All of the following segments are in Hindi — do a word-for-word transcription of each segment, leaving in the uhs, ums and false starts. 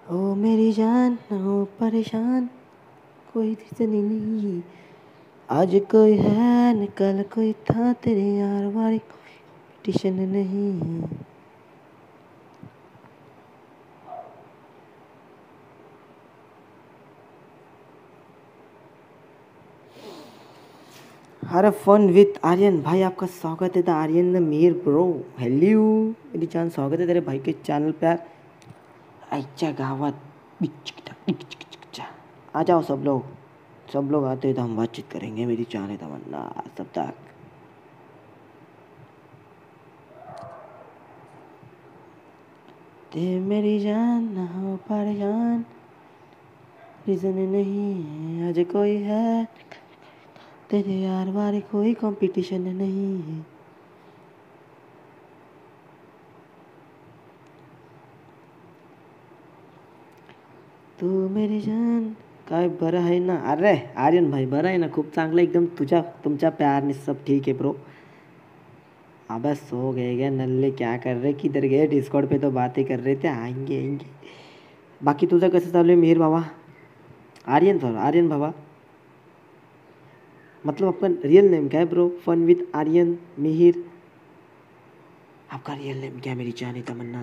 ओ मेरी जान ना हो परेशान, कोई रीज़न ही नहीं। आज कोई है न कल कोई था, तेरे यार वाली कंपटीशन नहीं। हर फन विथ आर्यन भाई, आपका स्वागत है the Aryan the Mir bro. Hello मेरी जान, स्वागत है तेरे भाई के चैनल पे। आइचा गावत आ जाओ सब लोग, सब लोग आते हैं तो हम बातचीत करेंगे। मेरी जान है तमन्ना सब तक। ते मेरी जान ना हो परेशान, रीज़न नहीं है आज कोई है, तेरे यार वाले कोई कंपटीशन नहीं है। तू मेरी जान काय बरं आहे ना? अरे आर्यन भाई बरं आहे ना? खूप चांगलं एकदम। तुझ्या तुमच्या प्यारने सब ठीक है ब्रो। अबे सो गए क्या नल्ले? क्या कर रहे? किधर गए? डिस्कॉर्ड पे तो बातें कर रहे थे, आएंगे आएंगे। बाकी तुझं कसं चालू आहे मिहिर बाबा? आर्यन सॉरी आर्यन बाबा, मतलब अपन रियल नेम क्या है bro? Fun with Aryan Mihir, आपका रियल नेम क्या है मेरी जान तमन्ना?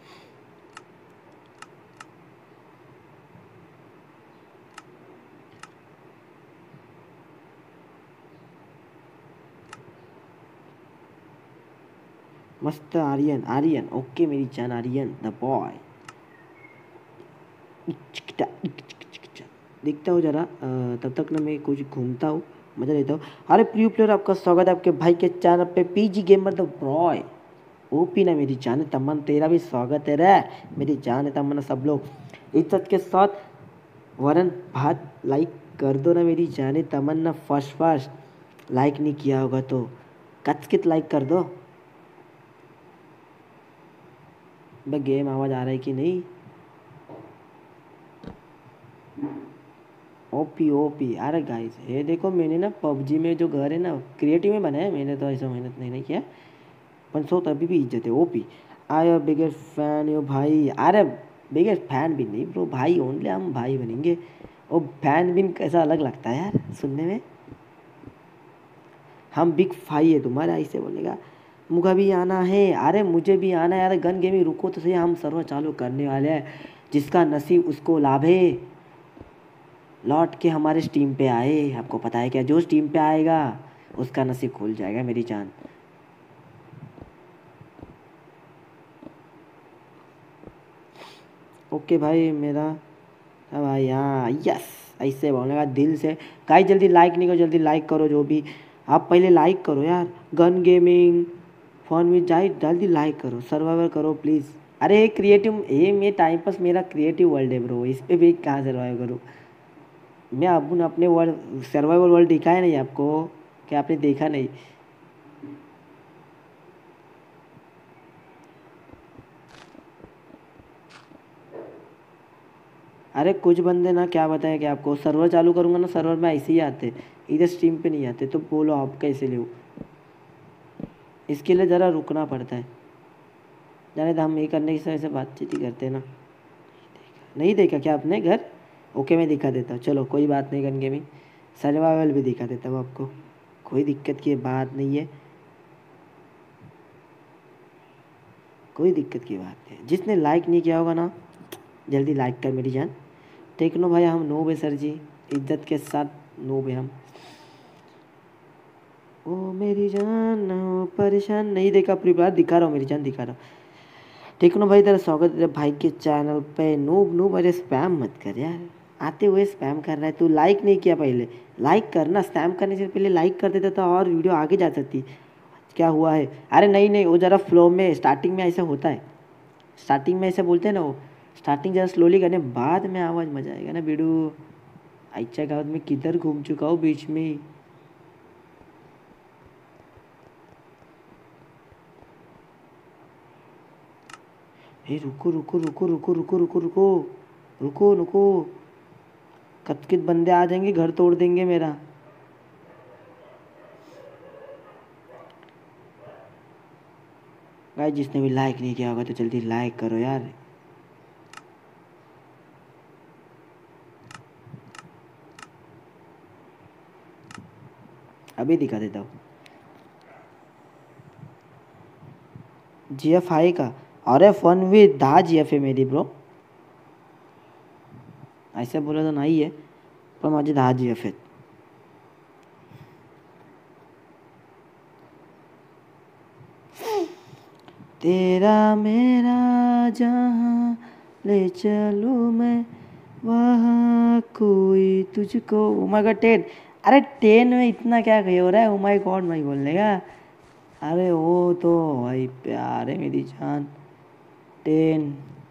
मस्त आर्यन, आर्यन ओके मेरी जान, आर्यन द बॉय। देखता हूँ जरा, तब तक ना मैं कुछ घूमता हूँ, मज़ा लेता हूँ। अरे प्रिय प्लेयर, आपका स्वागत है आपके भाई के चैनल पे PG gamer the boy. OP ना मेरी जान तमन्ना, तेरा भी स्वागत है रे मेरी जान तमन्ना। सब लोग इज्जत के साथ वरन भात लाइक कर दो ना मेरी जान तमन्ना। फर्स्ट फर्स्ट लाइक नहीं किया होगा तो कचकित लाइक कर दो। भाई गेम आवाज़ आ रहा है कि नहीं? OP OP. अरे गाइस ये देखो, मैंने ना पबजी में जो घर है ना क्रिएटिव में बनाया, मैंने तो ऐसा मेहनत नहीं, नहीं किया। पर सो तभी भी इज्जत है। OP I are biggest fan yo भाई। अरे बिगेस्ट फैन भी नहीं ब्रो, भाई ओनली, हम भाई बनेंगे। और फैन भी कैसा अलग लगता है यार सुनने में। हम बिग फाई है तुम्हारा, ऐसे बोलेगा। मुझे भी आना है, अरे मुझे भी आना है यार। गन गेमिंग रुको तो सही, हम सर्वर चालू करने वाले हैं। जिसका नसीब उसको लाभ है। लौट के हमारे स्टीम पे आए, आपको पता है क्या? जो स्टीम पे आएगा उसका नसीब खुल जाएगा मेरी जान। ओके भाई मेरा, अब भाई हाँ यस, ऐसे बोलेगा दिल से। गाइस जल्दी लाइक नहीं करो, जल्दी लाइक करो। जो भी आप पहले लाइक करो यार। गन गेमिंग फोन में जाए, जल्दी लाइक करो, सर्वाइवर करो प्लीज़। अरे क्रिएटिव, ये मैं टाइम पास, मेरा क्रिएटिव वर्ल्ड है ब्रो, इस पे भी कहाँ सर्वाइव करूँ मैं? अब अपने वर्ल्ड सर्वाइवल वर्ल्ड दिखाया नहीं आपको? क्या आपने देखा नहीं? अरे कुछ बंदे ना, क्या बताएं कि आपको, सर्वर चालू करूँगा ना, सर्वर में ऐसे ही आते, इधर स्ट्रीम पे नहीं आते। तो बोलो आप कैसे ले? इसके लिए ज़रा रुकना पड़ता है। जाने तो हम ये करने की वजह से बातचीत ही करते हैं ना। नहीं देखा क्या आपने घर? ओके मैं दिखा देता हूँ, चलो कोई बात नहीं। गन गेमिंग सर्वाइवल भी दिखा देता हूँ आपको, कोई दिक्कत की बात नहीं है, कोई दिक्कत की बात नहीं है। जिसने लाइक नहीं किया होगा ना, जल्दी लाइक कर मेरी जान। टेक्नो भाई हम नूब है सर जी, इज्जत के साथ नूब है हम। ओ मेरी जान ना हो परेशान, नहीं देखा प्रिपेयर, दिखा रहा हूँ मेरी जान, दिखा रहा हूँ। टेक्नो भाई तेरा स्वागत है भाई के चैनल पे। नूब नूब, अरे स्पैम मत कर यार, आते हुए स्पैम कर रहा है तू। लाइक नहीं किया पहले, लाइक करना। स्पैम करने से पहले लाइक कर देता तो और वीडियो आगे जा सकती। क्या हुआ है? अरे नहीं नहीं, वो ज़रा फ्लो में, स्टार्टिंग में ऐसा होता है। स्टार्टिंग में ऐसे बोलते हैं ना वो, स्टार्टिंग ज़रा स्लोली करने, बाद में आवाज़ मजा आएगा ना बेडू। अच्छा गाँव में किधर घूम चुका हूँ बीच में ही। हे रुको रुको रुको रुको रुको रुको रुको रुको रुको, कतकित बंदे आ जाएंगे, घर तोड़ देंगे मेरा। गाइस जिसने भी लाइक नहीं किया होगा तो जल्दी लाइक करो यार। अभी दिखा देता हूँ। जी एफ आई का, अरे फन विद दहा जी एफ है मेरी ब्रो, ऐसे बोले तो नहीं है पण माझी दहा जी एफ आहेत. तेरा मेरा जहाँ ले चलूँ मैं वहाँ कोई तुझको. ओ माय गॉड टेन, अरे टेन में इतना क्या कही हो रहा है, ओ माय गॉड मैं बोलने का. अरे वो तो भाई प्यार है मेरी जान. टेन,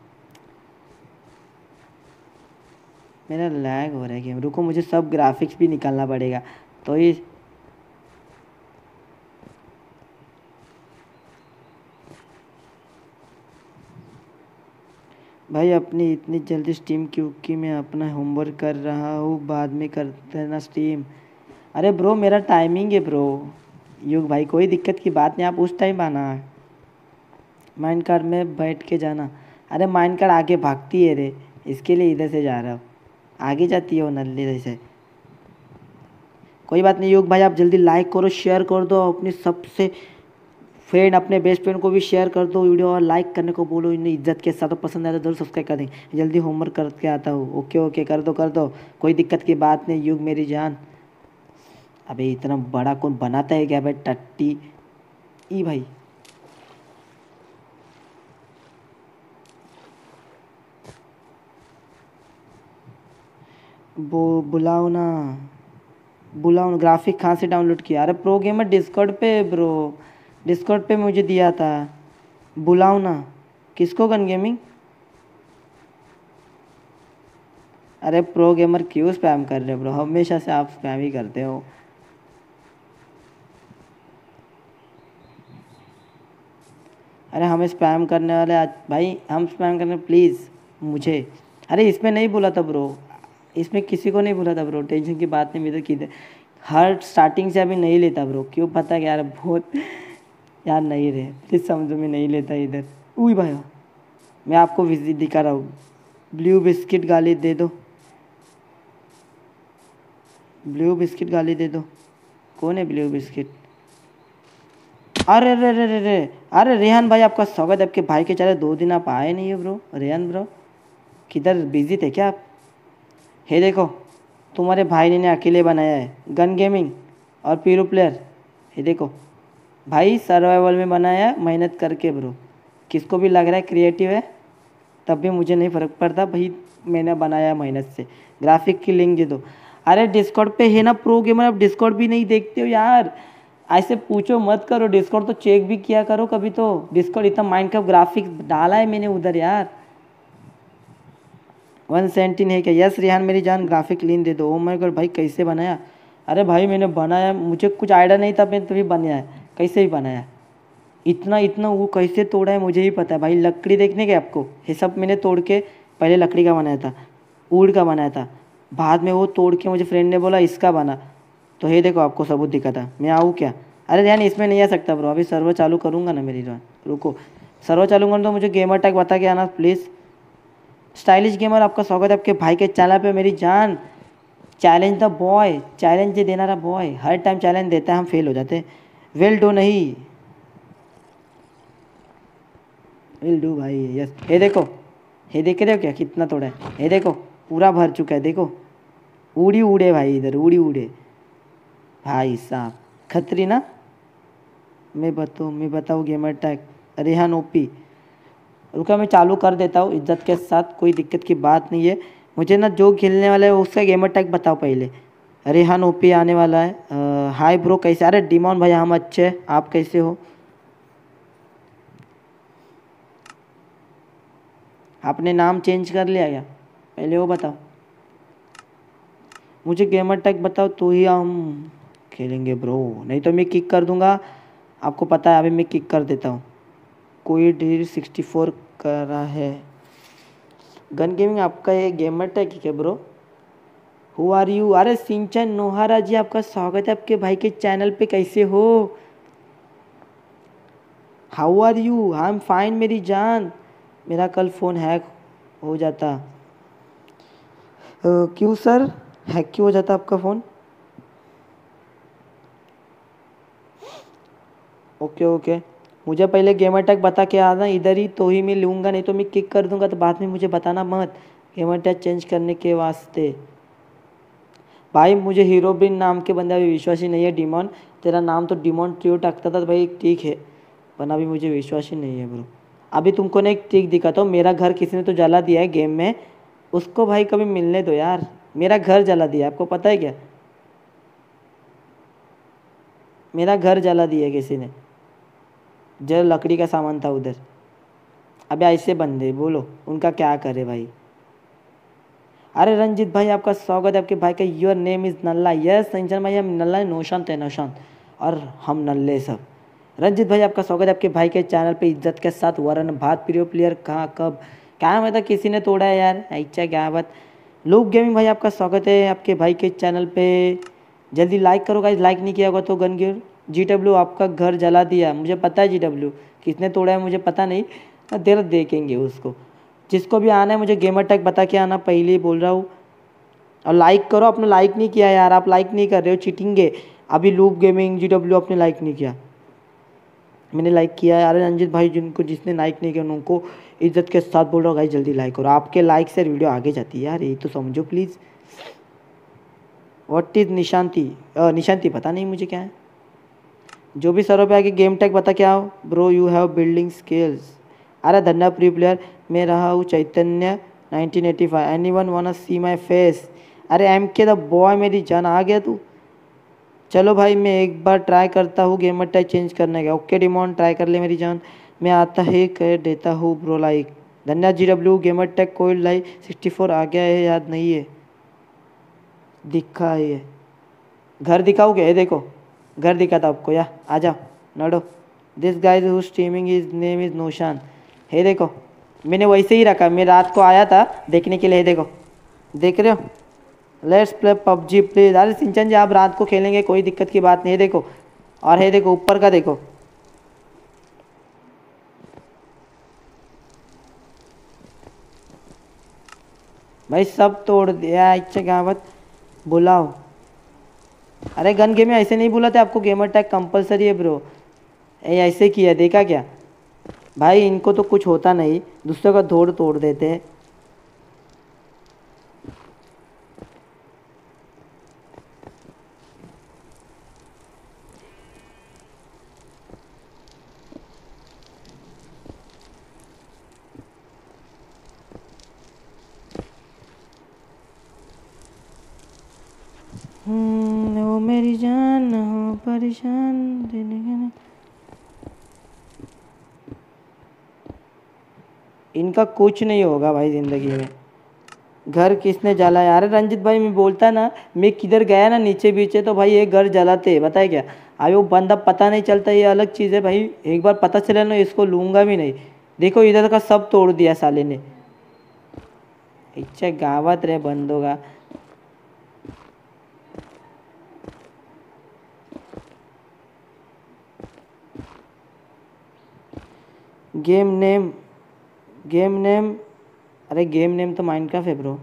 मेरा लैग हो रहा है गेम, रुको मुझे सब ग्राफिक्स भी निकालना पड़ेगा तो ये. भाई अपनी इतनी जल्दी स्टीम क्यों कि मैं अपना होमवर्क कर रहा हूँ, बाद में करते ना स्टीम. अरे ब्रो मेरा टाइमिंग है ब्रो. युग भाई कोई दिक्कत की बात नहीं, आप उस टाइम आना. माइंड कार्ड में बैठ के जाना. अरे माइंड कार्ड आगे भागती है रे, इसके लिए इधर से जा रहा हूँ. आगे जाती है वो नल्ले से. कोई बात नहीं युग भाई, आप जल्दी लाइक करो, शेयर कर दो अपने सबसे फ्रेंड, अपने बेस्ट फ्रेंड को भी शेयर कर दो वीडियो, और लाइक करने को बोलो इन्हें इज्जत के साथ. तो पसंद आया तो जरूर सब्सक्राइब कर दें. जल्दी होमवर्क करके आता हूँ. ओके ओके कर दो कर दो, कोई दिक्कत की बात नहीं युग मेरी जान. अबे इतना बड़ा कौन बनाता है क्या भाई, टट्टी ई भाई. वो बुलाओ ना, बुलाओ ना. ग्राफिक कहाँ से डाउनलोड किया? अरे प्रो गेमर डिस्कॉर्ड पे ब्रो, डिस्कॉर्ड पे मुझे दिया था. बुलाओ ना. किसको? Gun gaming. अरे प्रो गेमर क्यों स्पैम कर रहे हो ब्रो, हमेशा से आप स्पैम ही करते हो. अरे हमें स्पैम करने वाले आज भाई, हम स्पैम करने प्लीज़ मुझे. अरे इसमें नहीं बोला था ब्रो, इसमें किसी को नहीं बोला था ब्रो, टेंशन की बात नहीं. मेरे किधर हर स्टार्टिंग से अभी नहीं लेता ब्रो, क्यों पता क्या यार, बहुत यार नहीं रहे प्लीज़ समझो, में नहीं लेता इधर. उई भाई मैं आपको विजिट दिखा रहा हूँ. ब्लू बिस्किट गाली दे दो, ब्लू बिस्किट गाली दे दो. कौन है ब्लू बिस्किट? अरे रे रे रे रे अरे रेहान भाई आपका स्वागत है. आपके भाई के चले दो दिन आप आए नहीं है ब्रो. रेहान ब्रो किधर बिजी थे क्या आप? हे देखो तुम्हारे भाई ने अकेले बनाया है गन गेमिंग और पीरो प्लेयर. ये देखो भाई सर्वाइवल में बनाया मेहनत करके ब्रो. किसको भी लग रहा है क्रिएटिव है, तब भी मुझे नहीं फ़र्क पड़ता भाई, मैंने बनाया मेहनत से. ग्राफिक की लिंक दे दो. अरे डिस्कॉर्ड पे है ना प्रो गेमर, आप डिस्कॉर्ड भी नहीं देखते हो यार. ऐसे पूछो मत करो, डिस्कॉर्ड तो चेक भी किया करो कभी तो. डिस्कॉर्ड इतना माइंड का ग्राफिक्स डाला है मैंने उधर यार. वन सेवेंटीन है क्या? यस रेहान मेरी जान ग्राफिक लिंक दे दो. ओ माय गॉड भाई कैसे बनाया? अरे भाई मैंने बनाया, मुझे कुछ आइडिया नहीं था, मैंने तभी बनाया है. कैसे ही बनाया, इतना इतना वो कैसे तोड़ा है मुझे ही पता है भाई. लकड़ी देखने के आपको, ये सब मैंने तोड़ के पहले लकड़ी का बनाया था, वुड का बनाया था. बाद में वो तोड़ के मुझे फ्रेंड ने बोला इसका बना, तो ये देखो आपको सबूत दिखा था. मैं आऊँ क्या? अरे ध्यान इसमें नहीं आ सकता ब्रो, अभी सर्वर चालू करूँगा ना मेरी जान. रुको सर्वर चालू करूँ तो मुझे गेमर टैग बता के आना प्लीज़. स्टाइलिश गेमर आपका स्वागत है आपके भाई के चैनल पे मेरी जान. चैलेंज द बॉय, चैलेंज देना रहा बॉय, हर टाइम चैलेंज देता है, हम फेल हो जाते हैं. विल डू नहीं, विल डू भाई. यस ये देखो, ये देख रहे हो क्या कितना तोड़ा है? ये देखो पूरा भर चुका है. देखो उड़ी उड़े भाई, इधर उड़ी उड़े भाई साहब. खतरी ना. मैं बताऊँ मैं बताऊँ गेमर टैग रेहान ओपी. रुका मैं चालू कर देता हूँ इज्जत के साथ, कोई दिक्कत की बात नहीं है. मुझे ना जो खेलने वाला है उसका गेमर टैग बताओ पहले. रेहान ओपी आने वाला है. हाय ब्रो कैसे? अरे डिमोन भाई हम अच्छे, आप कैसे हो? आपने नाम चेंज कर लिया क्या? पहले वो बताओ. मुझे गेमर टैग बताओ तो ही हम खेलेंगे ब्रो, नहीं तो मैं किक कर दूंगा. आपको पता है अभी मैं किक कर देता हूँ. कोई ढेर सिक्सटी फोर कर रहा है. गन गेमिंग आपका ये गेमर टैग है क्या ब्रो? Who are you? अरे सिंचन नोहारा जी आपका स्वागत है आपके भाई के चैनल पे. कैसे हो? How are you? I am fine मेरी जान. मेरा कल फ़ोन हैक हो जाता. क्यों सर हैक क्यों हो जाता आपका फ़ोन? ओके ओके, मुझे पहले गेमर टैग बता के आना इधर ही, तो ही मैं लूँगा, नहीं तो मैं किक कर दूंगा, तो बाद में मुझे बताना मत गेमर टैग चेंज करने के वास्ते। भाई मुझे हीरो ब्रिन नाम के बंदा भी विश्वास ही नहीं है। डिमोन, तेरा नाम तो डिमोन ट्रियो टकता था तो भाई ठीक है, वरना भी मुझे विश्वास ही नहीं है ब्रो। अभी तुमको ना एक ट्रिक दिखाता हूँ, मेरा घर किसी ने तो जला दिया है गेम में, उसको भाई कभी मिलने दो यार। मेरा घर जला दिया, आपको पता है क्या? मेरा घर जला दिया किसी ने, जो लकड़ी का सामान था उधर। अबे ऐसे बंदे बोलो, उनका क्या करे भाई। अरे रंजीत भाई आपका स्वागत है, आपके भाई का your name is Nalla. Yes Sanjan भाई, हम नल्ला नौशांत है, नौशांत, और हम नल्ले सब। रंजीत भाई आपका स्वागत है आपके भाई के चैनल पे इज्जत के साथ। वरन भात प्रियो प्लेयर कहाँ कब क्या मैं था, किसी ने तोड़ा है यार, अच्छा क्या बात। लूप गेमिंग भाई आपका स्वागत है आपके भाई के चैनल पे। जल्दी लाइक करो गाइस, लाइक नहीं किया होगा तो गन गिर। जी डब्ल्यू आपका घर जला दिया, मुझे पता है जी डब्ल्यू किसने तोड़ा है मुझे पता नहीं, देर देखेंगे उसको। जिसको भी आना है मुझे गेमर टैग बता के आना, पहले ही बोल रहा हूँ। और लाइक करो, आपने लाइक नहीं किया यार, आप लाइक नहीं कर रहे हो, चीटिंगे। अभी लूप गेमिंग जी डब्ल्यू आपने लाइक नहीं किया, मैंने लाइक किया है। अरे रंजित भाई जिनको जिसने लाइक नहीं किया उनको इज्जत के साथ बोल रहा हूँ भाई जल्दी लाइक करो, आपके लाइक से वीडियो आगे जाती है यार, ये तो समझो please. What is Nishanti? Nishanti पता नहीं मुझे क्या है। जो भी सरों पे आके गेम टैग बता क्या हो bro, you have building skills. अरे धन्यवाद प्री प्लेयर, मैं रहा हूँ Chaitanya nineteen eighty five, anyone wanna see my face. अरे एम के द बॉय, मेरी जान आ गया तू। चलो भाई मैं एक बार ट्राई करता हूँ गेमर टैग चेंज करने का। ओके डिमोन ट्राई कर ले मेरी जान, मैं आता ही कर देता हूँ ब्रो लाइक। धन्यवाद जी डब्ल्यू, गेमर टैग कोई लाइक सिक्सटी फोर आ गया है, याद नहीं है दिखा है। घर दिखाओ क्या? देखो घर दिखा था आपको, या आ जाओ नडो। This guys who streaming is name is Naushan. Hey देखो मैंने वैसे ही रखा, मैं रात को आया था देखने के लिए, देखो देख रहे हो। Let's play PUBG please. अरे सिंचन जी आप रात को खेलेंगे कोई दिक्कत की बात नहीं है, देखो। और है देखो ऊपर का देखो, भाई सब तोड़ दिया। अच्छा क्या बात, बुलाओ। अरे गन गेम में ऐसे नहीं बुलाते आपको, गेमर टैग कंपलसरी है ब्रो। ए ऐसे किया देखा क्या भाई, इनको तो कुछ होता नहीं, दूसरों का धोड़ तोड़ देते हैं। ओ मेरी जान हो परेशान देने के ना। इनका कुछ नहीं होगा भाई ज़िंदगी में। घर किसने जला यार? रंजित भाई मैं बोलता ना, मैं किधर गया ना नीचे बीचे तो भाई ये घर जलाते, बताए क्या। अभी वो बंदा पता नहीं चलता, ये अलग चीज़ है भाई, एक बार पता चला ना इसको लूँगा भी नहीं। देखो इधर का सब तोड़ दिया साले ने। इच्छा गावत रे बंदों का। गेम नेम, गेम नेम, अरे गेम नेम तो माइनक्राफ्ट है ब्रो।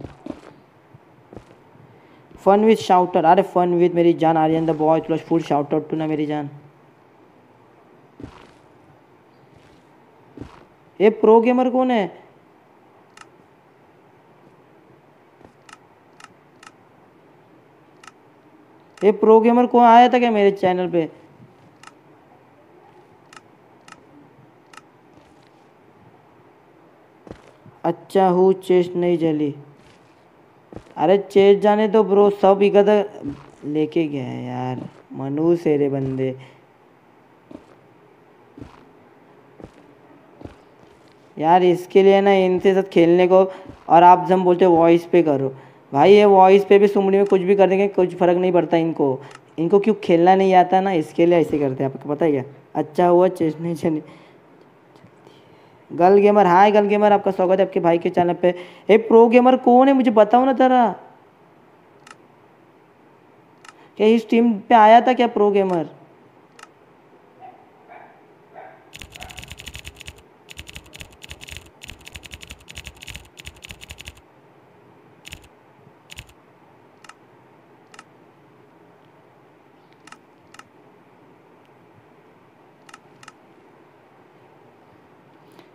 फन विथ शाउटर, अरे फन विथ मेरी जान Aryan the boy plus full shout out to ना मेरी जान। ये प्रो गेमर कौन है? ये प्रो गेमर कौन आया था क्या मेरे चैनल पे? अच्छा हूँ चेस्ट नहीं जली। अरे चेस्ट जाने तो ब्रो, सब इधर लेके गया है यार, मनु से रे बंदे। यार इसके लिए ना इनसे साथ खेलने को, और आप जब बोलते हो वॉइस पे करो, भाई ये वॉइस पे भी सुमड़ी में कुछ भी कर देंगे, कुछ फर्क नहीं पड़ता इनको। इनको क्यों खेलना नहीं आता ना, इसके लिए ऐसे करते हैं, आपको पता है क्या। अच्छा हुआ चेस्ट नहीं चली। गल गेमर, हाय गल गेमर आपका स्वागत है आपके भाई के चैनल पे। ए प्रो गेमर कौन है मुझे बताओ ना जरा, क्या इस टीम पे आया था क्या प्रो गेमर?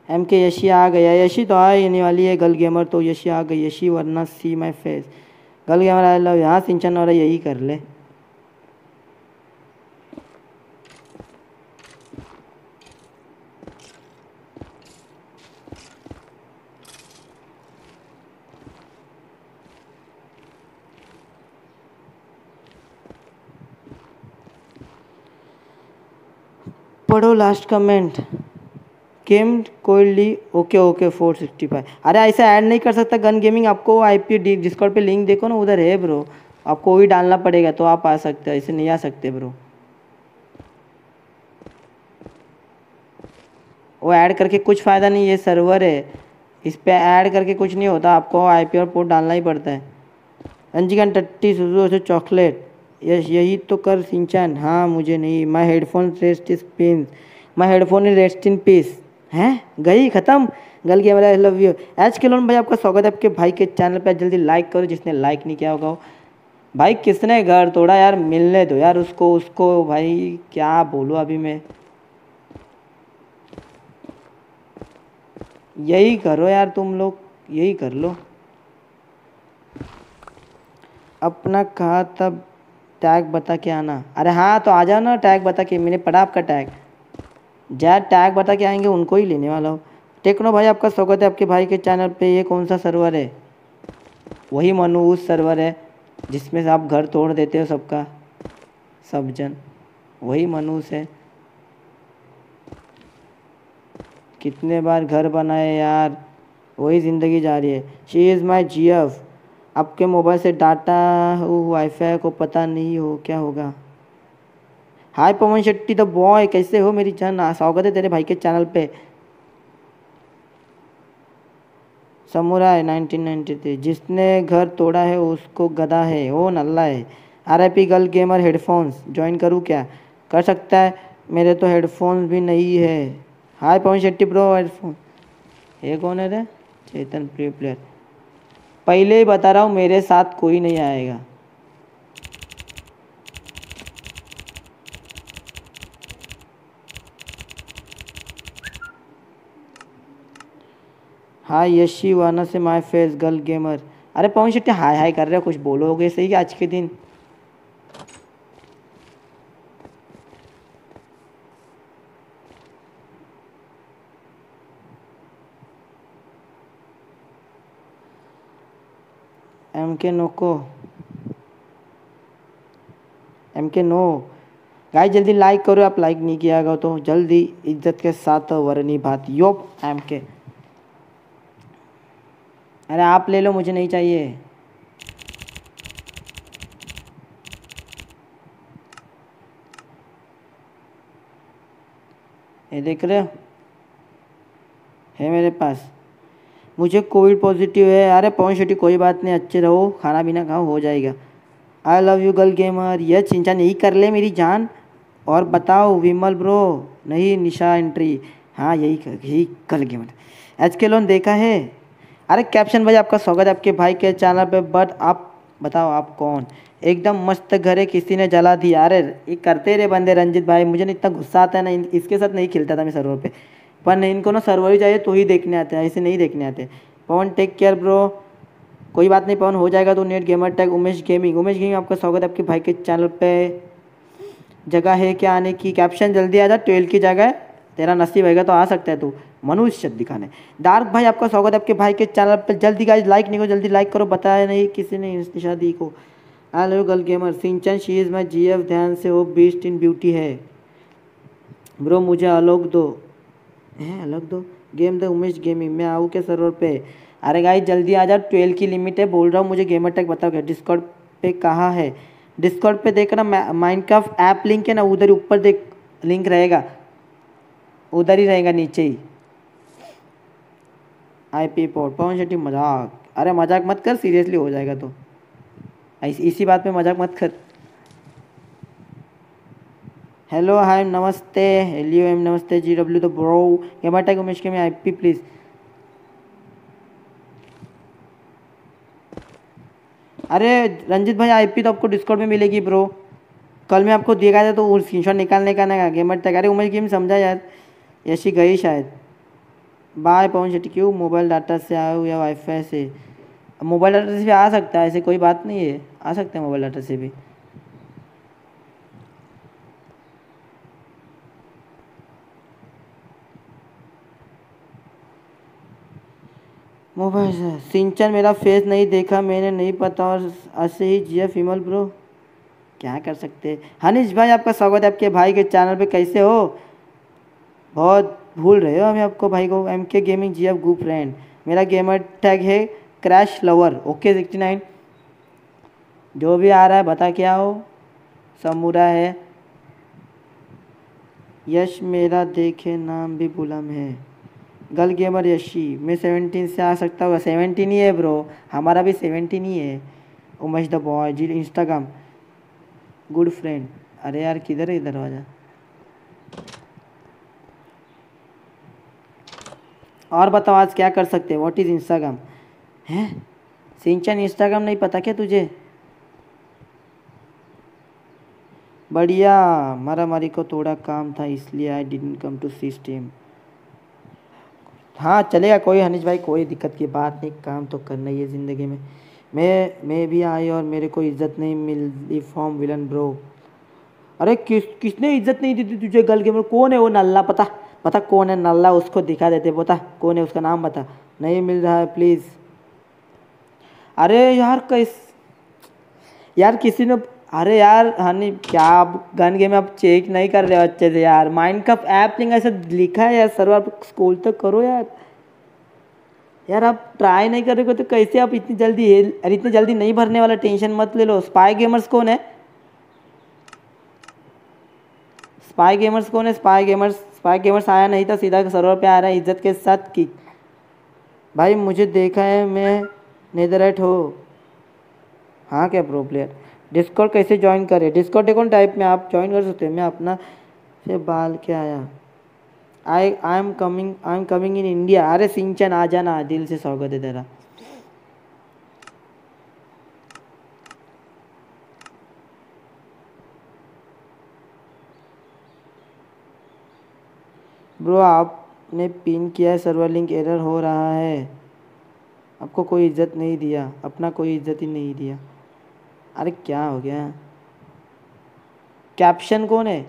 एम के यशी आ गया, यशी तो आ ही नहीं वाली है गल गेमर, तो यशी आ गई, यशी वरना see my face. Girl gamer I love, यहाँ सिंचन और यही कर ले। पढ़ो last comment. Game coldly okay okay four sixty five. अरे ऐसा ऐड नहीं कर सकता गन गेमिंग, आपको आईपी डिस्कॉर्ड पे लिंक देखो ना, उधर है ब्रो, आपको वही डालना पड़ेगा तो आप आ सकते हो, ऐसे नहीं आ सकते ब्रो। वो ऐड करके कुछ फ़ायदा नहीं, ये सर्वर है, इस पे ऐड करके कुछ नहीं होता, आपको आईपी और पोर्ट डालना ही पड़ता है। रंजिकन टट्टी सुजू से चॉकलेट, यस यही तो कर सिंचन। हाँ मुझे नहीं, my headphone rest is pin, my headphone is rest in peace. हैं गई ख़त्म गल गया मेरा। I love you H K loan भाई, आपका स्वागत है आपके भाई के चैनल पे। जल्दी लाइक करो जिसने लाइक नहीं किया होगा। भाई किसने घर तोड़ा यार, मिलने दो यार उसको उसको भाई क्या बोलूँ अभी मैं। यही करो यार तुम लोग, यही कर लो। अपना कहा तब टैग बता के आना। अरे हाँ तो आ जाओ ना, टैग बता के, मैंने पढ़ा आपका टैग। जहाँ टैग बता के आएंगे उनको ही लेने वाला हो। टेक्नो भाई आपका स्वागत है आपके भाई के चैनल पे। ये कौन सा सर्वर है? वही मनूस सर्वर है जिसमें से आप घर तोड़ देते हो सबका, सब जन, वही मनूस है। कितने बार घर बनाए यार, वही ज़िंदगी जा रही है। She is my G F. आपके मोबाइल से डाटा हो वाईफाई को पता नहीं हो क्या होगा। Hi Pawan Shetty the boy, कैसे हो मेरी जान? स्वागत है तेरे भाई के चैनल पे। समुराई नाइनटीन नाइंटी थ्री, जिसने घर तोड़ा है उसको गधा है, वो नल्ला है। R I P girl gamer headphones join करूँ क्या? कर सकता है, मेरे तो हेडफोन्स भी नहीं है। Hi Pawan Shetty bro, headphone ये कौन है रे? Chetan pre player. पहले ही बता रहा हूँ मेरे साथ कोई नहीं आएगा। हाय यशी वाना से माय फेस गर्ल गेमर। अरे पवन शेट्टी हाय हाय कर रहे हो, कुछ बोलोगे सही आज के दिन? एम के नो को एम के नो गाइस जल्दी लाइक करो, आप लाइक नहीं किया गया तो जल्दी इज्जत के साथ वरनी बात। योप एम के, अरे आप ले लो, मुझे नहीं चाहिए। ये देख रहे हो, है मेरे पास। मुझे कोविड पॉजिटिव है। अरे पवन शेट्टी कोई बात नहीं, अच्छे रहो, खाना पीना खाओ, हो जाएगा। I love you girl gamer. ये चिंचा नहीं कर ले मेरी जान। और बताओ विमल ब्रो? नहीं निशा एंट्री, हाँ यही कर, यही girl gamer. H K loan देखा है? अरे कैप्शन भाई आपका स्वागत है आपके भाई के चैनल पे। बट आप बताओ आप कौन? एकदम मस्त घर है, किसी ने जला दिया। अरे ये करते रहे बंदे रंजित भाई, मुझे ना इतना गुस्सा आता है ना, इसके साथ नहीं खेलता था मैं सर्वर पे, पर नहीं इनको ना सर्वर ही चाहिए तो ही देखने आते हैं, ऐसे नहीं देखने आते। Pawan take care bro. कोई बात नहीं पवन, हो जाएगा तो net gamer tag Umesh gaming. Umesh gaming आपका स्वागत है आपके भाई के चैनल पे। जगह है क्या आने की? कैप्शन जल्दी आ जा, ट्वेल्व की जगह है, तेरा नसीब होगा तो आ सकता है तू मनुष्य दिखाने। डार्क भाई आपका स्वागत है आपके भाई के चैनल पर। जल्दी गाइस लाइक नहीं को, जल्दी लाइक करो, बताया नहीं किसी ने निशा दी को। I love girl gamer. Shinchan she is my G F, ध्यान से वो बीस्ट इन ब्यूटी है। ब्रो मुझे अलग दो, है अलग दो गेम द उमेश गेमिंग। मैं आऊँ क्या सर्वर पे? अरे गाइस जल्दी आ जाओ, ट्वेल्व की लिमिट है, बोल रहा हूँ। मुझे गेमर टैग बताओ क्या डिस्कॉर्ड पे कहाँ है? डिस्कॉर्ड पे देखना, माइनक्राफ्ट ऐप लिंक है ना, उधर ऊपर देख लिंक रहेगा, उधर ही रहेगा नीचे ही। IP port. पवन शेट्टी मजाक, अरे मजाक मत कर, सीरियसली हो जाएगा तो। इस, इसी बात पे मजाक मत कर। हेलो हाय नमस्ते, हेलियो एम नमस्ते, G W the bro gamer tag Umesh के में आईपी प्लीज। अरे रंजित भाई आईपी तो आपको डिस्काउंट में मिलेगी ब्रो, कल मैं आपको दिया था तो स्क्रीनशॉट निकालने का ना गेमर टैग। अरे उमेश गेम समझा यार, ऐसी गई शायद, बाय पवन शेट्टी। क्यों? मोबाइल डाटा से आया हो या वाईफाई से? मोबाइल डाटा से भी आ सकता है, ऐसे कोई बात नहीं है, आ सकते हैं मोबाइल डाटा से भी। मोबाइल से सिंचन मेरा फेस नहीं देखा मैंने, नहीं पता, और ऐसे ही जिया फीमेल ब्रो। क्या कर सकते हैं। हनीश भाई आपका स्वागत है आपके भाई के चैनल पे। कैसे हो? बहुत भूल रहे हो हमें आपको भाई को। M K gaming G F good friend. मेरा गेमर टैग है crash lover okay sixty nine. जो भी आ रहा है बता क्या हो। समूरा है। यश मेरा देखे नाम भी बुलम है। गल गेमर यशी। मैं सेवनटीन से आ सकता हूँ? सेवनटीन ही है ब्रो, हमारा भी सेवनटीन ही है। Umesh the boy G Instagram good friend. अरे यार किधर है इधर आजा। और बताओ आज क्या कर सकते हैं? What is Instagram? हैं? सिंचन इंस्टाग्राम नहीं पता क्या तुझे? बढ़िया। मारा मारी को थोड़ा काम था इसलिए I didn't come to see stream. हाँ चलेगा कोई हनीश भाई, कोई दिक्कत की बात नहीं, काम तो करना ही है ज़िंदगी में। मैं मैं भी आई और मेरे को इज्जत नहीं मिली फॉर्म विलन ब्रो। अरे किस किसने इज्जत नहीं दी थी तुझे गल गेमर? कौन है वो नल्ला? पता पता कौन है नल्ला? उसको दिखा देते, बता कौन है, उसका नाम बता। नहीं मिल रहा है प्लीज़। अरे यार कैस यार किसी ने अरे यार हनी क्या आप गन गेम आप चेक नहीं कर रहे हो अच्छे से यार? माइंड का ऐप लिंक ऐसा लिखा है यार, सर्वर स्कूल तो करो यार। यार आप ट्राई नहीं करोगे तो कैसे आप इतनी जल्दी हेल अरे इतनी जल्दी नहीं भरने वाला, टेंशन मत ले लो। स्पाई गेमर्स कौन है? स्पाई गेमर्स कौन है? स्पाई गेमर्स स्पाई गेमर्स आया नहीं था, सीधा सर्वर पे आ रहा है इज्जत के साथ की। भाई मुझे देखा है मैं नेदरराइट हो। हाँ क्या प्रो प्लेयर? डिस्कॉर्ड कैसे ज्वाइन करे? डिस्कॉर्ड अकाउंट टाइप में आप ज्वाइन कर सकते हैं। मैं अपना से बाल के आया। I I am coming I am coming in India. अरे सिंचन आ जाना, दिल से स्वागत है तेरा। ब्रो आपने पिन किया है, सर्वर लिंक एरर हो रहा है। आपको कोई इज्जत नहीं दिया, अपना कोई इज्जत ही नहीं दिया। अरे क्या हो गया? कैप्शन कौन है?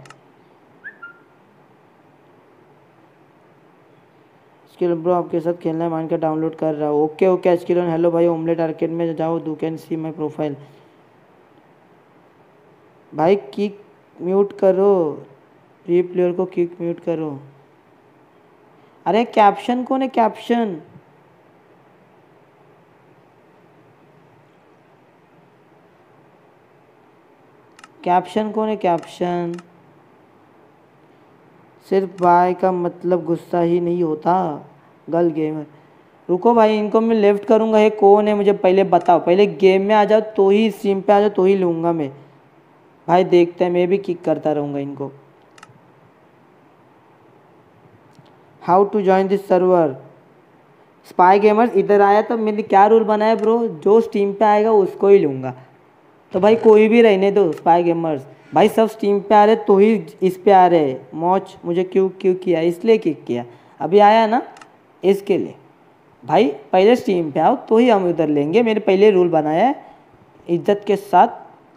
स्किल ब्रो आपके साथ खेलना है, माइंड का डाउनलोड कर रहा हूँ। ओके ओके स्किल हेलो भाई, ओमलेट आर्केड में जाओ, do can see my profile. भाई किक म्यूट करो, प्री प्लेयर को किक म्यूट करो। अरे कैप्शन कौन है? कैप्शन कैप्शन कौन है? कैप्शन सिर्फ बाय का मतलब गुस्सा ही नहीं होता गल गेमर। रुको भाई इनको मैं लेफ्ट करूँगा। ये कौन है मुझे पहले बताओ, पहले गेम में आ जाओ तो ही, स्ट्रीम पे आ जाओ तो ही लूँगा मैं। भाई देखते हैं, मैं भी किक करता रहूँगा इनको। How to join this server? Spy gamers इधर आया तो मैंने क्या रूल बनाया ब्रो, जो स्टीम पे आएगा उसको ही लूँगा। तो भाई कोई भी रहने दो स्पाई गेमर्स। भाई सब स्टीम पे आ रहे तो ही इस पे आ रहे। मौज मुझे क्यों क्यों किया, इसलिए किक किया। अभी आया ना इसके लिए। भाई पहले स्टीम पे आओ तो ही हम उधर लेंगे, मैंने पहले रूल बनाया है इज्जत के साथ।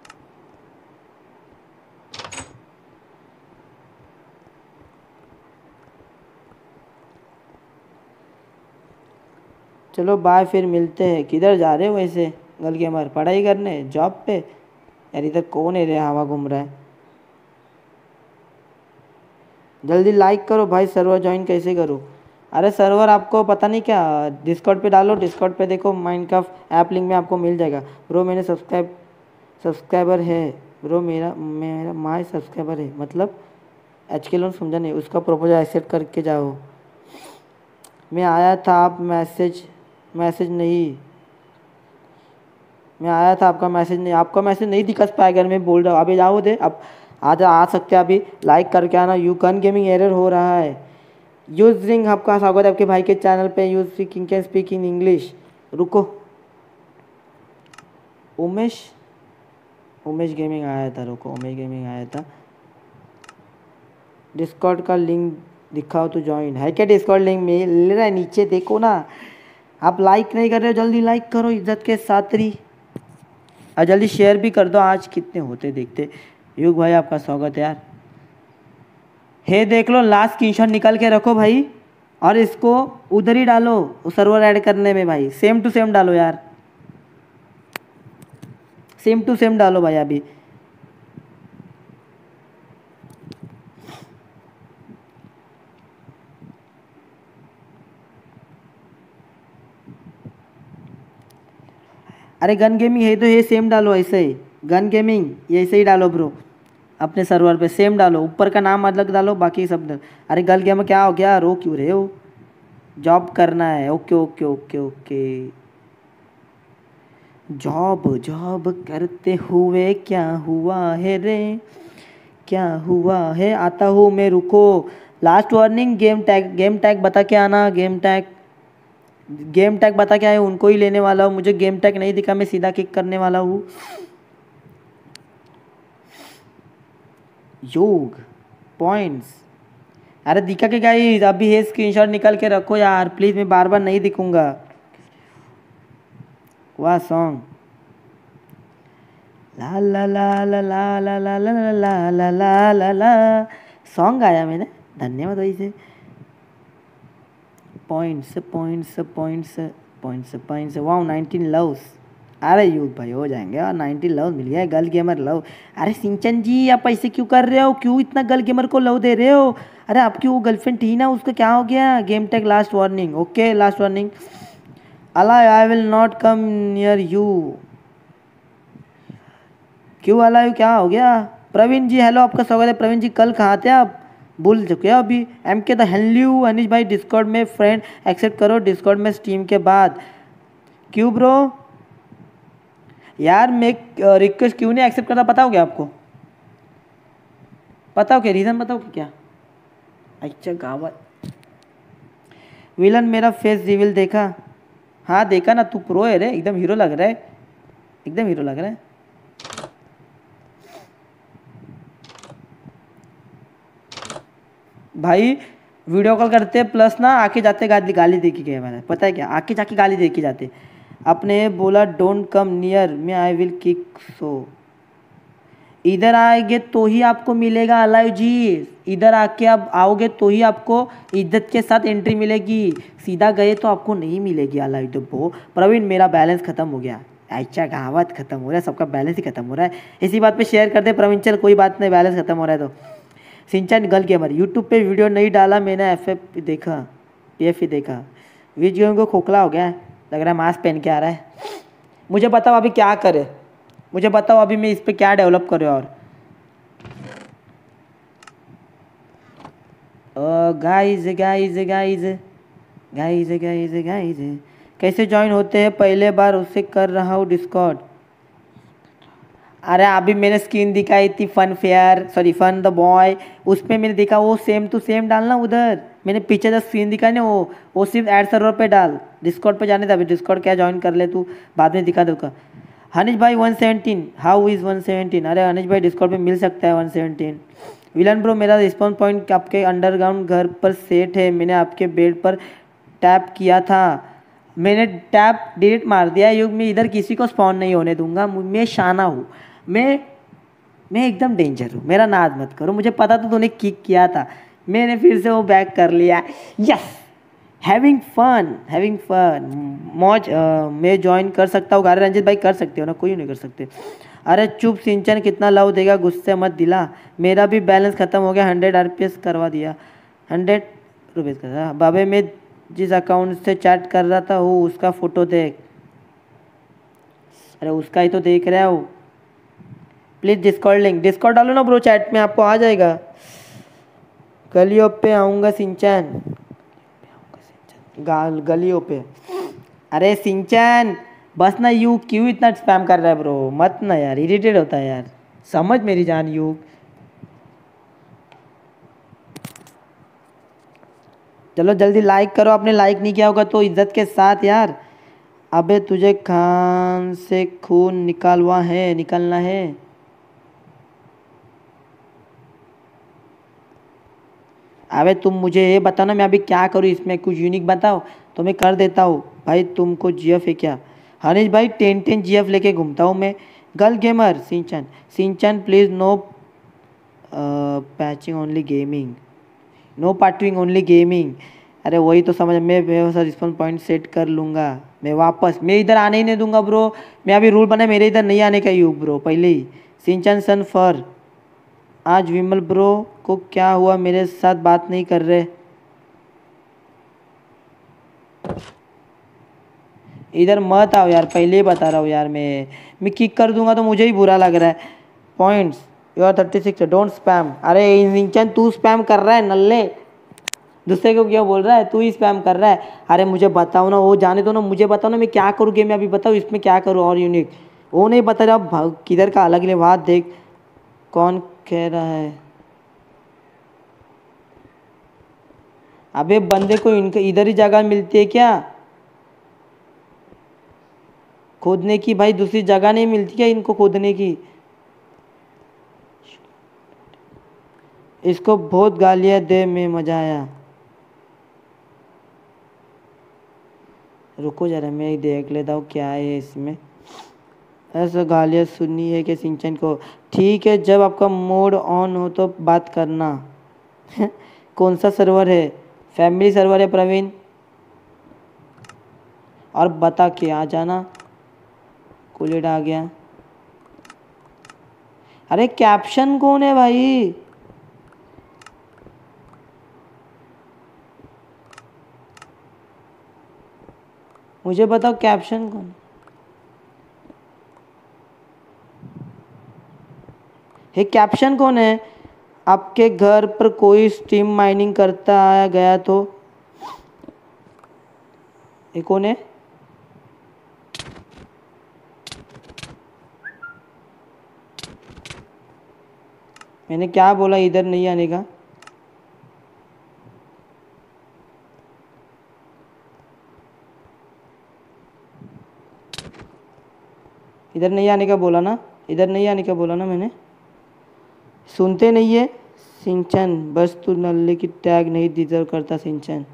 चलो बाय, फिर मिलते हैं। किधर जा रहे हो वैसे गल गेमर? पढ़ाई करने, जॉब पे? यार इधर कौन है रे हवा घूम रहा है? जल्दी लाइक करो भाई। सर्वर ज्वाइन कैसे करूँ? अरे सर्वर आपको पता नहीं क्या, डिस्कॉर्ड पे डालो, डिस्कॉर्ड पे देखो माइनक्राफ्ट ऐप लिंक में आपको मिल जाएगा। ब्रो मैंने सब्सक्राइब सब्सक्राइबर है ब्रो, मेरा मेरा माय सब्सक्राइबर है मतलब एच के लोन समझा नहीं, उसका प्रपोजल एक्सेप्ट करके जाओ। मैं आया था, आप मैसेज मैसेज नहीं मैं आया था, आपका मैसेज नहीं आपका मैसेज नहीं दिखा पाएगा। मैं बोल रहा हूँ अभी जाओ दे, अब आज आ सकते हैं अभी। लाइक करके आना। यू कैन गेमिंग एरर हो रहा है। यूज रिंग आपका स्वागत है आपके भाई के चैनल पे। Use speaking can speak in English. रुको उमेश उमेश गेमिंग आया था, रुको उमेश गेमिंग आया था। डिस्कॉर्ड का लिंक दिखाओ तो ज्वाइन है क्या? डिस्कॉर्ड लिंक मिल रहा है नीचे, देखो ना। आप लाइक नहीं कर रहे हो, जल्दी लाइक करो इज्जत के साथ री, और जल्दी शेयर भी कर दो। आज कितने होते देखते। युग भाई आपका स्वागत है यार। हे देख लो, लास्ट स्क्रीनशॉट निकाल के रखो भाई, और इसको उधर ही डालो सर्वर ऐड करने में भाई। सेम टू सेम डालो यार, सेम टू सेम डालो भाई अभी। अरे गन गेमिंग है तो ये सेम डालो ऐसे ही, गन गेमिंग ये ऐसे ही डालो ब्रो। अपने सर्वर पे सेम डालो, ऊपर का नाम अलग डालो, बाकी सब डालो। अरे गल गेम क्या हो गया, रो क्यों रहे हो? जॉब करना है, okay okay okay okay. Job job करते हुए क्या हुआ है रे, क्या हुआ है? आता हूँ मैं, रुको। Last warning, game tag, game tag बता के आना। गेम टैग, गेम टैग बता के आए, उनको ही लेने वाला हूँ। मुझे गेम टैग नहीं दिखा, मैं सीधा किक करने वाला हूँ। योग पॉइंट्स, अरे दिखा के गाइस अभी ये स्क्रीनशॉट निकाल के रखो यार प्लीज, मैं बार बार नहीं दिखूंगा। वाह सॉन्ग, ला ला ला ला ला ला ला ला ला ला ला ला ला ला, सॉन्ग गाया मैंने, धन्यवाद भाई से। Points points points points points, वाह नाइनटीन लव्स। अरे युग भाई हो जाएंगे, और नाइनटीन लव मिल गया, गर्ल गेमर लव। अरे सिंचन जी आप ऐसे क्यों कर रहे हो, क्यों इतना गर्ल गेमर को लव दे रहे हो? अरे आपकी वो गर्लफ्रेंड थी ना, उसका क्या हो गया? Game take last warning, okay last warning. अला I will not come near you. क्यों अला यू, क्या हो गया? प्रवीण जी हेलो, आपका स्वागत है। प्रवीण जी कल कहाँ थे आप, भूल चुके हो अभी? एम के द हेल्यू अनिश भाई, डिस्कॉर्ड में फ्रेंड एक्सेप्ट करो, डिस्कॉर्ड में स्ट्रीम के बाद। क्यों ब्रो यार, मैं रिक्वेस्ट क्यों नहीं एक्सेप्ट करता, पता हो क्या आपको? पता हो क्या रीज़न, बताओ कि क्या? अच्छा गावत विलन मेरा फेस रिवील देखा? हाँ देखा ना, तू प्रो है रे, एकदम हीरो लग रहा है, एकदम हीरो लग रहा है। भाई वीडियो कॉल करते प्लस ना आके जाते गाली गाली दे के गए मैंने, पता है क्या? आके जाके गाली दे के जाते। आपने बोला don't come near me I will kick, so इधर आएंगे तो ही आपको मिलेगा अलाइव जी, इधर आके आप आओगे तो ही आपको इज्जत के साथ एंट्री मिलेगी, सीधा गए तो आपको नहीं मिलेगी अलाइव। तो वो प्रवीण मेरा बैलेंस खत्म हो गया, अच्छा कहावत खत्म हो रहा है, सबका बैलेंस ही खत्म हो रहा है। इसी बात पे शेयर कर दे प्रवीण, चल कोई बात नहीं, बैलेंस खत्म हो रहा है तो। सिंचन गल गेमर यूट्यूब पे वीडियो नहीं डाला मैंने, एफ एफ देखा, पी एफ ही देखा। विज गेम को खोखला हो गया है, लग रहा है मास्क पहन के आ रहा है। मुझे बताओ अभी क्या करे, मुझे बताओ अभी मैं इस पर क्या डेवलप करूँ। और guys guys guys guys guys guys कैसे ज्वाइन होते हैं? पहले बार उससे कर रहा हूँ डिस्कॉर्ड। अरे अभी मैंने स्क्रीन दिखाई थी fun fair, sorry fun the boy, उस पर मैंने देखा वो सेम टू सेम डालना उधर। मैंने पीछे जो स्क्रीन दिखाई ना, वो वो सिर्फ ऐड सर्वर पे डाल, डिस्कॉर्ड पे जाने दे। अभी डिस्कॉर्ड क्या ज्वाइन कर ले तू, बाद में दिखा दूँगा। हनीश भाई one seventeen, how is one seventeen? अरे हनीश भाई डिस्कॉर्ड पे मिल सकता है वन सेवेंटीन। विलन ब्रो मेरा रिस्पॉन्स पॉइंट आपके अंडरग्राउंड घर पर सेट है, मैंने आपके बेड पर टैप किया था, मैंने टैप डिलीट मार दिया। युग में इधर किसी को स्पॉन नहीं होने दूंगा, मैं शाना हूँ, मैं मैं एकदम डेंजर हूँ, मेरा नाज मत करो। मुझे पता था तूने किक किया था, मैंने फिर से वो बैक कर लिया। Yes having fun, having fun मौज। मैं ज्वाइन कर सकता हूँ? अरे रंजित भाई कर सकते हो ना, कोई नहीं कर सकते। अरे चुप सिंचन, कितना लव देगा, गुस्से मत दिला। मेरा भी बैलेंस ख़त्म हो गया, हंड्रेड आर पी एस करवा दिया, हंड्रेड रुपीज़ का। बाबे मैं जिस अकाउंट से चैट कर रहा था वो उसका फ़ोटो देख। अरे उसका ही तो देख रहा हूँ। प्लीज़ डिस्कॉर्ड लिंक, डिस्कॉर्ड डालो ना ब्रो चैट में, आपको आ जाएगा। गलियों पे आऊँगा सिंचन, गाल गलियों पे। अरे सिंचन बस ना, यू क्यों इतना स्पैम कर रहा है ब्रो, मत ना यार, इरिटेट होता है यार, समझ मेरी जान यू। चलो जल्दी लाइक करो, आपने लाइक नहीं किया होगा तो इज्जत के साथ यार। अबे तुझे खान से खून निकालवा है, निकालना है। अबे तुम मुझे ये बताओ ना मैं अभी क्या करूँ इसमें, कुछ यूनिक बताओ तो मैं कर देता हूँ। भाई तुमको जीएफ है क्या? हनीश भाई टेन टेन जीएफ लेके घूमता हूँ मैं। Girl gamer Shinchan, Shinchan please no patching only gaming, no partying only gaming. अरे वही तो समझ, मैं वैसा रिस्पॉन्स पॉइंट सेट कर लूँगा। मैं वापस मैं इधर आने ही नहीं दूंगा ब्रो। मैं अभी रूल बना मेरे इधर नहीं आने का युग ब्रो पहले ही। सिंचन सन फर, आज विमल ब्रो को क्या हुआ, मेरे साथ बात नहीं कर रहे? इधर मत आओ यार, पहले ही बता रहा हूँ यार। मैं मैं किक कर दूंगा तो मुझे ही बुरा लग रहा है। Points you are thirty six, don't spam. अरे सिंचन तू स्पैम कर रहा है नल्ले, दूसरे को क्या बोल रहा है? तू ही स्पैम कर रहा है। अरे मुझे बताओ ना, वो जाने दो ना, मुझे बताओ ना मैं क्या करूँ गेम में, अभी बताओ इसमें क्या करूँ और यूनिक। वो नहीं बता रहा किधर का अलग ले, बात देख कौन कह रहा है। अबे बंदे को इनके इधर ही जगह मिलती है क्या खोदने की? भाई दूसरी जगह नहीं मिलती क्या इनको खोदने की? इसको बहुत गालियां दे, में मजा आया। रुको जरा मैं ही देख लेता हूँ क्या है इसमें। ऐसा गालियाँ सुननी है कि सिंचन को? ठीक है, जब आपका मोड ऑन हो तो बात करना। कौन सा सर्वर है? फैमिली सर्वर है प्रवीण। और बता के आ जाना। कुलेट आ गया। अरे कैप्शन कौन है भाई? मुझे बताओ कैप्शन कौन है? कैप्शन कौन है? आपके घर पर कोई स्ट्रीम माइनिंग करता आया गया तो ये कौन है? मैंने क्या बोला इधर नहीं आने का? इधर नहीं आने का बोला ना, इधर नहीं आने का बोला ना मैंने। सुनते नहीं है सिंचन, बस तू नल्ले की टैग नहीं डिजर्व करता Shinchan.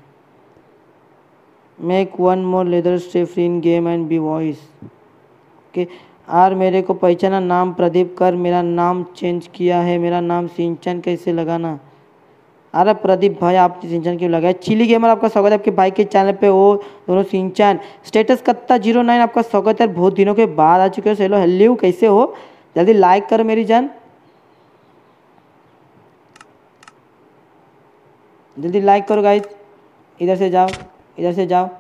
Make one more leather stay free in game and be voice. Okay यार, मेरे को पहचाना, नाम प्रदीप कर, मेरा नाम चेंज किया है, मेरा नाम सिंचन कैसे लगाना? अरे प्रदीप भाई आपने सिंचन क्यों लगाया? चिली गेमर आपका स्वागत है आपके भाई के चैनल पे। वो दोनों सिंचन स्टेटस कत्ता जीरो नाइन आपका स्वागत है, बहुत दिनों के बाद आ चुके हो। हेलो हेलो कैसे हो? जल्दी लाइक करो मेरी जान, जल्दी लाइक करो गाइस। इधर से जाओ, इधर से जाओ।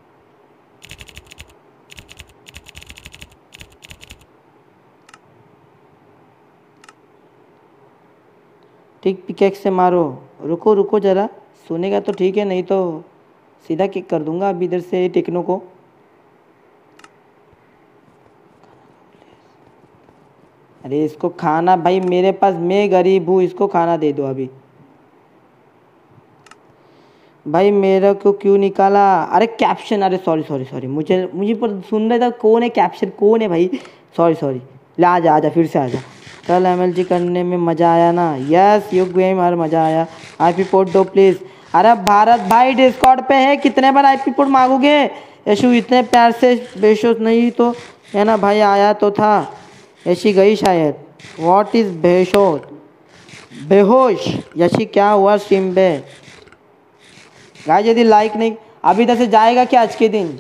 ठीक पिकेक्स से मारो। रुको रुको जरा, सुनेगा तो ठीक है, नहीं तो सीधा किक कर दूंगा अब इधर से टेक्नो को। अरे इसको खाना, भाई मेरे पास, मैं गरीब हूँ, इसको खाना दे दो अभी। भाई मेरा को क्यों निकाला? अरे कैप्शन, अरे सॉरी सॉरी सॉरी, मुझे मुझे पर सुन रहा था कौन है कैप्शन, कौन है भाई? सॉरी सॉरी, ले आ जा, आ जा फिर से आ जा। कल एमएलजी करने में मज़ा आया ना? यस यू गेम यार मज़ा आया। आईपी पोर्ट दो प्लीज़। अरे भारत भाई डिस्कॉर्ड पे है, कितने बार आईपी पोर्ट मांगोगे? यशु इतने प्यार से बेशोश नहीं तो है ना भाई, आया तो था। यशी गई शायद। व्हाट इज़ बेशोश? बेहोश। यशी क्या हुआ स्ट्रीम पे? गाइस यदि लाइक नहीं, अभी इधर से जाएगा क्या आज के दिन?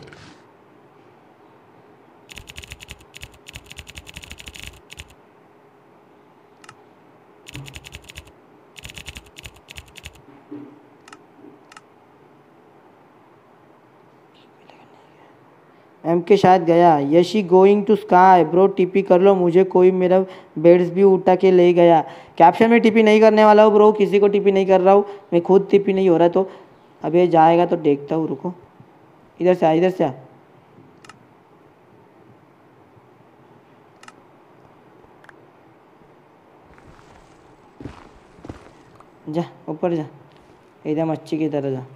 एम के शायद गया। Yashi going to sky bro, TP कर लो मुझे, कोई मेरा बेड्स भी उठा के ले गया। कैप्शन में टीपी नहीं करने वाला हूँ ब्रो, किसी को टीपी नहीं कर रहा हूँ, मैं खुद टीपी नहीं हो रहा। तो अब ये जाएगा तो देखता हूँ, रुको। इधर से आ, इधर से आ। जा ऊपर जा, एकदम अच्छी की तरह जा।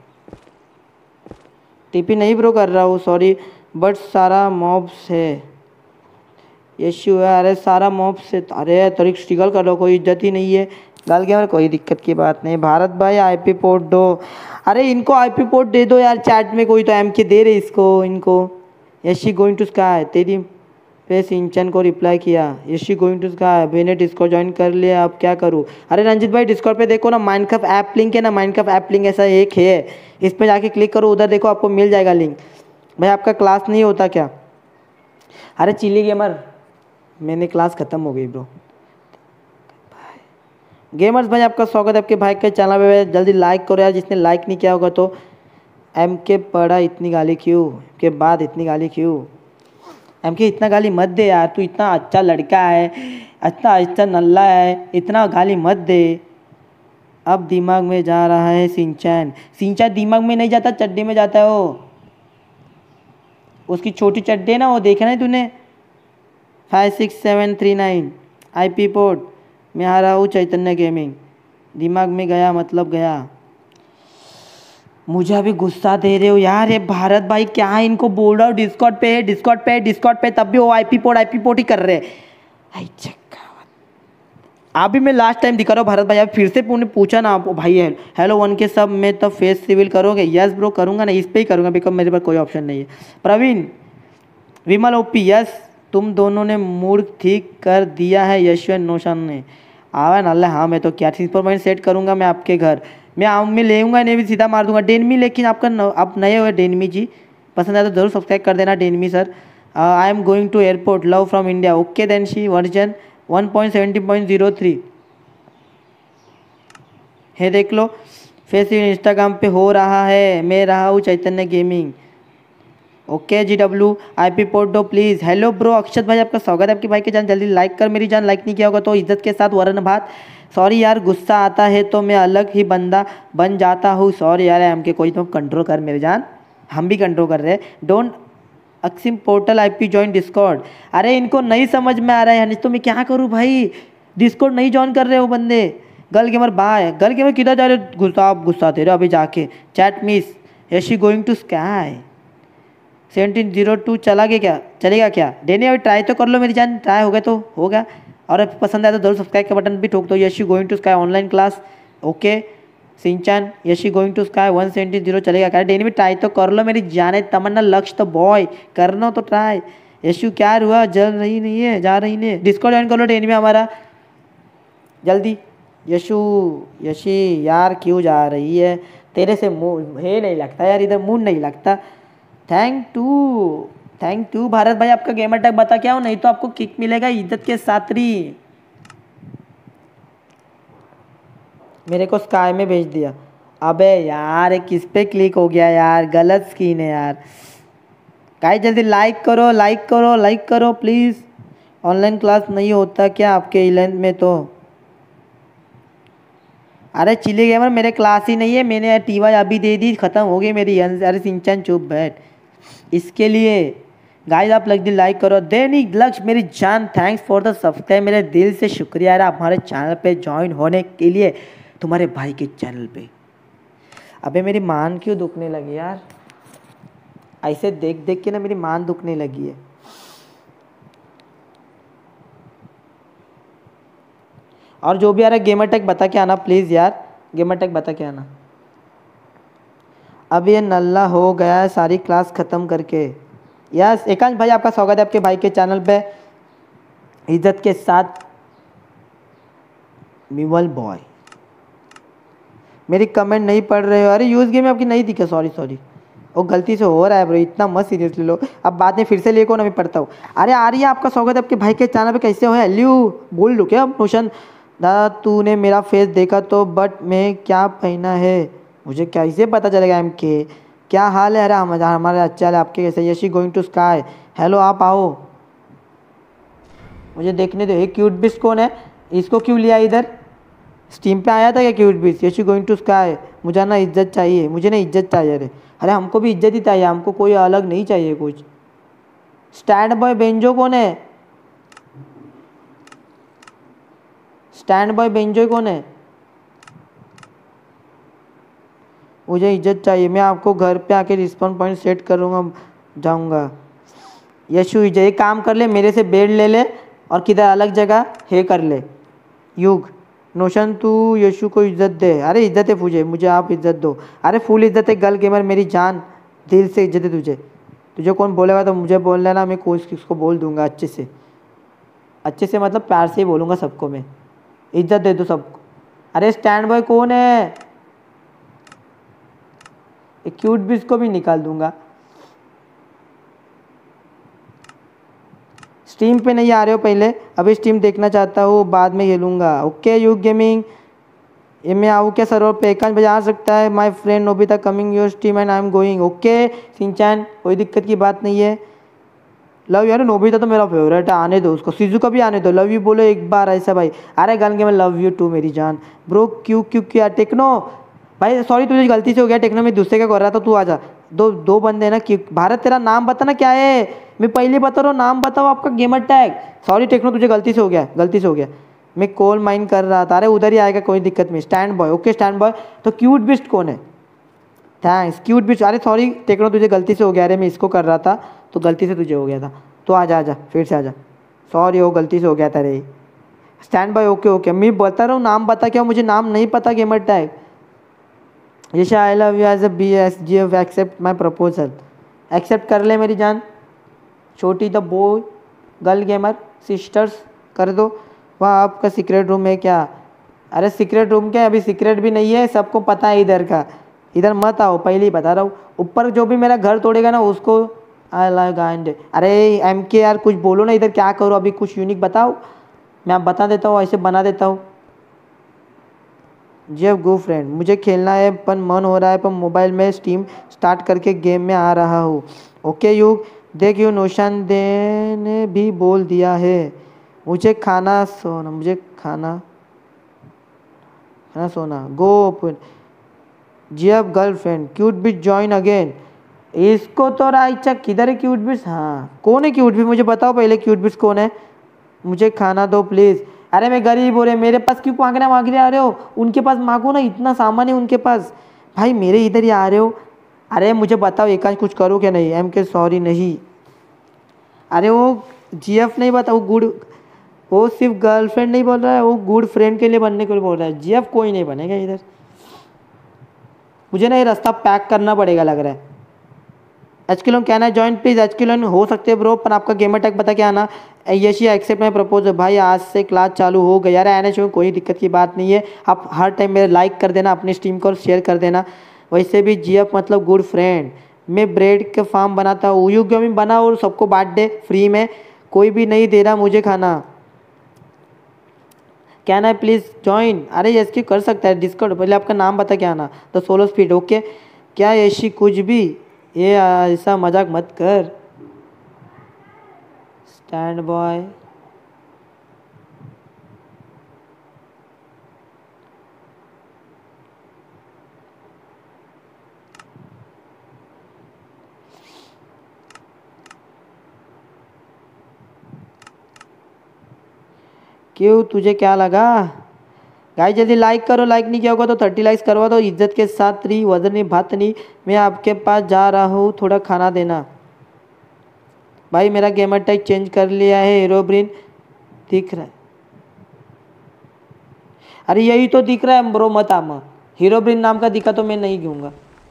टीपी नहीं ब्रो कर रहा हूँ, सॉरी, बट सारा मॉब्स है। यशु है, अरे सारा मॉब्स है। अरे तरीक स्ट्रगल कर लो, कोई इज्जत ही नहीं है। गल गेमर कोई दिक्कत की बात नहीं। भारत भाई आईपी पोर्ट दो। अरे इनको आईपी पोर्ट दे दो यार, चैट में कोई तो एम के दे रहे इसको इनको। यशी गोइंग टू स्काई तेरी पे सिंचन को रिप्लाई किया। यशी गोइंग टू स्काई मैंने डिस्कॉर्ड ज्वाइन कर लिया, अब क्या करूँ? अरे रंजित भाई डिस्कॉर्ड पे देखो ना, माइनक्राफ्ट ऐप लिंक है ना, माइनक्राफ्ट ऐप लिंक ऐसा एक है, इस पर जाके क्लिक करो, उधर देखो आपको मिल जाएगा लिंक। भाई आपका क्लास नहीं होता क्या? अरे चिली गेमर मैंने क्लास ख़त्म हो गई ब्रो। गेमर्स भाई आपका स्वागत है आपके भाई के चैनल पे। जल्दी लाइक करो यार, जिसने लाइक नहीं किया होगा तो। एम के पढ़ा इतनी गाली क्यों के बाद इतनी गाली क्यों? एम के इतना गाली मत दे यार, तू इतना अच्छा लड़का है, इतना अच्छा नल्ला है, इतना गाली मत दे। अब दिमाग में जा रहा है सिंचैन। सिंचैन दिमाग में नहीं जाता, चड्डी में जाता है वो। उसकी छोटी चड्डी है ना, वो देखा नहीं तूने? Five six seven three nine I P port मैं आ रहा हूँ चैतन्य गेमिंग। दिमाग में गया मतलब गया। मुझे अभी गुस्सा दे रहे हो यार ये भारत भाई, क्या है इनको बोल रहा हूँ डिस्कॉर्ड पे डिस्कॉर्ड पे डिस्कॉर्ड पे, तब भी वो आईपी पोर्ट आईपी पोर्ट ही कर रहे हैं। अभी मैं लास्ट टाइम दिखा रहा हूँ भारत भाई, अब फिर से पूछा ना आप भाई है हेलो वन के सब में तो फेस सिविल करोगे? यस ब्रो करूँगा ना, इस पर ही करूँगा बिकॉज मेरे पास कोई ऑप्शन नहीं है। प्रवीण विमल ओपी यस तुम दोनों ने मूड ठीक कर दिया है यशवंत नौशान ने। आवा नल्ला हाँ मैं तो क्या सिंपल पॉइंट सेट करूँगा मैं आपके घर। मैं आऊँ मैं लेऊँगा नहीं भी सीधा मार दूंगा डेनमी। लेकिन आपका न, आप नए हुए डेनमी जी, पसंद आया तो जरूर सब्सक्राइब कर देना डेनमी sir. I am going to airport love from India okay then she version one point seventy point zero three है देख लो। फेस इंस्टाग्राम पे हो रहा है, मैं रहा हूँ Chaitanya gaming okay G W I P port दो प्लीज़। हेलो ब्रो अक्षत भाई आपका स्वागत है आपके भाई के जान। जल्दी लाइक कर मेरी जान, लाइक नहीं किया होगा तो इज्जत के साथ वरन भात। सॉरी यार गुस्सा आता है तो मैं अलग ही बंदा बन जाता हूँ। सॉरी यार हम के कोई तो कंट्रोल कर मेरी जान, हम भी कंट्रोल कर रहे हैं। डोंट अक्सिम portal I P join Discord. अरे इनको नहीं समझ में आ रहा है तो मैं क्या करूँ भाई, डिस्कॉर्ड नहीं ज्वाइन कर रहे हो बंदे। गल गेमर बाय गल गेमर किधर जा रहे हो? गुस्सा आप गुस्सा दे रहे हो अभी जाके chat miss. Yashi going to sky seventeen zero two चला गया क्या? चलेगा क्या? डेनी अभी ट्राई तो कर लो मेरी जान, ट्राई हो गया तो होगा। और अब पसंद आया तो जरूर सब्सक्राइब का बटन भी ठोक दो। Yashi going to sky online class okay Shinchan Yashi going to sky one seventy zero चलेगा क्या? डेनी भी ट्राई तो कर लो मेरी जाने तमन्ना लक्ष्य तो बॉय करना तो ट्राई। यशु क्या हुआ जल रही नहीं है जा रही नहीं, डिस्कॉर्ड ज्वाइन कर लो डेनी में हमारा जल्दी। यशु यशी यार क्यों जा रही है? तेरे से मुँह है नहीं लगता यार, इधर मूड नहीं लगता। Thank to thank you Bharat भाई आपका गेमर टैग बता क्या हो, नहीं तो आपको किक मिलेगा इज्जत के साथ ही। मेरे को स्काई में भेज दिया। अबे यार किस पे क्लिक हो गया यार, गलत स्क्रीन है यार। गाइस जल्दी लाइक करो लाइक करो लाइक करो प्लीज़। ऑनलाइन क्लास नहीं होता क्या आपके इलेंथ में? तो अरे चिली गेमर मेरे क्लास ही नहीं है, मैंने टी वाई अभी दे दी, ख़त्म हो गई मेरी। अरे सिंचन चुप बैठ। इसके लिए गाइस आप लग लाइक करो। दैनिक लक्ष्य मेरी जान थैंक्स फॉर द सब्सक्राइब, मेरे दिल से शुक्रिया यार हमारे चैनल पे ज्वाइन होने के लिए, तुम्हारे भाई के चैनल पे। अबे मेरी मान क्यों दुखने लगी यार, ऐसे देख देख के ना मेरी मान दुखने लगी है। और जो भी आ रहा है गेमर टैग बता के आना प्लीज़ यार, गेमर टैग बता के आना। अब ये नल्ला हो गया है सारी क्लास ख़त्म करके। यस एकांश भाई आपका स्वागत है आपके भाई के चैनल पे इज्जत के साथ। मिवल बॉय मेरी कमेंट नहीं पढ़ रहे हो? अरे यूज़ गेम में आपकी नहीं दिखे, सॉरी सॉरी वो गलती से हो रहा है ब्रो, इतना मत सीरियसली लो। अब बाद में फिर से लेको ना मैं पढ़ता हूँ। अरे आ रही है आपका स्वागत है आपके भाई के चैनल पे, कैसे हो? हेलो बोल लो क्या नोशन? दादा तूने मेरा फेस देखा तो बट मैं क्या पहना है मुझे कैसे पता चलेगा? एम के क्या हाल है? अरे हम हमारे अच्छा हाल है, आपके कैसे? Yashi going to sky hello आप आओ मुझे देखने दो। ये क्यूट बिस्ट कौन है? इसको क्यों लिया इधर? स्टीम पे आया था क्या cute beast? Yashi going to sky मुझे ना इज्जत चाहिए, मुझे ना इज्जत चाहिए। अरे अरे हमको भी इज्जत ही चाहिए, हमको कोई अलग नहीं चाहिए कुछ। स्टैंड बॉय बेंजो कौन है? स्टैंड बॉय बेंजो कौन है? मुझे इज्जत चाहिए, मैं आपको घर पे आके रिस्पॉन्स पॉइंट सेट करूँगा जाऊँगा। यशु इज्जत एक काम कर ले, मेरे से बेड ले ले और किधर अलग जगह है कर ले। युग नोशन तू यशु को इज्जत दे। अरे इज्जत है मुझे, मुझे आप इज्जत दो। अरे फुल इज्जत है गर्ल गेमर, मेरी जान, दिल से इज्जत है तुझे। तुझे कौन बोलेगा तो मुझे बोल लेना, मैं कोई किसको बोल दूंगा अच्छे से। अच्छे से मतलब प्यार से ही बोलूँगा सबको मैं, इज्जत दे दो सबको। अरे स्टैंड बॉय कौन है? एक क्यूट भी इसको भी निकाल दूंगा। स्ट्रीम पे नहीं आ रहे हो पहले? अभी स्ट्रीम देखना चाहता हूँ, बाद में खेलूँगा। ओके युग गेमिंग, ये मैं आऊँ क्या सर्वर पे? एक बजे आ सकता है। My friend Nobita coming your stream and I am going. Okay Shinchan, कोई दिक्कत की बात नहीं है। लव यार, नोबिता तो मेरा फेवरेट है, आने दो उसको। सीजू का भी आने दो। लव यू बोलो एक बार ऐसा भाई। अरे गन के मैं लव यू टू मेरी जान। ब्रो क्यों क्यों क्या टेक्नो भाई, सॉरी तुझे गलती से हो गया टेक्नो, मैं दूसरे का कर रहा था, तू आ जा। दो दो बंदे ना कि भारत, तेरा नाम बताना क्या है? मैं पहले बता रहा हूँ, नाम बताओ आपका गेमर टैग। सॉरी टेक्नो, तुझे गलती से हो गया, गलती से हो गया। मैं कोल माइन कर रहा था। अरे उधर ही आएगा, कोई दिक्कत नहीं। Stand boy, okay stand boy. तो क्यूट बिस्ट कौन है? Thanks cute beast. अरे सॉरी टेक्नो, तुझे गलती से हो गया। अरे मैं इसको कर रहा था तो गलती से तुझे हो गया था। तो आ जा, आ जा फिर से आ जा। सॉरी हो, गलती से हो गया था रे। Stand by, okay okay. मैं बता रहा हूँ, नाम बता क्या? मुझे नाम नहीं पता gamer tag. Yasha I love you as a B S G F, accept my proposal. Accept कर ले मेरी जान। छोटी the boy girl gamer sisters कर दो। वहाँ आपका सीक्रेट रूम है क्या? अरे सीक्रेट रूम क्या, अभी सीक्रेट भी नहीं है, सबको पता है इधर का। इधर मत आओ, पहले ही बता रहा हूँ। ऊपर जो भी मेरा घर तोड़ेगा ना उसको आई लाइक गांड। अरे एम के यार कुछ बोलो ना, इधर क्या करो अभी, कुछ यूनिक बताओ, मैं आप बता देता हूँ, ऐसे बना देता हूँ। जी अब गो फ्रेंड, मुझे खेलना है पर मन हो रहा है, पर मोबाइल में स्टीम स्टार्ट करके गेम में आ रहा हूँ। ओके युग, देख यू नौशान दे ने भी बोल दिया है मुझे खाना सोना, मुझे खाना खाना सोना। गो ओपन जी अब girlfriend cute bit join again. इसको तो राइचा किधर है क्यूट बिट्स? हाँ कौन है क्यूट बिट, मुझे बताओ पहले क्यूट बिट्स कौन है? मुझे खाना दो प्लीज़। अरे मैं गरीब हो रहे, मेरे पास क्यों मांगना मांग रहे आ रहे हो? उनके पास मांगो ना, इतना सामान है उनके पास। भाई मेरे इधर ही आ रहे हो। अरे मुझे बताओ एक कुछ करो क्या? नहीं एम के सॉरी नहीं। अरे वो जी एफ नहीं बता, वो गुड, वो सिर्फ गर्लफ्रेंड नहीं बोल रहा है, वो गुड फ्रेंड के लिए बनने के लिए बोल रहा है। जी एफ कोई नहीं बनेगा इधर। मुझे ना ये रास्ता पैक करना पड़ेगा लग रहा है। एच किलोन कहना है ज्वाइन प्लीज। एच किलोन हो सकते हैं ब्रो, पर आपका गेमर टैग बता क्या आना? Yashi accept my proposal. भाई आज से क्लास चालू हो गई। यार आने चाहिए, कोई दिक्कत की बात नहीं है। आप हर टाइम मेरे लाइक कर देना, अपनी स्ट्रीम को शेयर कर देना। वैसे भी जी एफ मतलब गुड फ्रेंड। मैं ब्रेड के फार्म बनाता हूँ, यू गेमिंग बना और सबको बांट दे फ्री में। कोई भी नहीं दे रहा मुझे खाना। Can I please join? अरे यस की कर सकता है डिस्काउंट, पहले आपका नाम बता क्या आना? The solo speed, okay. क्या ऐसी कुछ भी, ये ऐसा मजाक मत कर। स्टैंड बॉय, क्यों तुझे क्या लगा? गाइस जल्दी लाइक करो, लाइक नहीं किया होगा तो थर्टी लाइक्स करवा दो इज्जत के साथ। थ्री वजन नहीं भात नहीं, मैं आपके पास जा रहा हूँ, थोड़ा खाना देना। भाई मेरा गेमर टैग चेंज कर लिया है, हीरोब्रिन दिख रहा है। अरे यही तो दिख रहा है ब्रो, मत आमा। हीरोब्रिन नाम का दिखा तो मैं नहीं दूंगा।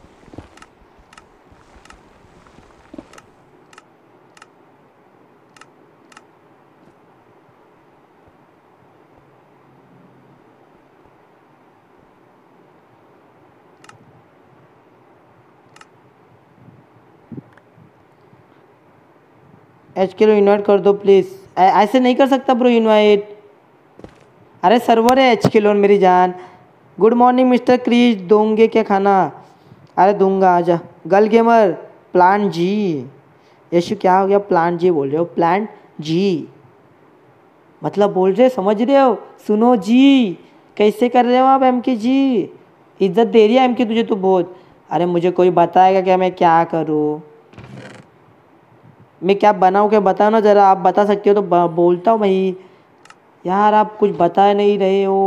एच के इनवाइट कर दो प्लीज़। ऐसे नहीं कर सकता ब्रो इनवाइट। अरे सर्वर है एच के लोन मेरी जान। गुड मॉर्निंग मिस्टर क्रीज, दोगे क्या खाना? अरे दूंगा, आजा। Girl gamer plan ji. Yashu क्या हो गया? प्लान जी बोल रहे हो? प्लान जी मतलब बोल रहे, समझ रहे हो? सुनो जी, कैसे कर रहे हो आप एम के जी? इज्जत दे रही है एम के तुझे तो बहुत। अरे मुझे कोई बताएगा क्या मैं क्या करूँ? मैं क्या बनाऊँ क्या? बताओ ना ज़रा, आप बता सकते हो तो बोलता हूँ भाई। यार आप कुछ बता नहीं रहे हो।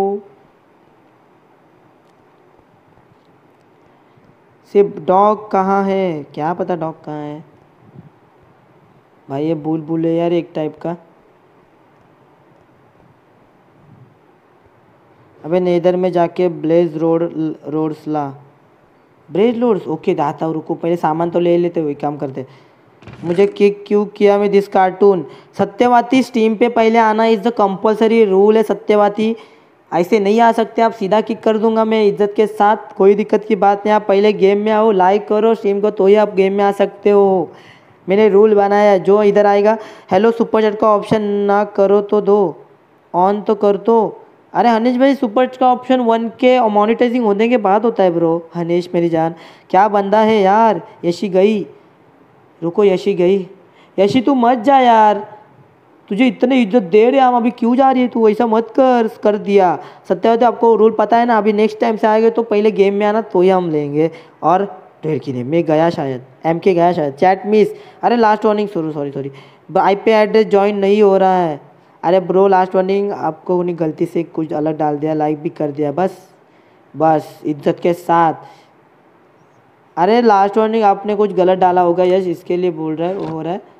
सिर्फ डॉग कहाँ है? क्या पता डॉग कहाँ है भाई। ये बुल बुल है यार एक टाइप का। अबे नेदर में जाके ब्लेज रोड रोड्स ला। ब्लेज रोड्स ओके दाता रुको पहले सामान तो ले लेते, वही काम करते। मुझे किक क्यों किया मैं दिस कार्टून? सत्यवाती स्टीम पे पहले आना इज द कंपलसरी रूल है सत्यवाती, ऐसे नहीं आ सकते आप, सीधा किक कर दूंगा मैं इज्जत के साथ, कोई दिक्कत की बात नहीं। आप पहले गेम में आओ, लाइक करो स्ट्रीम को, तो ही आप गेम में आ सकते हो। मैंने रूल बनाया है, जो इधर आएगा हेलो सुपर चैट का ऑप्शन ना करो तो दो, ऑन तो कर दो। अरे हनीश भाई सुपर चैट का ऑप्शन वन के मोनिटाइजिंग होने के बाद होता है ब्रो। हनीश मेरी जान क्या बंदा है यार। यशी गई, रुको यशी गई। यशी तू मत जा यार, तुझे इतने इज्जत दे रहे हम, अभी क्यों जा रही है तू? ऐसा मत कर। कर दिया सत्यवती, आपको रूल पता है ना। अभी नेक्स्ट टाइम से आएंगे तो पहले गेम में आना, तो ही हम लेंगे। और ढेर की नहीं, मैं गया शायद, एम के गया शायद, चैट मिस। अरे last warning, sorry sorry sorry, I P address join नहीं हो रहा है। अरे ब्रो लास्ट वार्निंग, आपको उन्हें गलती से कुछ अलग डाल दिया, लाइक भी कर दिया, बस बस इज्जत के साथ। अरे लास्ट वार्निंग आपने कुछ गलत डाला होगा यस, इसके लिए बोल रहा है, वो हो रहा है।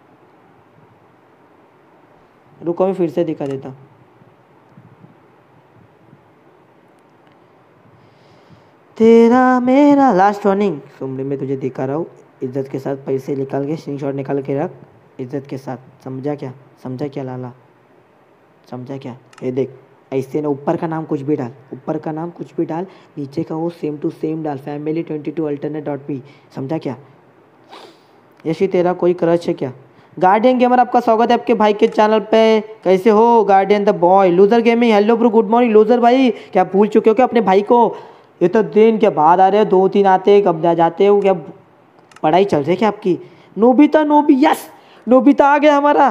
रुको मैं फिर से दिखा देता हूँ। तेरा मेरा लास्ट वार्निंग सुमरी में तुझे दिखा रहा हूँ, इज्जत के साथ पैसे निकाल के स्क्रीनशॉट निकाल के रख, इज्जत के साथ, समझा क्या? समझा क्या लाला, समझा क्या? ये देख ऐसे ना, ऊपर का नाम कुछ भी डाल, ऊपर का नाम कुछ भी डाल, नीचे का वो सेम टू सेम डाल, family twenty two alternate dot P, समझा क्या? यशी तेरा कोई क्रश है क्या? गार्डियन गेमर आपका स्वागत है आपके भाई के चैनल पे। कैसे हो guardian the boy? Loser gaming hello bro, good morning loser भाई। क्या भूल चुके हो क्या अपने भाई को? ये तो दिन के बाद आ रहे हो, दो तीन आते कब जा जाते हो क्या? पढ़ाई चल रही है क्या आपकी? नोबिता नोबी, यस नोबिता आ गया हमारा।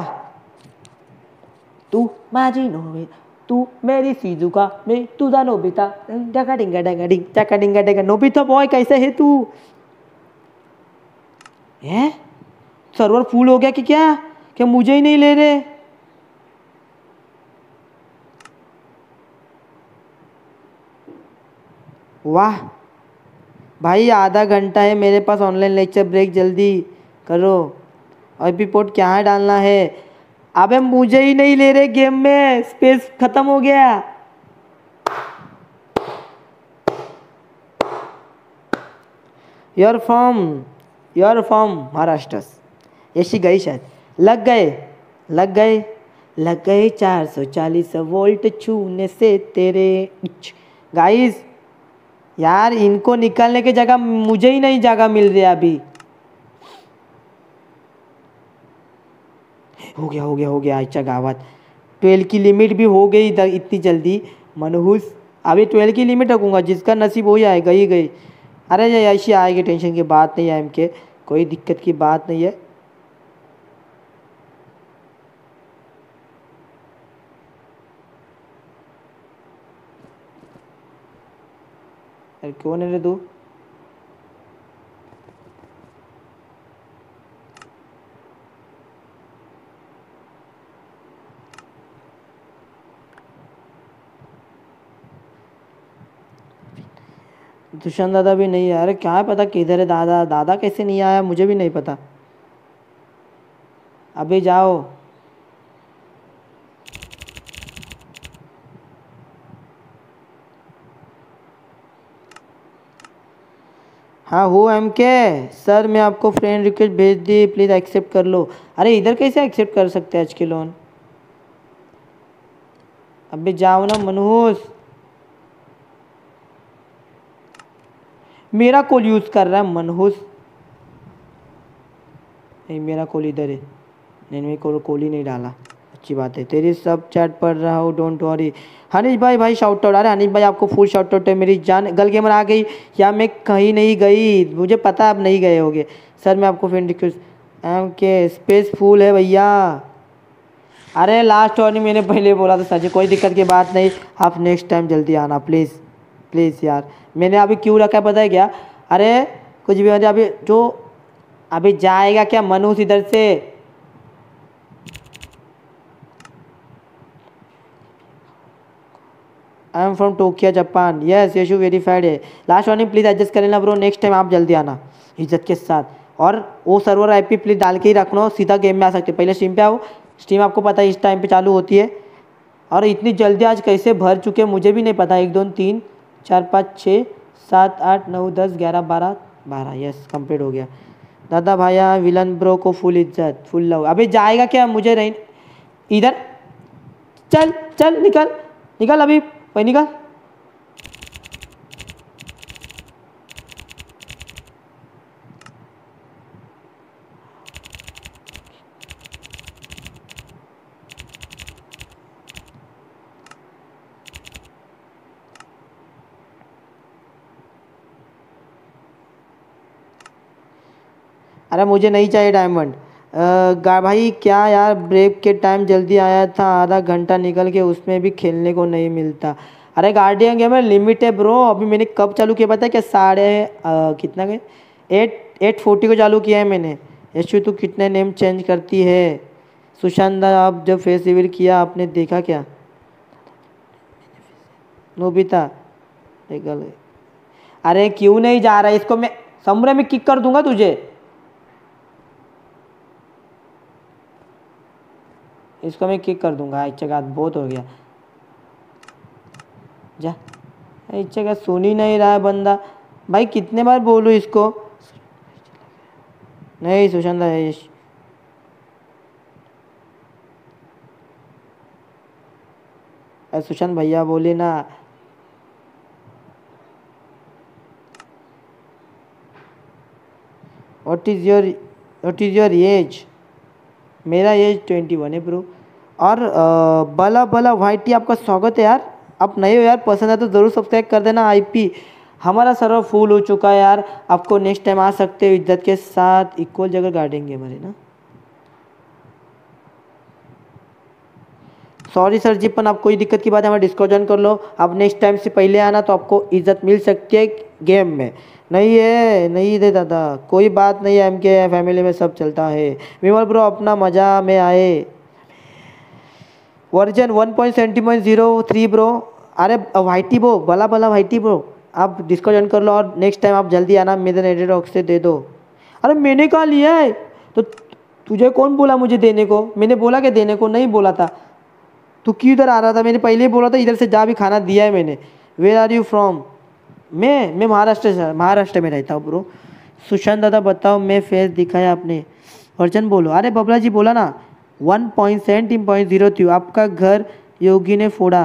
तू माजी नोबिता, तू मेरी सीजुका, मैं तुझा नोबिता, डगा डिंगा डगा डिंग चका डिंगा डगा। नोबिता बॉय कैसे है तू? हैं सर्वर फुल हो गया कि क्या? क्या मुझे ही नहीं ले रहे? वाह भाई, आधा घंटा है मेरे पास ऑनलाइन लेक्चर ब्रेक, जल्दी करो। और रिपोर्ट क्या है डालना है? अबे मुझे ही नहीं ले रहे गेम में, स्पेस खत्म हो गया। Your from your from Maharashtra. Yashi गई शायद, लग गए लग गए लग गए चार सौ चालीस वोल्ट छूने से तेरे। गाइस यार इनको निकालने की जगह मुझे ही नहीं जगह मिल रही अभी। हो गया हो गया हो गया अच्छा गावत। ट्वेल्व की लिमिट भी हो गई इधर इतनी जल्दी मनहूस। अभी ट्वेल्व की लिमिट रखूँगा, जिसका नसीब हो जाए, गई गई। अरे ये ऐसी आएगी, टेंशन की बात नहीं है एम के, कोई दिक्कत की बात नहीं है। अरे कौन है रे तू? दुष्यंत दादा भी नहीं है। अरे क्या है पता किधर है दादा? दादा कैसे नहीं आया मुझे भी नहीं पता। अभी जाओ। हाँ हो एम के सर, मैं आपको फ्रेंड रिक्वेस्ट भेज दी, प्लीज़ एक्सेप्ट कर लो। अरे इधर कैसे एक्सेप्ट कर सकते हैं आज के लोन? अभी जाओ ना मनहूस। मेरा कॉल यूज़ कर रहा है मनहूस। नहीं मेरा कॉल इधर है, नहीं मेरे को कॉल ही नहीं डाला, अच्छी बात है। तेरी सब चैट पढ़ रहा हूँ, डोंट वरी। हनीश भाई भाई शाउट आउट। अरे हनीश भाई आपको फुल शाउट आउट है मेरी जान। गल गेमर आ गई या मैं कहीं नहीं गई? मुझे पता आप नहीं गए होगे सर, मैं आपको friend request M K space full है भैया। अरे लास्ट वार्निंग मैंने पहले बोला था सर जी, कोई दिक्कत की बात नहीं, आप नेक्स्ट टाइम जल्दी आना प्लीज़ प्लीज़ यार। मैंने अभी क्यों रखा है पता है क्या? अरे कुछ भी मतलब अभी जो अभी जाएगा क्या मनूस इधर से? I am from Tokyo Japan, yes Yashu verified है। लास्ट वार्निंग प्लीज़ एडजस्ट कर लेना ब्रो, नेक्स्ट टाइम आप जल्दी आना इज्जत के साथ। और वो सर्वर आईपी प्लीज़ डाल के ही रखना, सीधा गेम में आ सकते। पहले स्ट्रीम पे आओ, स्ट्रीम आपको पता है इस टाइम पे चालू होती है। और इतनी जल्दी आज कैसे भर चुके मुझे भी नहीं पता। एक दो तीन चार पाँच छः सात आठ नौ दस ग्यारह बारह बारह यस कंप्लीट हो गया। दादा भाया विलन ब्रो को फुल इज्जत फुल लव। अबे जाएगा क्या मुझे रही इधर। चल चल निकल निकल अभी भाई निकल। अरे मुझे नहीं चाहिए डायमंड। गा भाई क्या यार ब्रेक के टाइम जल्दी आया था आधा घंटा निकल के उसमें भी खेलने को नहीं मिलता। अरे गार्डियन गेम में लिमिट है ब्रो। अभी मैंने कब चालू किया पता है क्या साढ़े कितना गए एट एट फोर्टी को चालू किया है मैंने। यशु तू कितने नेम चेंज करती है। सुशांत आप जब फेस रिवील किया आपने देखा क्या। नोबिता गल अरे क्यों नहीं जा रहा इसको मैं समरे में किक कर दूंगा तुझे। इसको मैं किक कर दूंगा। एक जगह बहुत हो गया जा। एक जगह सुन ही नहीं रहा है बंदा। भाई कितने बार बोलूँ इसको। नहीं सुशांत है सुशांत भैया बोले ना। What is your what is your age. मेरा एज ट्वेंटी वन है ब्रो। और आ, बला बला वाइट टी आपका स्वागत है यार। आप नए हो यार पसंद है तो ज़रूर सब्सक्राइब कर देना। आईपी हमारा सर्वर फुल हो चुका है यार। आपको नेक्स्ट टाइम आ सकते हो इज्जत के साथ। इक्वल जगह गार्डियन गेमर है ना। सॉरी सर जी पर आप कोई दिक्कत की बात है हमारा डिस्कॉर्ड ज्वाइन कर लो। आप नेक्स्ट टाइम से पहले आना तो आपको इज्जत मिल सकती है गेम में। नहीं है नहीं दे दादा कोई बात नहीं है। एम के फैमिली में सब चलता है। विमल ब्रो अपना मज़ा में आए। Version one point seventy point zero three bro. अरे वाइटी ब्रो भला भला वाइटी ब्रो आप डिस्कॉर्ड ज्वाइन कर लो और नेक्स्ट टाइम आप जल्दी आना मेरे एडिटर ऑक्स से दे दो। अरे मैंने कहा लिया है तो तुझे कौन बोला मुझे देने को। मैंने बोला कि देने को नहीं बोला था। तू क्यों इधर आ रहा था। मैंने पहले ही बोला था इधर से जा भी खाना दिया है मैंने। Where are you from. मैं मैं महाराष्ट्र से महाराष्ट्र में रहता हूँ ब्रो। सुशांत दादा बताओ मैं फेस दिखाया आपने। अर्जन बोलो। अरे बबला जी बोला ना one point seventeen point zero three. आपका घर योगी ने फोड़ा।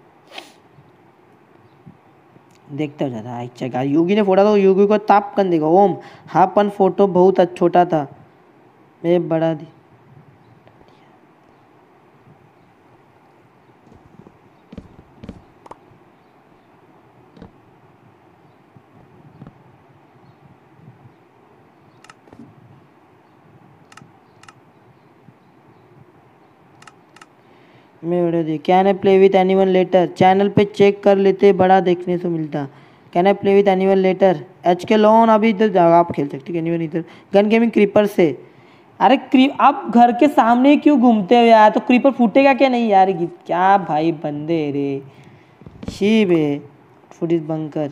देखते हो ज़्यादा अच्छा का योगी ने फोड़ा तो योगी को ताप कर देगा। ओम हाँ पन फोटो बहुत छोटा था मैं बड़ा दी। मैं वीडियो दी। Can I play with anyone later. Channel पे चेक कर लेते बड़ा देखने से मिलता। Can I play with anyone later. H K लोन अभी इधर जाओ आप खेल सकते एनीवन इधर। गन गेमिंग क्रीपर से। अरे क्रीप आप घर के सामने क्यों घूमते हो यार। तो क्रीपर फूटेगा क्या नहीं यार। क्या भाई बंदे रे शीब है फुट इज बंकर।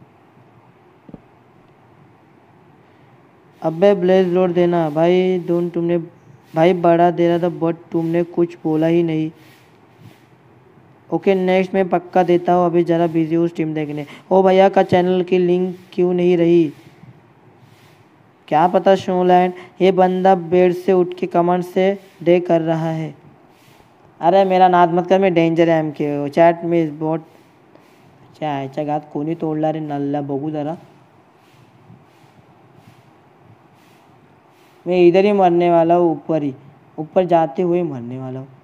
अबे ब्लेज लोड देना भाई। दोन तुमने भाई बड़ा दे रहा था बट तुमने कुछ बोला ही नहीं। ओके नेक्स्ट मैं पक्का देता हूँ। अभी ज़रा बिजी हूँ स्ट्रीम देखने। ओ भैया का चैनल की लिंक क्यों नहीं रही। क्या पता शोलैंड। ये बंदा बेड से उठ के कमेंट से डे कर रहा है। अरे मेरा नाद मत कर मैं डेंजर है एम के चॅट में बहुत अच्छा ह्याच्या गात कोणी तोडला रे नल्ला बघू जरा। मैं इधर ही मरने वाला हूँ ऊपर ही ऊपर जाते हुए मरने वाला हूँ।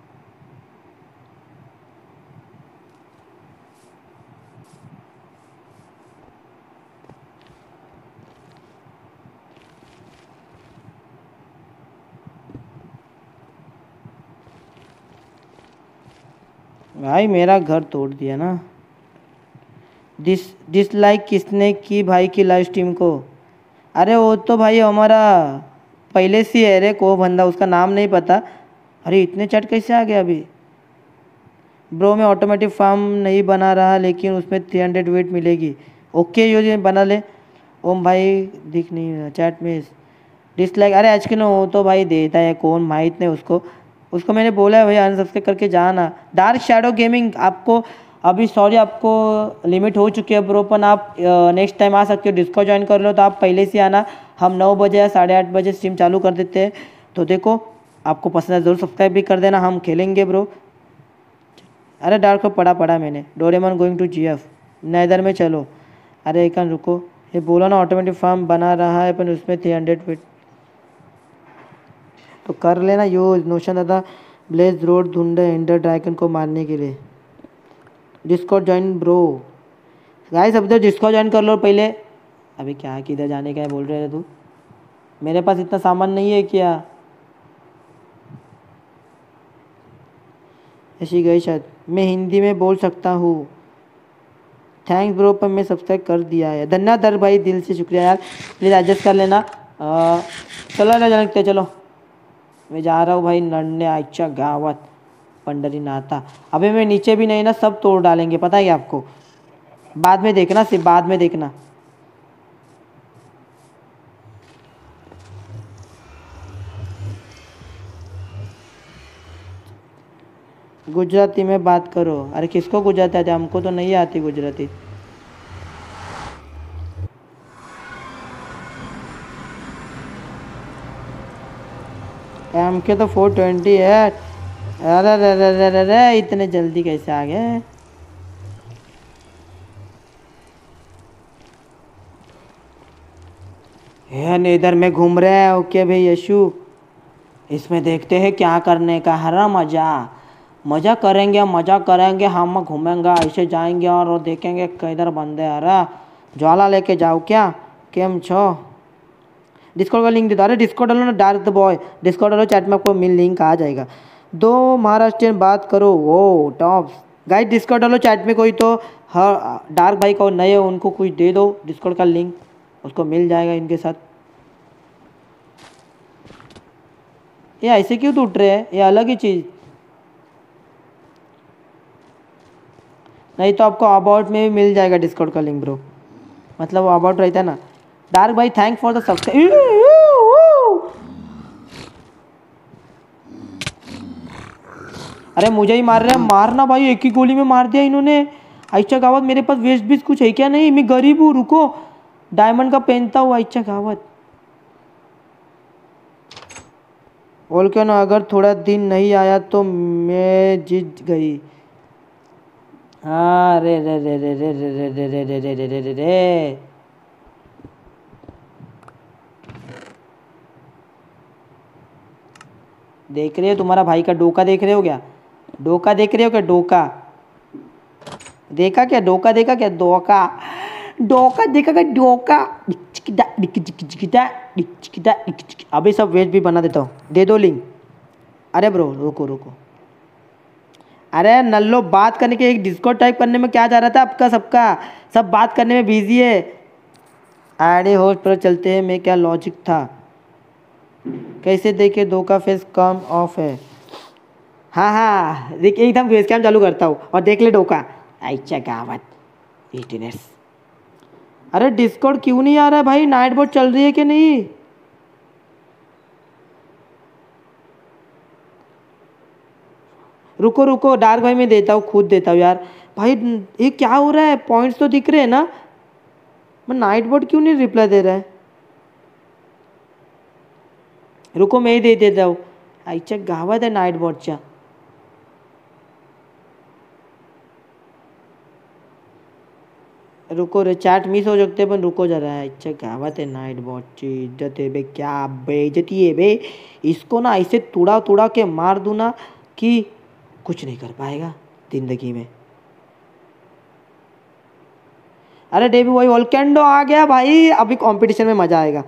भाई मेरा घर तोड़ दिया ना। डिस डिसलाइक किसने की भाई की लाइव स्ट्रीम को। अरे वो तो भाई हमारा पहले से है रे को बंदा उसका नाम नहीं पता। अरे इतने चट कैसे आ गया अभी। ब्रो मैं ऑटोमेटिक फार्म नहीं बना रहा लेकिन उसमें थ्री हंड्रेड वेट मिलेगी। ओके यो बना ले। ओम भाई दिख नहीं रहा चैट में डिसलाइक। अरे आज के नो तो भाई देता है कौन माहित नहीं उसको। उसको मैंने बोला है भाई अनसब्सक्राइब करके जाना। डार्क शैडो गेमिंग आपको अभी सॉरी आपको लिमिट हो चुकी है ब्रो, पर आप नेक्स्ट टाइम आ सकते हो। डिस्को ज्वाइन कर लो तो आप पहले से आना, हम नौ बजे या साढ़े आठ बजे स्ट्रीम चालू कर देते हैं। तो देखो आपको पसंद है ज़रूर सब्सक्राइब भी कर देना, हम खेलेंगे ब्रो। अरे डार्क को पढ़ा पढ़ा मैंने। Doraemon going to G F nether में चलो। अरे एक रुको, ये बोला ना ऑटोमेटिक फार्म बना रहा है, पर उसमें थ्री हंड्रेड फीट तो कर लेना यूज। नोशन दादा ब्लेज रोड ढूंढे एंडर ड्रैगन को मारने के लिए। Discord join bro. गाइस अब तो डिस्कॉर्ड ज्वाइन कर लो पहले। अभी क्या किधर जाने का है बोल रहे थे तू? मेरे पास इतना सामान नहीं है क्या? ऐसी गई शायद। मैं हिंदी में बोल सकता हूँ। थैंक्स ब्रो, पर मैं सब्सक्राइब कर दिया है। धन्यवाद दर भाई, दिल से शुक्रिया यार। प्लीज़ एडजस्ट कर लेना। आ, चलो ना जानते चलो, मैं जा रहा हूँ भाई नड़ने आयचा गावत पंडरी नाता। अबे मैं नीचे भी नहीं ना, सब तोड़ डालेंगे पता है आपको। बाद में देखना, सिर्फ बाद में देखना। गुजराती में बात करो। अरे किसको गुजराती आती? हमको तो नहीं आती गुजराती। एम के तो फोर ट्वेंटी है। अरे अरे अरे अरे इतने जल्दी कैसे आ गए? है इधर में घूम रहे हैं। ओके भाई यशु, इसमें देखते हैं क्या करने का। हरा मजा मजा करेंगे, मजा करेंगे, हम घूमेंगे ऐसे जाएंगे और देखेंगे किधर बंदे। अरे ज्वाला लेके जाओ क्या? केम छो? डिस्कॉर्ड का लिंक दे दो। अरे डिस्कॉर्ड डालो ना डार्क द बॉय, डिस्कॉर्ड डालो, चैट में आपको मिल लिंक आ जाएगा। दो महाराष्ट्रियन बात करो वो टॉप्स। गाइस डिस्कॉर्ड डालो चैट में कोई तो। हाँ डार्क भाई को नए हो उनको कुछ दे दो डिस्कॉर्ड का लिंक, उसको मिल जाएगा इनके साथ। ये ऐसे क्यों टूट रहे हैं? ये अलग ही चीज़। नहीं तो आपको अबाउट में भी मिल जाएगा डिस्कॉर्ड का लिंक ब्रो, मतलब वो अबाउट रहता है ना। डार्क भाई थैंक फॉर द सब्सक्राइब। अरे मुझे ही मार रहे हैं, मारना भाई, एक ही गोली में मार दिया इन्होंने। आयशा गावत मेरे पास वेस्ट बीस कुछ है क्या? नहीं मैं गरीब हूँ, रुको। डायमंड का पहनता हूँ आयशा गावत। बोल क्यों ना, अगर थोड़ा दिन नहीं आया तो मैं जीत गई। हाँ रे रे रे रे रे रे रे रे रे रे रे रे रे रे रे। देख रहे हो तुम्हारा भाई का डोका देख रहे हो क्या? डोका देख रहे हो क्या? डोका देखा क्या? डोका देखा क्या? डोका डोका देखा क्या? डोका। अभी सब वेज भी बना देता हूँ, दे दो लिंक। अरे ब्रो रुको रुको। अरे नल्लो बात करने के, एक डिस्कॉर्ड टाइप करने में क्या जा रहा था आपका सबका? सब बात करने में बिजी है। अरे होस्ट पर चलते हैं, मैं क्या लॉजिक था? कैसे देखे दो का फेस कम ऑफ है। हाँ हाँ देख एकदम फेस कैम चालू करता हूँ और देख ले डोका। अच्छा गावत एटीनेस। अरे डिस्कॉर्ड क्यों नहीं आ रहा है भाई? नाइट बोट चल रही है कि नहीं? रुको रुको डार्क भाई मैं देता हूँ, खुद देता हूँ यार। भाई ये क्या हो रहा है? पॉइंट्स तो दिख रहे हैं ना, मैं नाइट बोट क्यों नहीं रिप्लाई दे रहा है? रुको मैं ही दे देता हूँ। अच्छा गावत है नाइट बोटच्या। रुको रे चैट मिस हो सकते पण रुको जरा। अच्छा गावत है नाइट बोटची इज्जत है बे, क्या बेइज्जती है बे। इसको ना ऐसे तुड़ा तुड़ा के मार दूँ ना कि कुछ नहीं कर पाएगा जिंदगी में। अरे डेबी वही वोल्केंडो आ गया भाई, अभी कंपटीशन में मजा आएगा।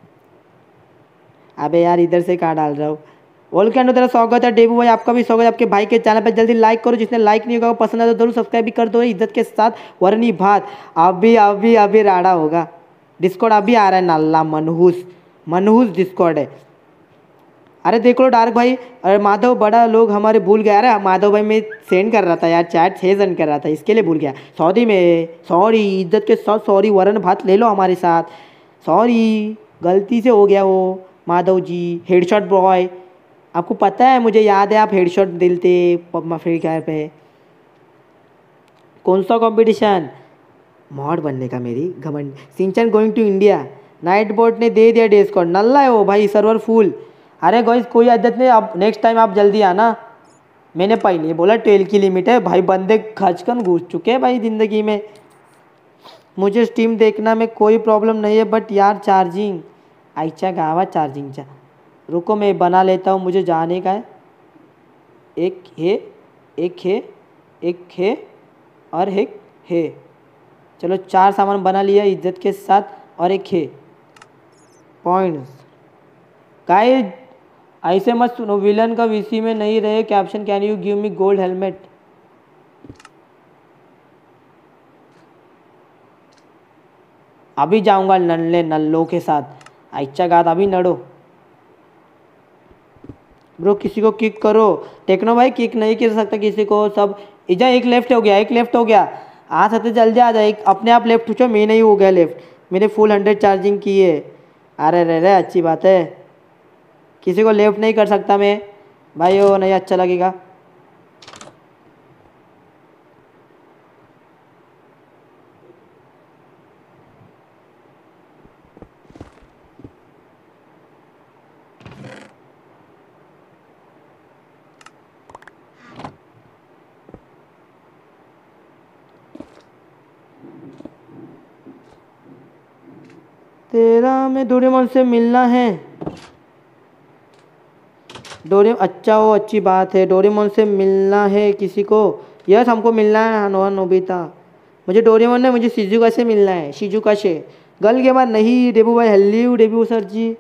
अबे यार इधर से कहाँ डाल रहा हूँ? वोल्केंडो तेरा स्वागत है। डेबू भाई आपका भी स्वागत है। आपके भाई के चैनल पर जल्दी लाइक करो, जिसने लाइक नहीं होगा वो पसंद है तो जरूर सब्सक्राइब भी कर दो इज्जत के साथ, वरनी बात अभी अभी अभी राड़ा होगा। डिस्कॉर्ड अभी आ रहा है नाला मनहूस मनहूस डिस्कॉर्ड है। अरे देख लो डार्क भाई। अरे माधव बड़ा लोग हमारे भूल गया। अरे माधव भाई मैं सेंड कर रहा था यार, चैट छः सेंड कर रहा था, इसके लिए भूल गया। सॉरी में सॉरी, इज्जत के साथ सॉरी, वरन भात ले लो हमारे साथ। सॉरी गलती से हो गया वो माधव जी। हेडशॉट बॉय आपको पता है, मुझे याद है आप हेडशॉट दिलते फ्री फायर पे। कौन सा कंपटीशन? मॉड बनने का मेरी घमंड। सिंचन going to India, night bot ने दे दिया डे स्कॉट, नल्ला है वो भाई, सर्वर फुल। अरे गाइस कोई आदत नहीं, अब नेक्स्ट टाइम आप जल्दी आना। मैंने पहले ही बोला ट्वेल्व की लिमिट है भाई, बंदे खचकन घुस चुके हैं भाई ज़िंदगी में। मुझे स्टीम देखना में कोई प्रॉब्लम नहीं है, बट यार चार्जिंग आइचा गावा चार्जिंग चा। रुको मैं बना लेता हूँ, मुझे जाने का है। एक है, एक है, एक है और एक है। चलो चार सामान बना लिया इज्जत के साथ, और एक है पॉइंट्स। गाइस ऐसे मत सुनो, विलन का वीसी में नहीं रहे caption, can you give me gold helmet. अभी जाऊंगा नल्ले नल्लों के साथ, अच्छा गात अभी नड़ो। ब्रो किसी को किक करो। टेक्नो भाई किक नहीं कर सकता किसी को, सब इजा एक लेफ्ट हो गया, एक लेफ्ट हो गया। आ सकते जल्दी आ जाए, अपने आप लेफ्ट पूछो, मैं नहीं हो गया लेफ्ट, मैंने फुल हंड्रेड चार्जिंग की है। अरे रे रे अच्छी बात है, किसी को लेफ्ट नहीं कर सकता मैं भाई, वो नहीं अच्छा लगेगा। तेरा में डोरेमोन से मिलना है। डोरे अच्छा हो, अच्छी बात है, डोरेमोन से मिलना है किसी को। यस हमको मिलना है हनोहा नोबिता। मुझे डोरेमोन ने, मुझे शिजुका से मिलना है, शिजुका से। गर्ल के बाद नहीं डेबू भाई, हेल्ली डेबू सर जी।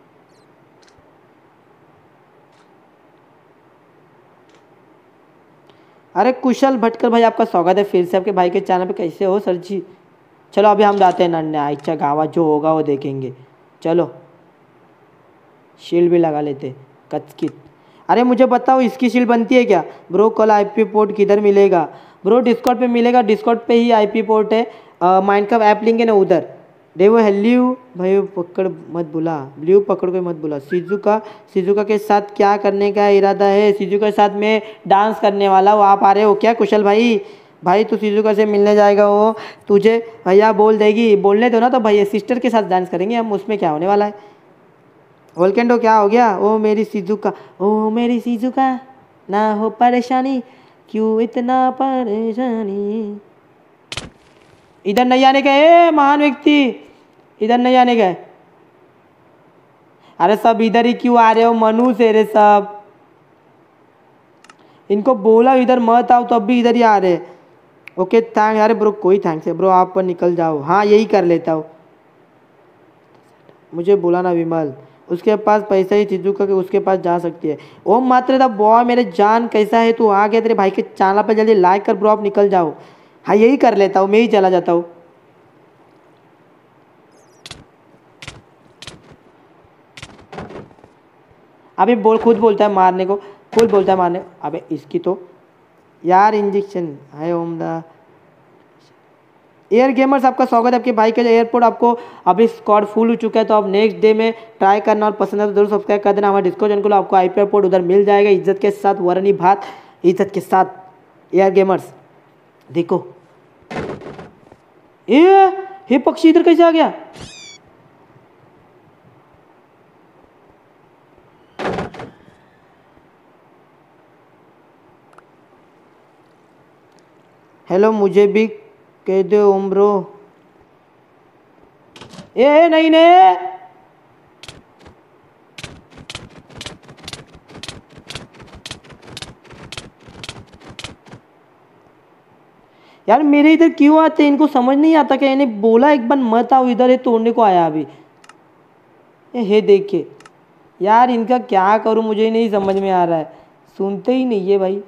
अरे कुशल भटकर भाई आपका स्वागत है फिर से आपके भाई के चैनल पे। कैसे हो सर जी? चलो अभी हम जाते हैं नन्या, अच्छा गावा जो होगा वो देखेंगे। चलो शील्ड भी लगा लेते कचकित। अरे मुझे बताओ इसकी शील्ड बनती है क्या? ब्रो कल आईपी पोर्ट किधर मिलेगा? ब्रो डिस्कॉर्ड पे मिलेगा, डिस्कॉर्ड पे ही आईपी पोर्ट है। माइनक्राफ्ट ऐप लिंक है ना उधर। देवो हेल्यू भाई पकड़ मत बुला, ब्लू पकड़ के मत बुला। सिजुका, सिजुका के साथ क्या करने का इरादा है? सिजुका के साथ मैं डांस करने वाला हूँ, आप आ रहे हो क्या कुशल भाई? भाई तू सिजुका से मिलने जाएगा, वो तुझे भैया बोल देगी, बोलने दो ना। तो भैया सिस्टर के साथ डांस करेंगे हम, उसमें क्या होने वाला है? वोल्केंडो क्या हो गया? ओ मेरी सिजुका, ओ मेरी सिजुका, ना हो परेशानी, क्यों इतना परेशानी। इधर नहीं आने का ए महान व्यक्ति, इधर नहीं आने का। अरे सब इधर ही क्यों आ रहे हो? मनु से रे सब, इनको बोला इधर मत आओ, तो अब भी इधर ही आ रहे। Okay thank. अरे ब्रो कोई थैंक्स है ब्रो, आप पर निकल जाओ। हाँ यही कर लेता हूँ, मुझे बोला ना विमल, उसके पास पैसा ही चिजू का, उसके पास जा सकती है। ओम मात्र दा बॉय मेरे जान कैसा है तू? आ गया तेरे भाई के चैनल पे, जल्दी लाइक कर ब्रो, आप निकल जाओ। हाँ यही कर लेता हूँ, मैं ही चला जाता हूँ। अभी बोल, खुद बोलता है मारने को, खुद बोलता है मारने। अबे इसकी तो यार इंजेक्शन है। ओम दा एयर गेमर्स आपका स्वागत है आपके भाई के एयरपोर्ट। आपको अभी स्क्वाड फुल हो चुका है, तो आप नेक्स्ट डे में ट्राई करना, और पसंद है तो जरूर सब्सक्राइब कर देना हमारे डिस्कॉर्ड चैनल को। आपको आई पी एयरपोर्ट उधर मिल जाएगा इज्जत के साथ, वरनी भात इज्जत के साथ। एयर गेमर्स देखो, ए ये पक्षी इधर कैसे आ गया? हेलो मुझे भी कह दो ओम ब्रो। ए नहीं ने यार, मेरे इधर क्यों आते हैं? इनको समझ नहीं आता क्या? इन्हें बोला एक बार मत आओ इधर, ये तोड़ने को आया अभी। ये देखिए यार, इनका क्या करूं मुझे नहीं समझ में आ रहा है, सुनते ही नहीं है भाई।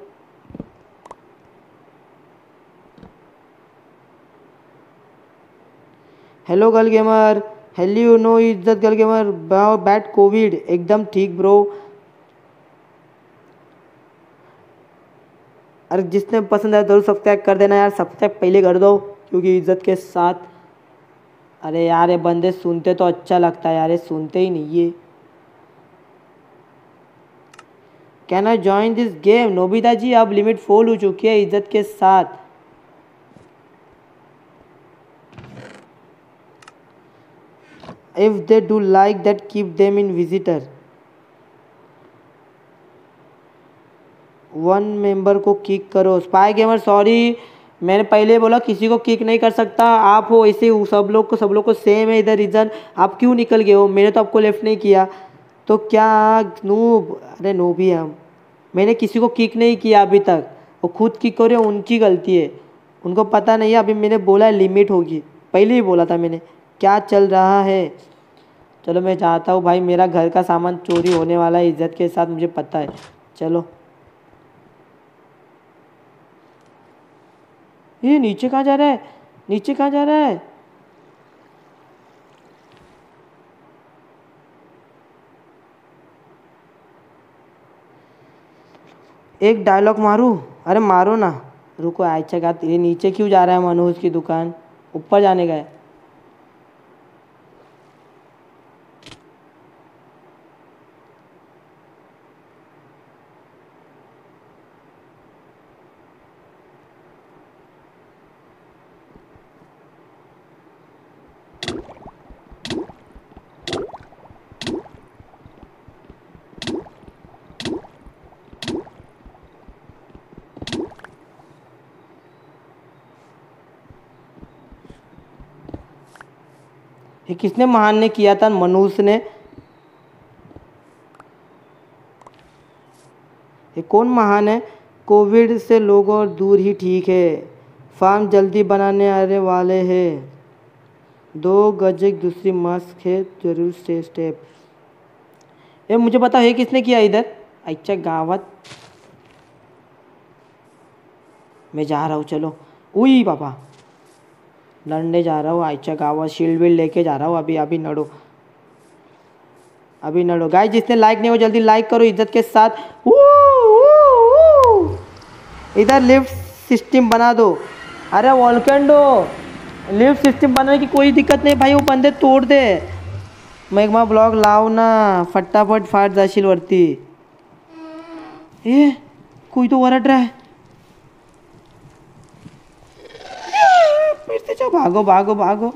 Hello girl gamer, hello no इज्जत गर्ल गेमर, बैट कोविड एकदम ठीक ब्रो। अरे जिसने पसंद है जरूर सब्सक्राइब कर देना यार, सब्सक्राइब पहले कर दो क्योंकि इज्जत के साथ। अरे यार ये बंदे सुनते तो अच्छा लगता है यार, ये सुनते ही नहीं है। Can I join this game? Nobita ji अब लिमिट फुल हो चुकी है इज्जत के साथ। If they do like that keep them in visitor. One member को किक करो। स्पाई गेमर सॉरी, मैंने पहले बोला किसी को किक नहीं कर सकता, आप हो ऐसे सब लोग को सब लोग को सेम है इधर रीज़न। आप क्यों निकल गए हो? मैंने तो आपको लेफ्ट नहीं किया तो क्या नूब? अरे नूब ही हम, मैंने किसी को किक नहीं किया अभी तक। वो खुद किक करे उनकी गलती है, उनको पता नहीं है। अभी मैंने बोला लिमिट होगी, पहले ही बोला था मैंने। क्या चल रहा है? चलो मैं चाहता हूँ भाई, मेरा घर का सामान चोरी होने वाला है इज्जत के साथ, मुझे पता है। चलो ये नीचे कहाँ जा रहा है? नीचे कहाँ जा रहा है? एक डायलॉग मारूं? अरे मारो ना, रुको। अच्छा का ये नीचे क्यों जा रहा है? मनोज की दुकान ऊपर जाने का है। ये किसने महान ने किया था? मनुष्य ने। ये कौन महान है? कोविड से लोग और दूर ही ठीक है। फार्म जल्दी बनाने आने वाले हैं। दो गज एक दूसरी मास्क है, जरूर से स्टेप। ये मुझे बताओ ये किसने किया इधर? अच्छा गावत। मैं जा रहा हूँ, चलो। उई पापा, लड़ने जा रहा हूँ। अच्छा गावत शील्ड विल्ड लेके जा रहा हूँ। अभी अभी नड़ो, अभी नड़ो। गाइस जिसने लाइक नहीं हो जल्दी लाइक करो इज्जत के साथ। इधर लिफ्ट सिस्टम बना दो। अरे वॉल्केंडो, लिफ्ट सिस्टम बनाने की कोई दिक्कत नहीं भाई, वो बंदे तोड़ दे। मैग्मा ब्लॉक लाव ना, फटाफट फाट जाशील वरती। ये कोई तो वरट रहा है। फिर से जाओ, भागो भागो भागो।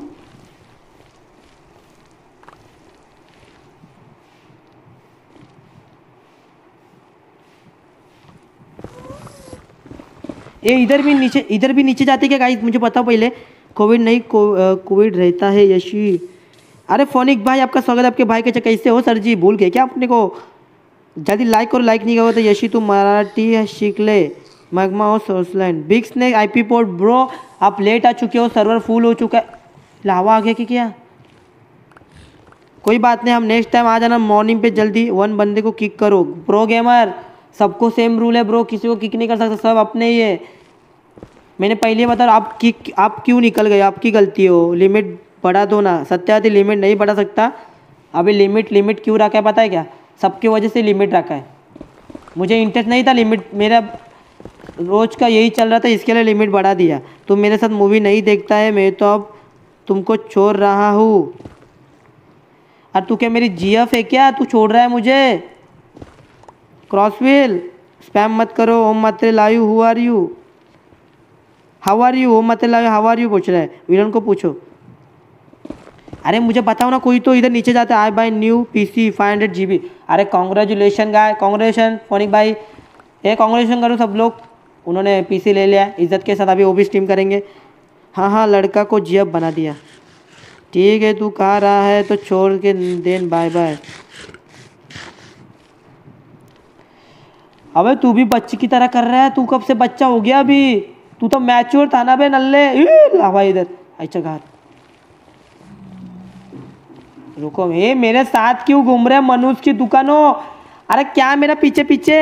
ये इधर भी नीचे, इधर भी नीचे जाते क्या गाइस? मुझे बताओ पहले। कोविड नहीं, को, कोविड रहता है यशी। अरे फोनिक भाई आपका स्वागत है। आपके भाई के कैसे हो सर जी? भूल गए क्या अपने को? जल्दी लाइक करो, लाइक नहीं करो तो यशी तू मराठी सीख ले। मैग्मा और सोसलैंड big snake IP port bro, आप लेट आ चुके हो, सर्वर फुल हो चुका है। लावा आ गया कि क्या? कोई बात नहीं, हम नेक्स्ट टाइम आ जाना मॉर्निंग पे जल्दी। वन बंदे को किक करो। प्रो गेमर सबको सेम रूल है ब्रो, किसी को किक नहीं कर सकता, सब अपने ही है। मैंने पहले बता, आप किक आप क्यों निकल गए? आपकी गलती हो। लिमिट बढ़ा दो ना। सत्यार्थी लिमिट नहीं बढ़ा सकता। अभी लिमिट लिमिट क्यों रखा है पता है क्या? सबकी वजह से लिमिट रखा है। मुझे इंटरेस्ट नहीं था लिमिट, मेरा रोज़ का यही चल रहा था, इसके लिए लिमिट बढ़ा दिया। तुम मेरे साथ मूवी नहीं देखता है, मैं तो अब तुमको छोड़ रहा हूँ। और तू क्या मेरी जीएफ है क्या? तू छोड़ रहा है मुझे? क्रॉसविल स्पैम मत करो। ओम मात्रे लायू who are you? How are you? Om Matre लायू हाउ आर यू पूछ रहा है। विलन को पूछो। अरे मुझे बताओ ना, कोई तो इधर नीचे जाता है। I buy new PC five hundred G B. अरे कॉन्ग्रेचुलेशन गाय, कॉन्ग्रेचुलेशन फोनिक भाई। ये कॉन्ग्रेचुलेशन करो सब लोग, उन्होंने पीसी ले लिया इज्जत के साथ। अभी वो भी स्ट्रीम करेंगे। हाँ हाँ लड़का को जीएफ बना दिया। ठीक है तू कहा रहा है तो छोड़ के देन बाय बाय। अबे तू भी बच्चे की तरह कर रहा है। तू कब से बच्चा हो गया? अभी तू तो मैच्योर था ना बे नल्ले। लावा इधर। अच्छा घात, रुको। ये मेरे साथ क्यों घूम रहे मनुष्य की दुकानों? अरे क्या मेरा पीछे पीछे?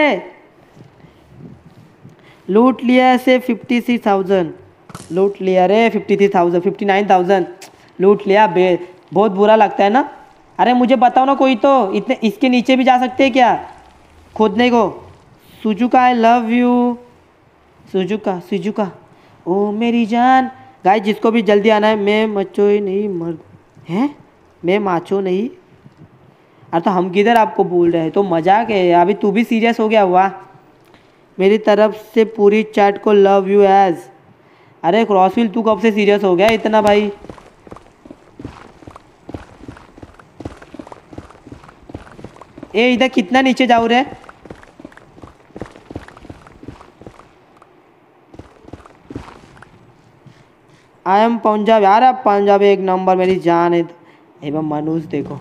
लूट लिया ऐसे फिफ्टी सिक्स थाउजेंड लूट लिया रे। Fifty three thousand fifty nine thousand लूट लिया बे। बहुत बुरा लगता है ना। अरे मुझे बताओ ना, कोई तो इतने इसके नीचे भी जा सकते हैं क्या खोदने को? Suzuka I love you. Suzuka Suzuka ओ मेरी जान। गाइस जिसको भी जल्दी आना है। मैं मचो ही नहीं मर्द है, मैं माचो नहीं। अरे तो हम किधर आपको बोल रहे हैं, तो मजाक है। अभी तू भी सीरियस हो गया हुआ। मेरी तरफ से पूरी चैट को लव यू एज। अरे क्रॉसविल तू कब से सीरियस हो गया इतना भाई? ए इधर कितना नीचे जाओ रे? आई एम पंजाब यार। अब पंजाब एक नंबर मेरी जान है। एवं मनुष देखो,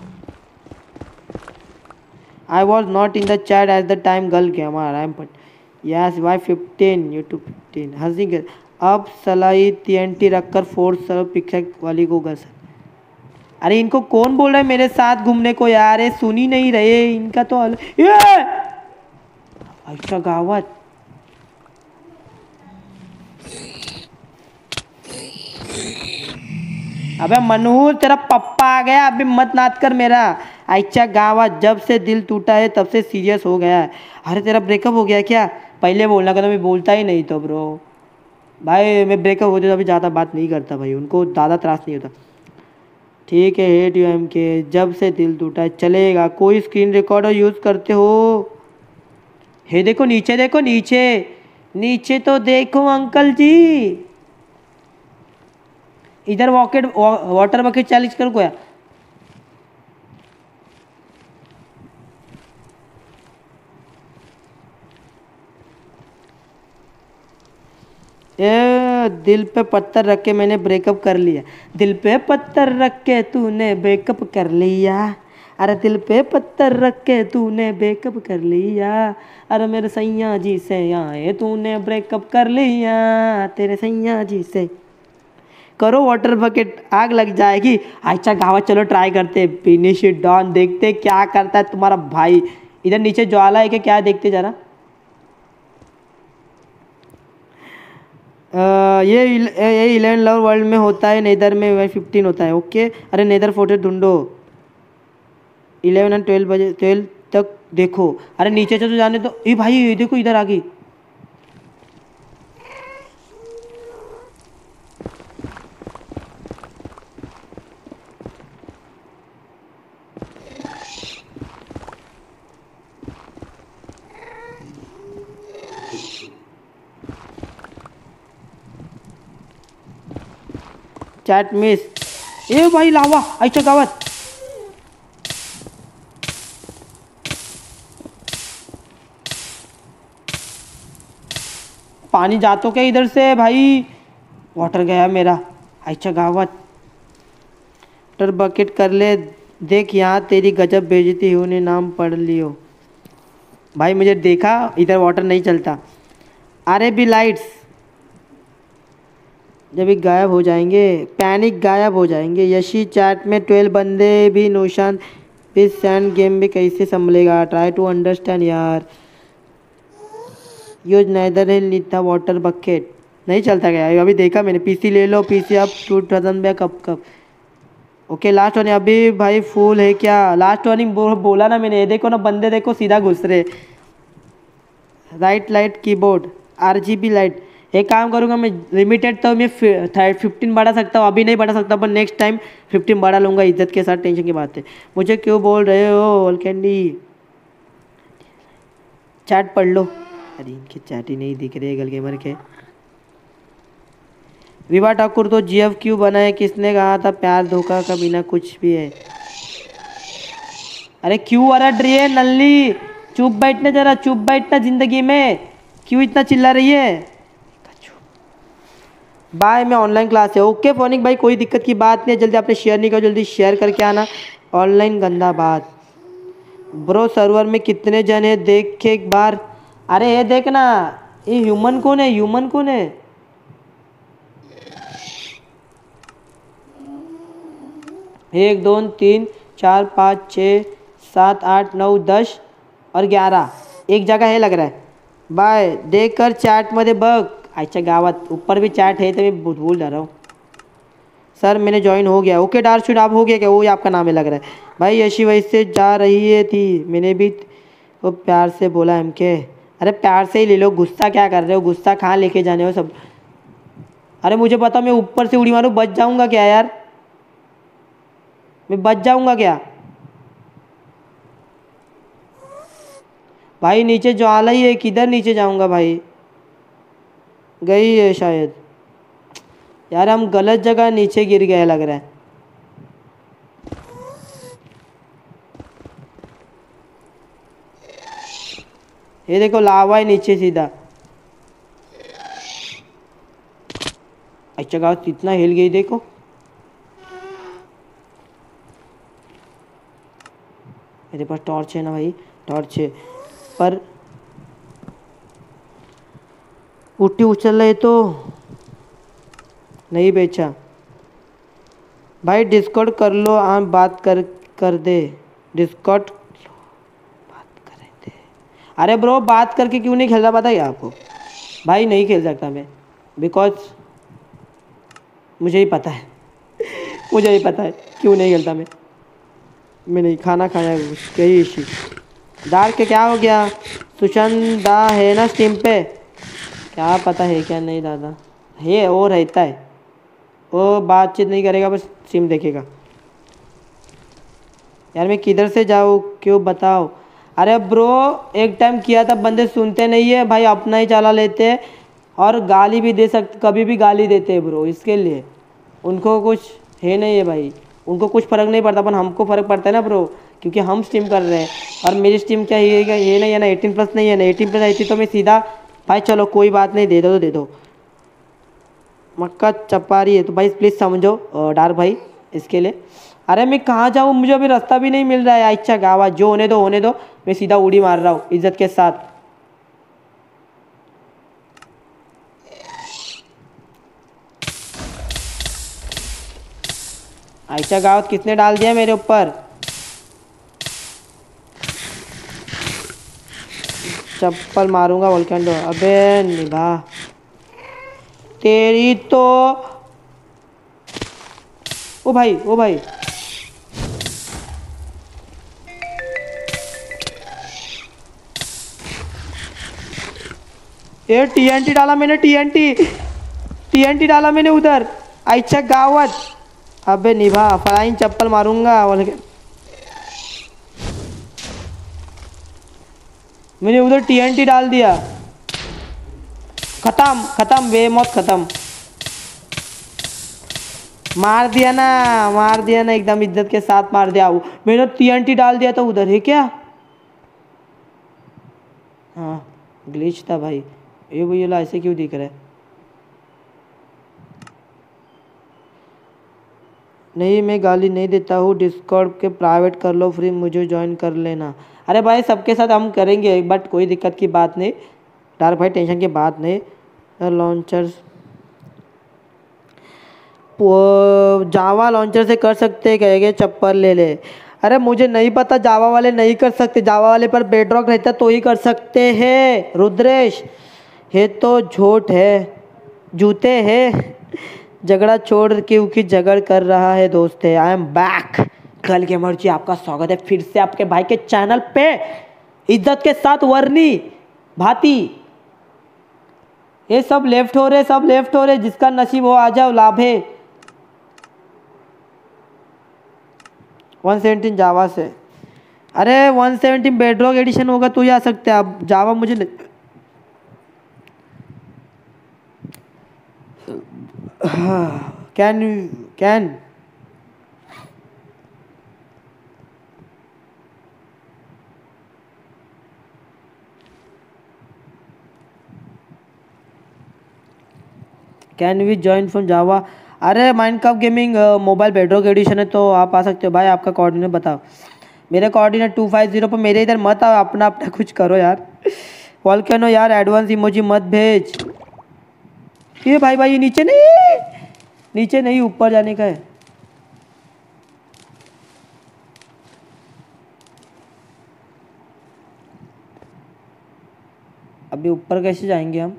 I was not in the chat at the time girl gamer I am but yes Y fifteen YouTube fifteen हंसी के। अब सलाई टी एन टी रखकर फोर्स सर पिक्चर वाली को गस। अरे इनको कौन बोल रहा है मेरे साथ घूमने को यार? ये सुन ही नहीं रहे इनका तो अल... ये अच्छा गावत। अबे मनहूर तेरा पप्पा आ गया, अभी मत नाद कर मेरा। अच्छा गावत, जब से दिल टूटा है तब से सीरियस हो गया है। अरे तेरा ब्रेकअप हो गया क्या? पहले बोलना का तो मैं बोलता ही नहीं तो ब्रो। भाई मैं ब्रेकअप होते तो अभी ज़्यादा बात नहीं करता भाई, उनको ज़्यादा त्रास नहीं होता। ठीक है हेट यू एम के, जब से दिल टूटा है चलेगा। कोई स्क्रीन रिकॉर्डर यूज़ करते हो? हे देखो नीचे, देखो नीचे, नीचे तो देखो अंकल जी। इधर वॉकेट वाटर बकेट चैलेंज कर कोया। ए दिल पे पत्थर रख के मैंने ब्रेकअप कर लिया। दिल पे पत्थर रख के तूने ब्रेकअप कर लिया। अरे दिल पे पत्थर रख के तूने ब्रेकअप कर लिया। अरे मेरे सैया जी से आए तूने ब्रेकअप कर लिया। तेरे सैया जी से करो वाटर बकेट, आग लग जाएगी। अच्छा गावा चलो ट्राई करते, फिनिश इट डॉन, देखते क्या करता है तुम्हारा भाई। इधर नीचे ज्वाला है कि क्या, देखते जरा। आ, ये ये इलेवन लव वर्ल्ड में होता है, नेदर में वे फिफ्टीन होता है। ओके अरे नेदर फोर्ट्रेस ढूंढो। इलेवन एंड ट्वेल्व बजे ट्वेल्व तक देखो। अरे नीचे से तो जाने दो। ये भाई ये देखो इधर आ गई। Chat miss. ए भाई लावा अच्छा गावत। पानी जा तो क्या इधर से भाई? वाटर गया मेरा। अच्छा गावत, वाटर बकेट कर ले। देख यहाँ तेरी गजब बेइज्जती हुई ने नाम पढ़ लियो। भाई मुझे देखा इधर वाटर नहीं चलता। अरे भी लाइट्स जब भी गायब हो जाएंगे, पैनिक गायब हो जाएंगे। यशी चैट में ट्वेल्व बंदे भी नौशान भी सैंड गेम भी कैसे संभलेगा? ट्राई टू अंडरस्टैंड यार। यूज नैदर हिल नीता वाटर बकेट नहीं चलता गया अभी। देखा मैंने, पीसी ले लो, पीसी अब टू थाउजेंड बैक कब कब। ओके लास्ट वार्निंग अभी भाई फुल है क्या? लास्ट वार्निंग बो, बोला ना मैंने। ये देखो ना बंदे देखो सीधा घुस रहे। Right light keyboard RGB light. एक काम करूँगा मैं, लिमिटेड तो मैं फिफ्टीन बढ़ा सकता हूँ, अभी नहीं बढ़ा सकता, पर नेक्स्ट टाइम फिफ्टीन बढ़ा लूँगा इज्जत के साथ। टेंशन की बात है। मुझे क्यों बोल रहे हो ऑल कैंडी? चैट पढ़ लो। अरे इनकी चैट ही नहीं दिख रही है गल गेमर के। विवाह ठाकुर तो जीएफ क्यों बनाए? किसने कहा था प्यार धोखा का बिना कुछ भी है? अरे क्यों अरट रही है नल्ली? चुप बैठने जरा, चुप बैठना जिंदगी में। क्यों इतना चिल्ला रही है? बाय मैं ऑनलाइन क्लास है। ओके फोनिक भाई कोई दिक्कत की बात नहीं है। जल्दी आपने शेयर नहीं किया, जल्दी शेयर करके आना। ऑनलाइन गंदा बात ब्रो। सर्वर में कितने जन है देख के एक बार। अरे ये देखना, ये ह्यूमन कौन है? ह्यूमन कौन है? एक दो तीन चार पाँच छः सात आठ नौ दस और ग्यारह एक जगह है लग रहा है। बाय देख कर चैट मध्ये बघ। अच्छा गावात ऊपर भी चैट है तो मैं भूल जा रहा हूँ। सर मैंने ज्वाइन हो गया। ओके डार्शुड आप हो गया क्या? वो ही आपका नाम है लग रहा है भाई। ऐसी वैसे जा रही है थी, मैंने भी वो प्यार से बोला एम के। अरे प्यार से ही ले लो, गुस्सा क्या कर रहे हो? गुस्सा कहाँ लेके जाने हो सब? अरे मुझे पता, मैं ऊपर से उड़ी मारूँ बच जाऊँगा क्या यार? मैं बच जाऊँगा क्या? भाई नीचे ज्वाला ही है, किधर नीचे जाऊंगा भाई? गई है शायद। यार हम गलत जगह नीचे गिर गए लग रहा है। ये देखो लावा है नीचे सीधा। अच्छा गाँव कितना हिल गई देखो। मेरे पास टॉर्च है ना भाई, टॉर्च है पर पुट्टी उछल रहे तो नहीं बेचा। भाई डिस्कॉर्ड कर लो, हम बात कर कर दे। डिस्कॉर्ड बात करें दे। अरे ब्रो बात करके क्यों नहीं खेल रहा पता है आपको? भाई नहीं खेल सकता मैं, बिकॉज मुझे ही पता है मुझे ही पता है क्यों नहीं खेलता मैं। मैं नहीं खाना खाया कही इसी डार्क के क्या हो गया? सुशांत दा है ना स्टीम पे? क्या पता है क्या नहीं दादा है, वो रहता है, वो बातचीत नहीं करेगा, बस स्ट्रीम देखेगा। यार मैं किधर से जाऊँ क्यों बताओ? अरे ब्रो एक टाइम किया था, बंदे सुनते नहीं है भाई, अपना ही चला लेते हैं और गाली भी दे सकते, कभी भी गाली देते हैं ब्रो। इसके लिए उनको कुछ है नहीं है भाई, उनको कुछ फ़र्क नहीं पड़ता, पर हमको फ़र्क पड़ता है ना ब्रो, क्योंकि हम स्ट्रीम कर रहे हैं। और मेरी स्ट्रीम क्या ये ये नहीं है ना, एटीन प्लस नहीं है ना, एटीन प्लस रहती तो मैं सीधा भाई चलो कोई बात नहीं, दे दो तो दे दो। मक्का चपा रही है तो भाई प्लीज़ समझो डार्क भाई इसके लिए। अरे मैं कहाँ जाऊँ, मुझे अभी रास्ता भी नहीं मिल रहा है। अच्छा गावा जो होने दो होने दो, मैं सीधा उड़ी मार रहा हूँ इज्जत के साथ। अच्छा गावत किसने डाल दिया मेरे ऊपर? चप्पल मारूंगा वोल्केंडो। अबे निभा तेरी तो। ओ भाई ओ भाई ये टीएनटी डाला मैंने, टीएनटी टीएनटी डाला मैंने उधर। अच्छा गावत अबे निभा फ्लाइंग चप्पल मारूंगा। मैंने उधर टीएनटी डाल दिया। खत्म खत्म वे मौत खत्म। मार दिया ना, मार दिया ना, एकदम इज्जत के साथ मार दिया। मैंने टीएनटी डाल दिया था उधर, है क्या? हाँ ग्लिच था भाई। ये वो ये ला ऐसे क्यों दिख रहा है? नहीं मैं गाली नहीं देता हूँ, डिस्कॉर्ड के प्राइवेट कर लो फ्री, मुझे ज्वाइन कर लेना। अरे भाई सबके साथ हम करेंगे, बट कोई दिक्कत की बात नहीं डार्क भाई, टेंशन की बात नहीं। लॉन्चर्स जावा लॉन्चर से कर सकते हैं, कहेंगे चप्पल ले ले। अरे मुझे नहीं पता, जावा वाले नहीं कर सकते, जावा वाले पर बेडरॉक रहता तो ही कर सकते हैं रुद्रेश। ये तो झूठ है, जूते हैं। झगड़ा छोड़ क्योंकि झगड़ कर रहा है दोस्त है। I am back. कल के मर्जी आपका स्वागत है फिर से आपके भाई के चैनल पे, इज्जत के साथ वर्नी भाती। ये सब लेफ्ट हो रहे, सब लेफ्ट हो रहे, जिसका नसीब हो आ जाओ, लाभ है। वन सेवेंटीन जावा से। अरे वन सेवेंटीन बेडरॉक एडिशन होगा तो ही आ सकते हैं आप, जावा मुझे नहीं। Can can can we join from Java? अरे Minecraft gaming mobile Bedrock Edition है तो आप आ सकते हो भाई। आपका कोऑर्डिनेट बताओ। मेरे कोऑर्डिनेट टू फाइव जीरो पर मेरे इधर मत आओ, अपना अपना कुछ करो यार। वॉल्केनो यार एडवांस इमोजी मत भेज। ये भाई भाई ये नीचे नहीं, नीचे नहीं ऊपर जाने का है। अभी ऊपर कैसे जाएंगे हम?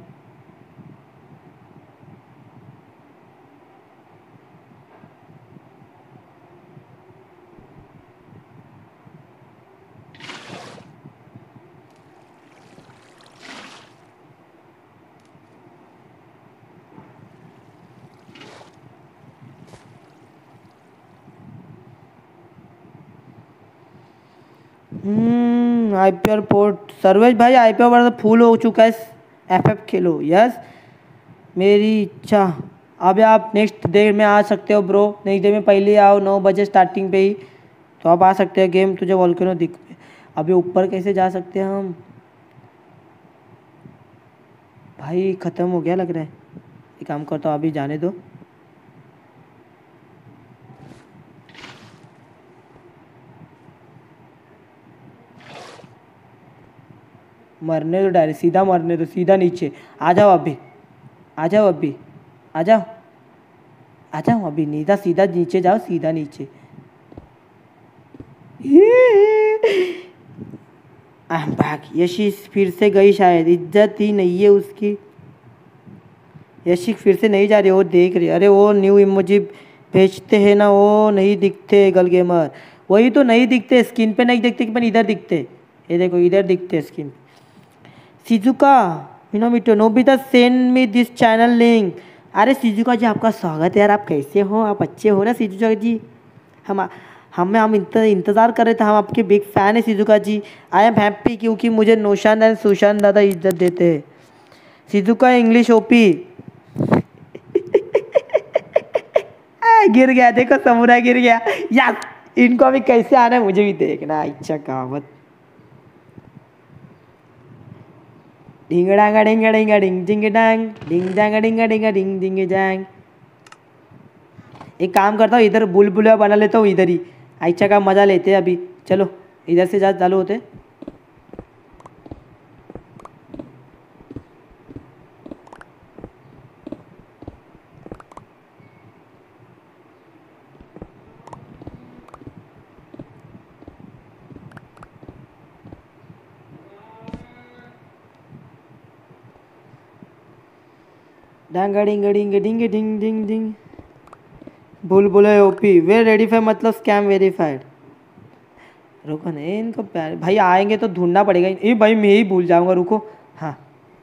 आईपीएल पोर्ट सर्वेश भाई आईपीएल पर तो फुल हो चुका है। एफएफ खेलो। यस मेरी इच्छा। अब आप नेक्स्ट डे में आ सकते हो ब्रो। नेक्स्ट डे में पहले आओ नौ बजे स्टार्टिंग पे ही, तो आप आ सकते हैं। गेम तुझे वॉल्केनो दिख। अभी ऊपर कैसे जा सकते हैं हम भाई? ख़त्म हो गया लग रहा है। एक काम करता हूँ अभी जाने दो। मरने दो, डायरेक्ट सीधा मरने दो, सीधा नीचे आ जाओ अभी। आ जाओ अभी, आ जाओ आ जाओ अभी। नीचा सीधा नीचे जाओ, सीधा नीचे। I'm back। यशी फिर से गई शायद, इज्जत ही नहीं है उसकी। यशी फिर से नहीं जा रही, वो देख रही। अरे वो न्यू इमोजी भेजते हैं ना, वो नहीं दिखते गल गेमर। वही तो नहीं दिखते, स्क्रीन पे नहीं दिखते पर इधर दिखते। ये देखो इधर दिखते screen. Shizuka Minamoto Nobita send me this channel link. अरे सिजुका जी आपका स्वागत है यार। आप कैसे हो? आप अच्छे हो ना सिजुका जी? हम हमें हम इंतज़ार कर रहे थे। हम आपके बिग फ़ैन है सिजुका जी। आई एम हैप्पी क्योंकि मुझे नौशान एंड सुशांत दादा इज्जत देते हैं। Shizuka English OP. गिर गया, देखो समुरा गिर गया। यार इनको अभी कैसे आना है मुझे भी देखना। अच्छा कहावत। डिंग डांगा डिंगा डिंगा डिंग डिंग डांग डिंग डांगा डिंगा डिंगा डिंग डिंग डांग। एक काम करता हूँ, इधर बुलबुला बना लेता हूँ इधर ही। अच्छा का मज़ा लेते हैं अभी। चलो इधर से जा चालू होते। डांगा डिंगा डिंग डिंग डिंग डिंग डिंग। बुलबुला ओपी वे रेडीफाई मतलब स्कैम वेरीफाइड। रुको नहीं इनको प्यार भाई आएंगे तो ढूंढना पड़ेगा। ये भाई मैं ही भूल जाऊंगा, रुको। हाँ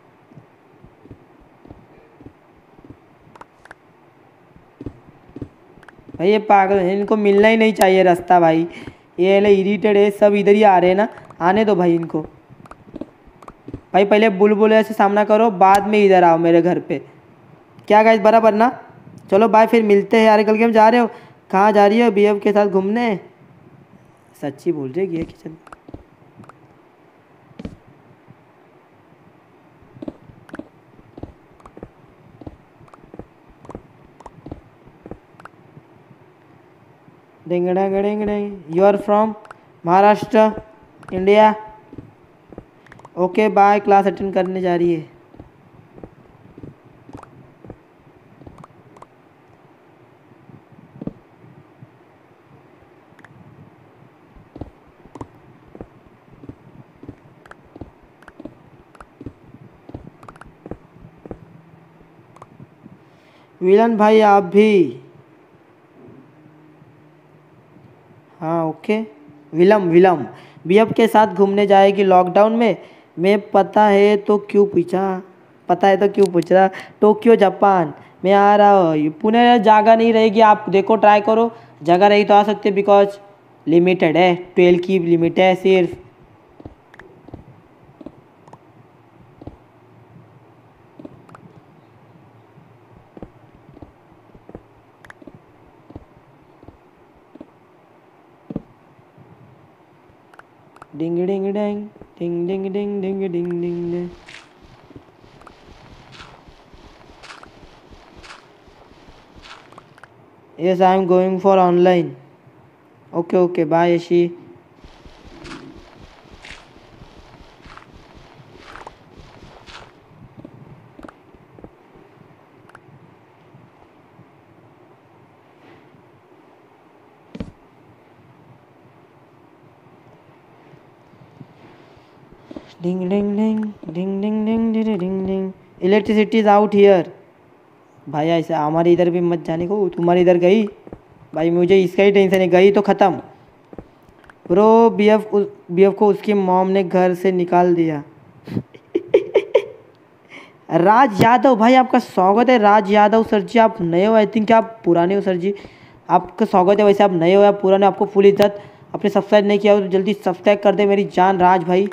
भाई ये पागल है, इनको मिलना ही नहीं चाहिए रास्ता भाई। ये ले इरिटेड है, सब इधर ही आ रहे हैं ना। आने दो भाई इनको। भाई पहले बुलबुले से सामना करो, बाद में इधर आओ मेरे घर पे। क्या गाइस बराबर ना? चलो बाय, फिर मिलते हैं यार। कल के हम जा रहे हो? कहाँ जा रही हो? बीएफ के साथ घूमने? सच्ची बोल रही है kitchen. Ding ding ding ding. You are from Maharashtra India? Okay bye, class attend करने जा रही है। विलन भाई आप भी? हाँ ओके। विलम विलम बीएफ के साथ घूमने जाएगी लॉकडाउन में। मैं पता है तो क्यों पूछा? पता है तो क्यों पूछ रहा? टोक्यो जापान मैं आ रहा हूँ। पुणे जगह नहीं रहेगी, आप देखो ट्राई करो। जगह रही तो आ सकते, बिकॉज लिमिटेड है, ट्वेल्व की लिमिट है सिर्फ। डिंग ding ding ding ding ding ding ding ding. Yes, I am going for online. Okay, okay, bye, Yashi. Ding ding ding ding ding ding ding ding ding. Electricity is out here. भाई ऐसा हमारे इधर भी मत जाने को। तुम्हारे इधर गई भाई, मुझे इसका ही टेंशन है। गई तो ख़त्म ब्रो। बीएफ बीएफ को उसकी मॉम ने घर से निकाल दिया। राज यादव भाई आपका स्वागत है। राज यादव सर जी आप नए हो, आई थिंक आप पुराने हो सर जी। आपका स्वागत है। वैसे आप नए हो या पुराने, आपको फुल इज्जत। अपने सब्सक्राइब नहीं किया हो तो जल्दी सब्सक्राइब कर दे मेरी जान राज भाई।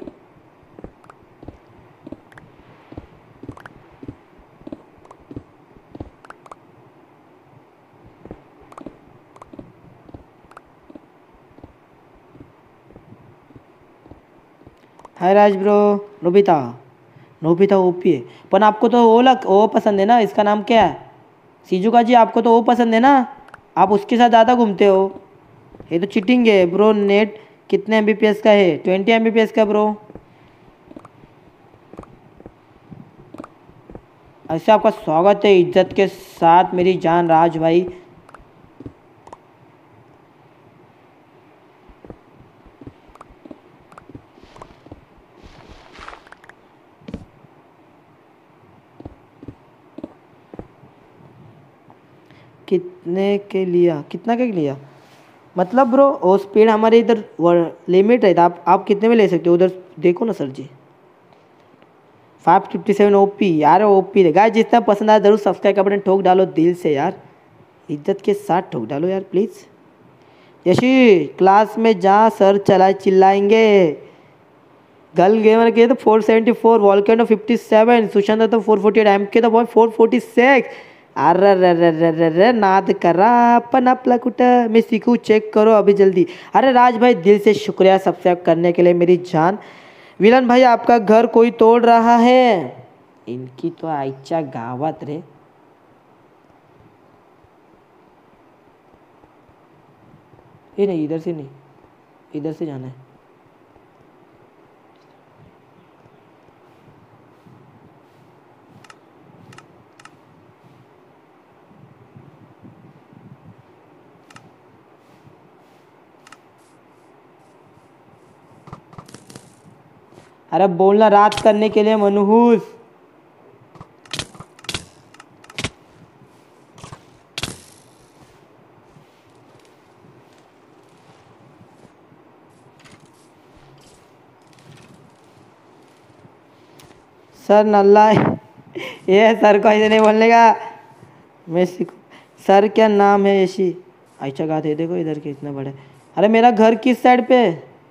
Hi Raj bro. Nobita Nobita OP है, पर आपको तो वो लग वो पसंद है ना, इसका नाम क्या है? सीजुका जी, आपको तो वो पसंद है ना, आप उसके साथ ज़्यादा घूमते हो। ये तो चीटिंग है ब्रो। नेट कितने एम बी पी एस का है? Twenty M B P S का ब्रो। ऐसे आपका स्वागत है इज्जत के साथ मेरी जान राज भाई। कितने के लिया? कितना के लिया मतलब ब्रो? वो स्पीड हमारे इधर लिमिट है, आप आप कितने में ले सकते हो उधर? देखो ना sir ji. Five fifty seven O P यार, ओ पी है गाइस। जितना पसंद आया जरूर सब्सक्राइब का बटन ठोक डालो दिल से यार, इज्जत के साथ ठोक डालो यार प्लीज़। यशी क्लास में जा सर चला चिल्लाएंगे। गर्ल गेमर के तो four seventy four, volcano fifty seven, Sushant तो फोर फोर्टी एट, एम के तो बॉय फोर फोर्टी सिक्स। अरे रे रे रे रे रे नाद करा अपन आपला कुठं मैं सीखूँ, चेक करो अभी जल्दी। अरे राज भाई दिल से शुक्रिया सब्सक्राइब करने के लिए मेरी जान। विलन भाई आपका घर कोई तोड़ रहा है? इनकी तो आईच्या गावात रे। ये नहीं, इधर से नहीं, इधर से जाना है। अरे बोलना रात करने के लिए मनहूस। सर नल्ला है। ये सर को ऐसे नहीं बोलने का, मैं सीखू। सर क्या नाम है? यशी अच्छा गाते है, देखो इधर के इतना बड़े। अरे मेरा घर किस साइड पे?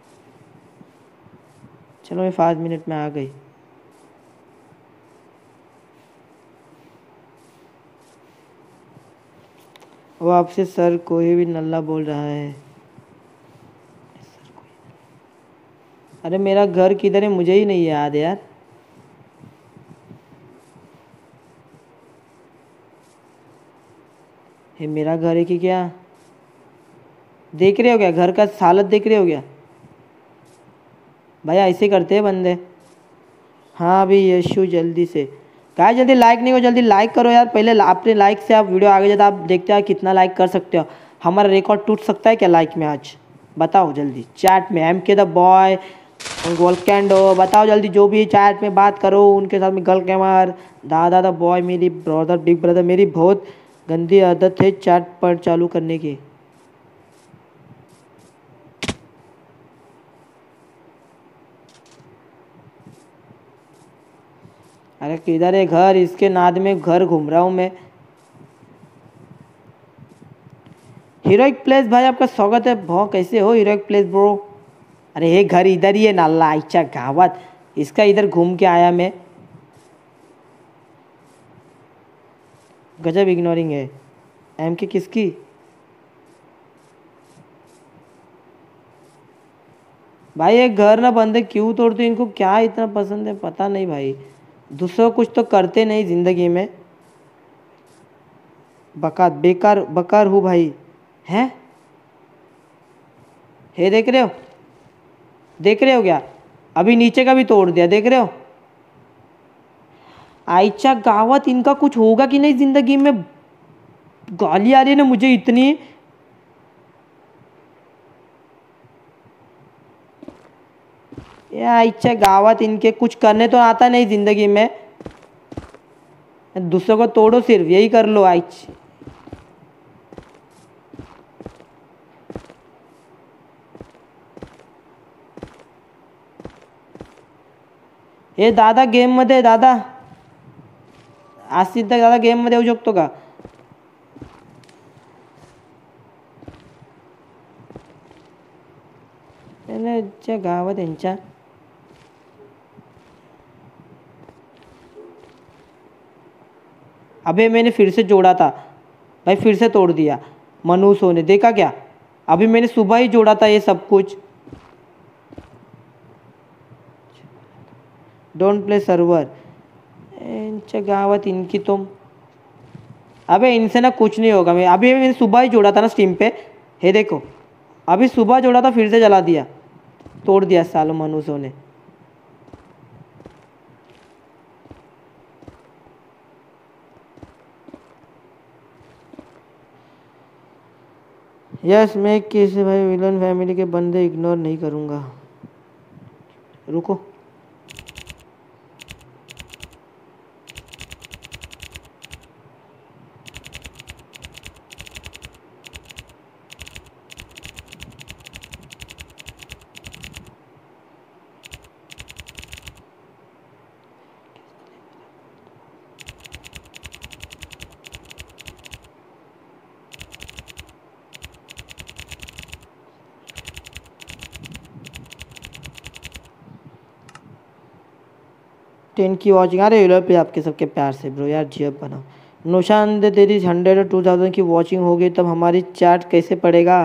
चलो मैं पाँच मिनट में आ गई। वो आपसे सर कोई भी नल्ला बोल रहा है। अरे मेरा घर किधर है मुझे ही नहीं याद यार। ये मेरा घर है कि क्या? देख रहे हो क्या घर का हालत? देख रहे हो क्या भाई? ऐसे करते हैं बंदे। हाँ अभी यशु जल्दी से क्या, जल्दी लाइक नहीं हो, जल्दी लाइक करो यार पहले। अपने लाइक से आप वीडियो आगे जाता, आप देखते हो कितना लाइक कर सकते हो। हमारा रिकॉर्ड टूट सकता है क्या लाइक में आज? बताओ जल्दी चैट में। एम के द बॉय, वोल्केंडो, बताओ जल्दी। जो भी चैट में बात करो उनके साथ में गर्ल कैमर, दादा द बॉय, मेरी ब्रदर, बिग ब्रदर। मेरी बहुत गंदी आदत है चैट पर चालू करने की। अरे किधर है घर? इसके नाद में घर घूम रहा हूँ मैं। हीरोइक प्लेस भाई आपका स्वागत है। भाव कैसे हो हीरोइक प्लेस ब्रो? अरे ये घर इधर ही है नाला अच्छा गावत, इसका इधर घूम के आया मैं। गजब इग्नोरिंग है। एम के किसकी? भाई ये घर ना बंदे क्यों तोड़ते? इनको क्या इतना पसंद है पता नहीं भाई। दूसरों कुछ तो करते नहीं जिंदगी में। बका बेकार बकार हूँ भाई। हैं हे देख रहे हो? देख रहे हो क्या? अभी नीचे का भी तोड़ दिया, देख रहे हो? आयच्या गावात इनका कुछ होगा कि नहीं जिंदगी में? गाली आ रही है ना मुझे इतनी। ये आयच्या गावात इनके कुछ करने तो आता नहीं जिंदगी में। दूसरों को तोड़ो, सिर्फ यही कर लो आयच। हे दादा गेम मध्ये, दादा आज तक दादा गेम मध्ये येऊ शकतो का? आईच्या गावात यांच्या अबे मैंने फिर से जोड़ा था भाई, फिर से तोड़ दिया मनुष्यों ने, देखा क्या? अभी मैंने सुबह ही जोड़ा था ये सब कुछ। डोंट प्ले सर्वर, इनच्या गावात इनकी तुम। अबे इनसे ना कुछ नहीं होगा। मैं अभी मैंने सुबह ही जोड़ा था ना स्टीम पे, हे देखो अभी सुबह जोड़ा था फिर से जला दिया, तोड़ दिया सालों मनुष्यों ने। यस मैं किसी भाई विलन फैमिली के बंदे इग्नोर नहीं करूँगा। रुको टेन की वॉचिंग। अरे यूट्यूब पे आपके सबके प्यार से ब्रो यार जी अब बनाओ। नौशान तेरी हंड्रेड और टू थाउजेंड की वॉचिंग हो गई तब हमारी चार्ट कैसे पड़ेगा?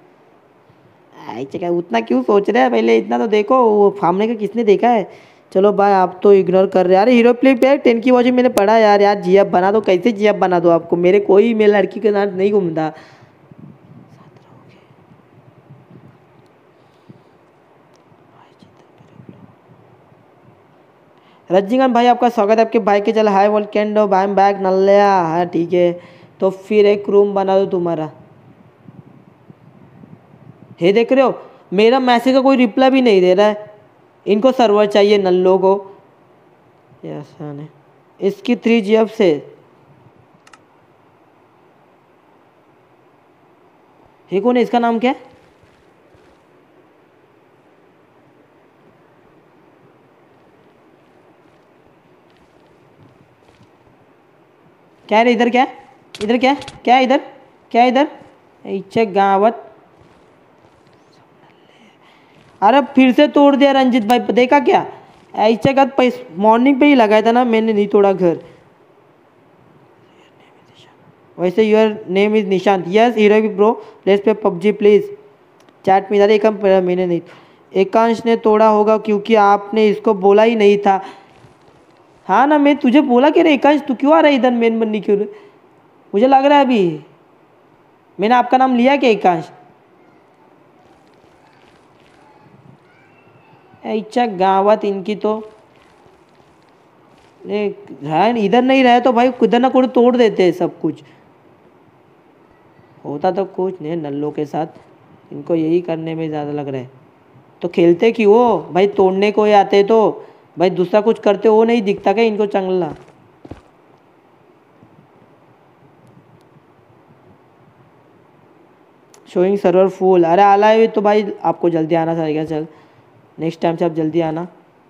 क्या उतना क्यों सोच रहे हैं, पहले इतना तो देखो। वो सामने का किसने देखा है? चलो भाई आप तो इग्नोर कर रहे हैं। अरे हीरो फ्लिप यार टेन की वॉचिंग मैंने पढ़ा यार। यार जी अब बना दो, कैसे जी अब बना दो आपको? मेरे कोई मेरे लड़की के साथ नहीं घूमता। रजनीकांत भाई आपका स्वागत है आपके भाई के। चल हाय वर्ल्ड कैंड आई एम बैक नल्ला। हाँ ठीक है, तो फिर एक रूम बना दो तुम्हारा। हे देख रहे हो मेरा मैसेज का कोई रिप्लाई भी नहीं दे रहा है। इनको सर्वर चाहिए नल्लों को। ऐसा नहीं, इसकी थ्री जी एफ से ये कौन है? इसका नाम क्या है? क्या है इधर? क्या है इधर? क्या है क्या है इधर? क्या है इधर? इच्छे गावत। अरे फिर से तोड़ दिया रंजित भाई, देखा क्या? ऐसे का मॉर्निंग पे ही लगाया था ना मैंने, नहीं तोड़ा घर। वैसे your name is Nishant. Yes hero bro let's play PUBG please. Chat में एक मैंने नहीं, एकांश ने तोड़ा होगा क्योंकि आपने इसको बोला ही नहीं था। हाँ ना, मैं तुझे बोला कि रे एकांश तू क्यों आ रहा है इधर मेन बनने क्यों? मुझे लग रहा है अभी मैंने आपका नाम लिया क्या एकांश? इच्छा गावत इनकी तो इधर नहीं रहे तो भाई किधर ना कोई तोड़ देते हैं सब कुछ। होता तो कुछ नहीं नल्लों के साथ, इनको यही करने में ज़्यादा लग रहा है। तो खेलते क्यों हो भाई? तोड़ने को ही आते तो भाई दूसरा कुछ करते हो नहीं दिखता क्या इनको चंगला? Showing server full. अरे आला है तो भाई आपको जल्दी आना चाहिए। चल नेक्स्ट टाइम से आप जल्दी आना।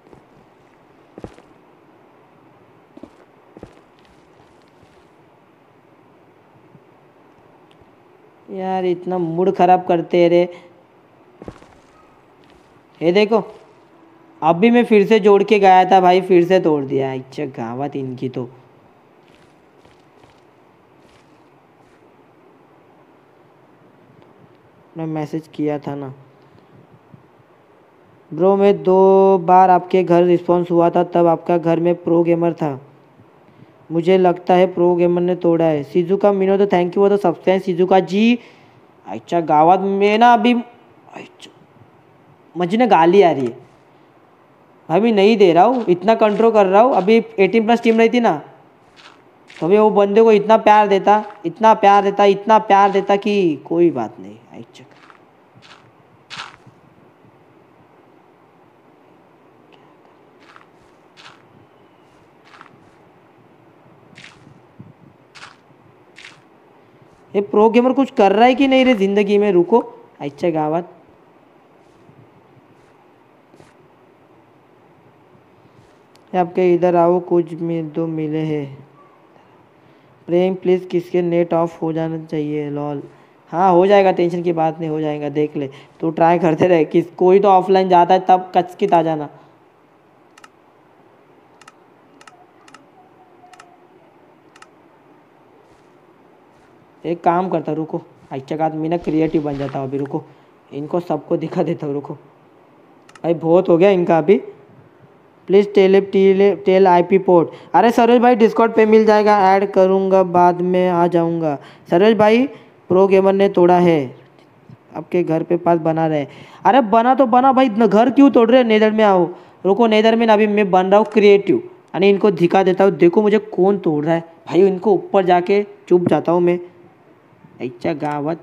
यार इतना मूड खराब करते रे। ये देखो अभी मैं फिर से जोड़ के गया था भाई, फिर से तोड़ दिया। अच्छा गावत इनकी तो। मैं मैसेज किया था ना ब्रो, मैं दो बार आपके घर रिस्पॉन्स हुआ था तब आपका घर में प्रो गेमर था। मुझे लगता है प्रो गेमर ने तोड़ा है। सिजुका मीनो तो थैंक यू वो तो सब्सटेंस सिजुका जी। अच्छा गावत में ना अभी अच्छा मुझे ना गाली आ रही है भाई, मैं नहीं दे रहा हूँ, इतना कंट्रोल कर रहा हूँ। अभी एटीन प्लस टीम रही थी ना तो अभी वो बंदे को इतना प्यार देता इतना प्यार देता इतना प्यार देता कि कोई बात नहीं। अच्छा ये प्रो गेमर कुछ कर रहा है कि नहीं रे जिंदगी में? रुको अच्छा गावत आपके इधर आओ, कुछ मिल दो मिले हैं। प्रेम प्लीज किसके नेट ऑफ हो जाना चाहिए लॉल। हाँ हो जाएगा, टेंशन की बात नहीं, हो जाएगा, देख ले। तो ट्राई करते रहे कि कोई तो ऑफलाइन जाता है तब कच कित आ जाना। एक काम करता हूँ, रुको। अच्छा का आदमी ना क्रिएटिव बन जाता हूँ अभी, रुको। इनको सबको दिखा देता हूँ, रुको। भाई बहुत हो गया इनका अभी। Please tell tell tell IP port. अरे सरोज भाई डिस्कॉर्ड पे मिल जाएगा, ऐड करूँगा, बाद में आ जाऊँगा। सरोज भाई प्रो गेमर ने तोड़ा है, आपके घर पे पास बना रहे। अरे बना तो बना भाई, न घर क्यों तोड़ रहे? नेदर में आओ। रुको, नेदर में अभी मैं बन रहा हूँ क्रिएटिव, यानी इनको दिखा देता हूँ, देखो मुझे कौन तोड़ रहा है। भाई इनको ऊपर जाके चुप जाता हूँ मैं। अच्छा गावत,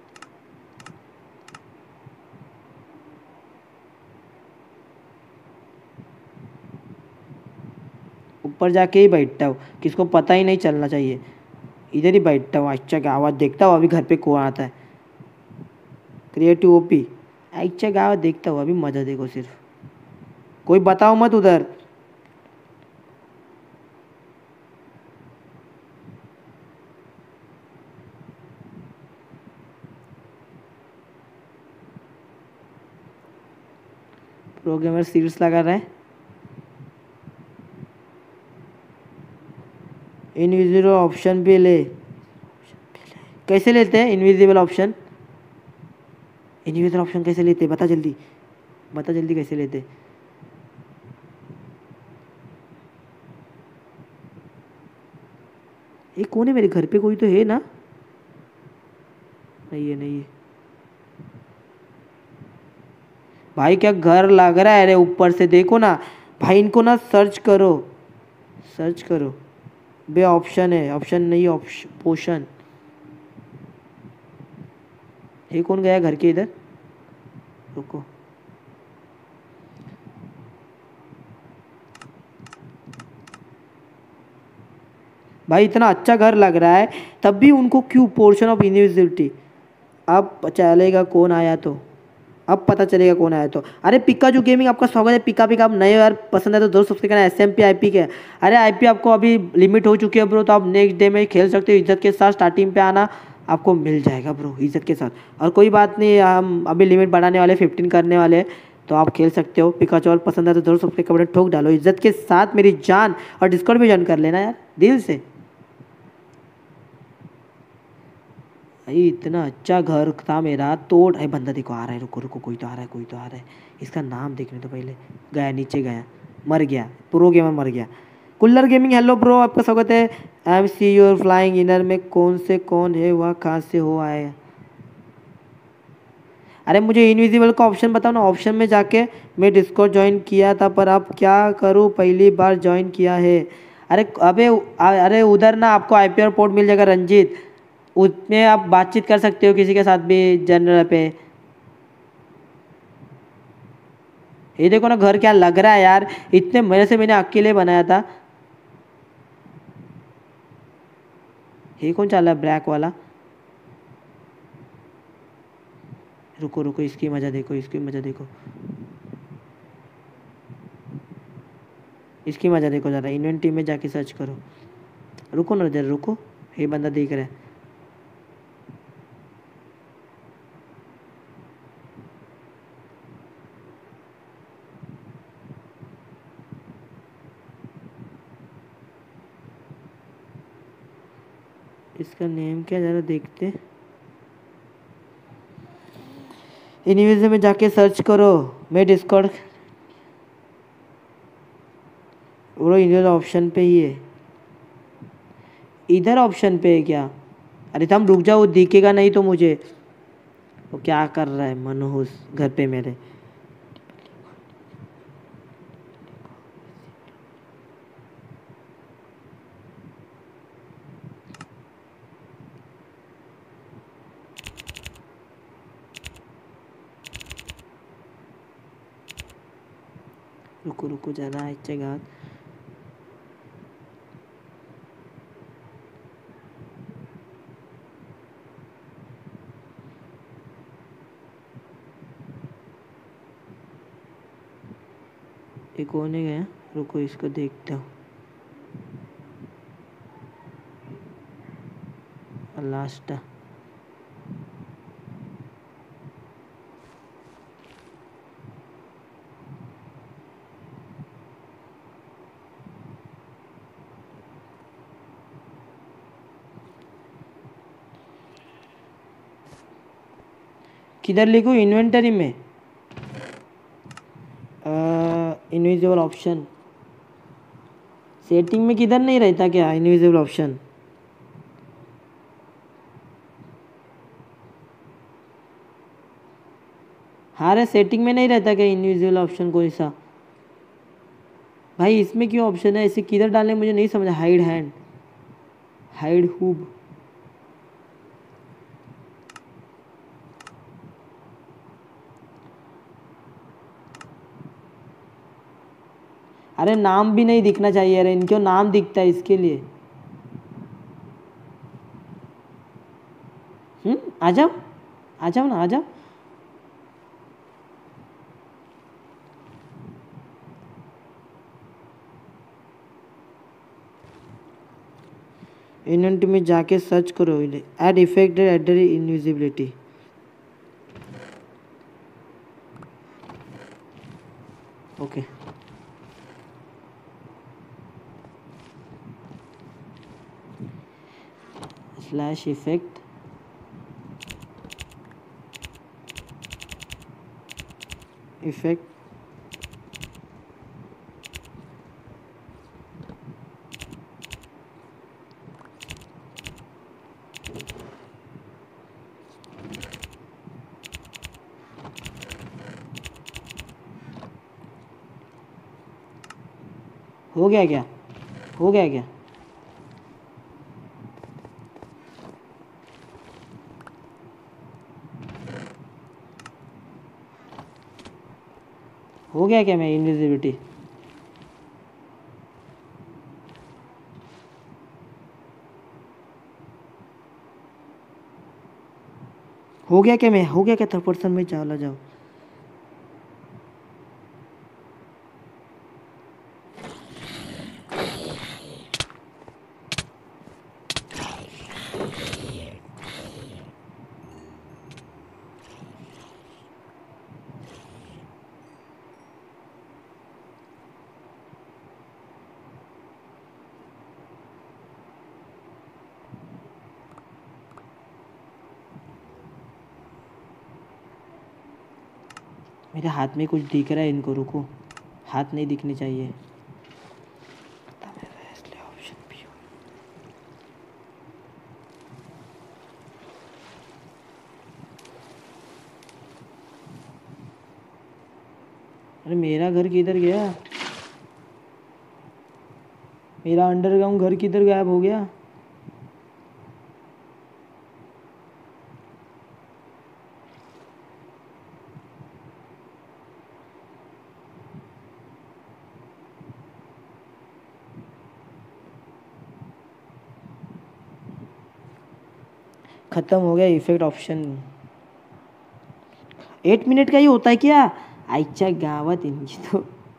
ऊपर जाके ही बैठता हूँ, किसको पता ही नहीं चलना चाहिए। इधर ही बैठता हूँ। अच्छा गावत, देखता हूँ अभी घर पे कौन आता है। Creative OP. अच्छा गावत, देखता हूँ अभी, मजा देखो सिर्फ। कोई बताओ मत उधर। प्रोग्रामर सीरीज लगा रहा है। इनविजिबल ऑप्शन पे ले। कैसे लेते हैं इनविजिबल ऑप्शन? इनविजिबल ऑप्शन कैसे लेते हैं, बता जल्दी, बता जल्दी कैसे लेते। ये कौन है? मेरे घर पे कोई तो है ना? नहीं है, नहीं है भाई, क्या घर लग रहा है? अरे ऊपर से देखो ना भाई, इनको ना सर्च करो, सर्च करो। बे ऑप्शन है, ऑप्शन नहीं, ऑप्शन पोशन। ये कौन गया घर के इधर? रुको। भाई इतना अच्छा घर लग रहा है, तब भी उनको क्यों पोर्शन ऑफ इनविजिबिलिटी? अब चलेगा कौन आया तो, अब पता चलेगा कौन आया तो। अरे पिकाजू गेमिंग, आपका स्वागत है। पिका पिका, आप नए यार पसंद है तो दोस्त सब्सक्राइब करना। S M P I P के। अरे आई पी आपको अभी लिमिट हो चुकी है ब्रो, तो आप नेक्स्ट डे में खेल सकते हो इज्जत के साथ। स्टार्टिंग पे आना, आपको मिल जाएगा ब्रो इज्जत के साथ। और कोई बात नहीं, हम अभी लिमिट बढ़ाने वाले, फिफ्टीन करने वाले, तो आप खेल सकते हो। पिकाचू और पसंद है तो दोस्त सब्सक्राइब कमेंट ठोक डालो इज्जत के साथ मेरी जान। और डिस्कॉर्ड भी ज्वाइन कर लेना यार, दिल से। भाई इतना अच्छा घर था मेरा, तोड़। अरे बंदा देखो आ रहा है, रुको रुको, कोई तो आ रहा है, कोई तो आ रहा है। इसका नाम देखने तो पहले। गया नीचे, गया, मर गया, प्रो गेमर मर गया। कुल्लर गेमिंग, हेलो ब्रो, आपका स्वागत है। I am see your flying inner में कौन से कौन है, वह कहाँ से हो आए? अरे मुझे इनविजिबल का ऑप्शन बताओ ना। ऑप्शन में जाके मैं डिस्कॉर्ड ज्वाइन किया था, पर अब क्या करूँ, पहली बार ज्वाइन किया है। अरे अबे, अरे उधर ना आपको आई पी आर पोर्ट मिल जाएगा रंजीत, उसमें आप बातचीत कर सकते हो किसी के साथ भी जनरल पे। ये देखो ना घर क्या लग रहा है यार, इतने महीने से मैंने अकेले बनाया था। ये कौन चल रहा है ब्लैक वाला? रुको रुको, इसकी मजा देखो, इसकी मजा देखो, इसकी मजा देखो जरा। इन्वेंटरी में जाके सर्च करो। रुको ना जरा, रुको। ये बंदा देख रहा है। इसका नेम क्या, जरा देखते। इनविजिबल में जाके सर्च करो। मैं डिस्कॉर्ड, वो इधर ऑप्शन पे ही है। इधर ऑप्शन पे है क्या? अरे तुम रुक जाओ, दिखेगा नहीं तो मुझे। वो क्या कर रहा है मनहूस घर पे मेरे? रुको रुको जरा, एक जगह। एक होने गया, रुको इसको देखता हूँ। लास्ट किधर लिखूँ? इन्वेंटरी में इनविजिबल ऑप्शन सेटिंग में किधर नहीं रहता क्या इनविजिबल ऑप्शन? हाँ रे सेटिंग में नहीं रहता क्या इनविजिबल ऑप्शन कोई सा? भाई इसमें क्यों ऑप्शन है? इसे किधर डालने मुझे नहीं समझा। हाइड हैंड, हाइड हुब, अरे नाम भी नहीं दिखना चाहिए। अरे इनको नाम दिखता है इसके लिए। हम्म आ जाओ, आ जाओ ना, आ जाओ। इवेंट में जाके सर्च करो add effect add invisibility. Okay slash effect effect हो गया क्या? हो गया क्या? हो गया क्या मैं इनविजिबिलिटी? हो गया क्या मैं? हो गया क्या? थर्ड पर्सन में चला जाओ। मेरे हाथ में कुछ दिख रहा है इनको, रुको। हाथ नहीं दिखने चाहिए। अरे मेरा घर किधर गया? मेरा अंडरग्राउंड घर किधर गायब हो गया? खत्म हो गया इफेक्ट ऑप्शन। एट मिनट का ही होता है क्या? आईच्या गावात इनकी तो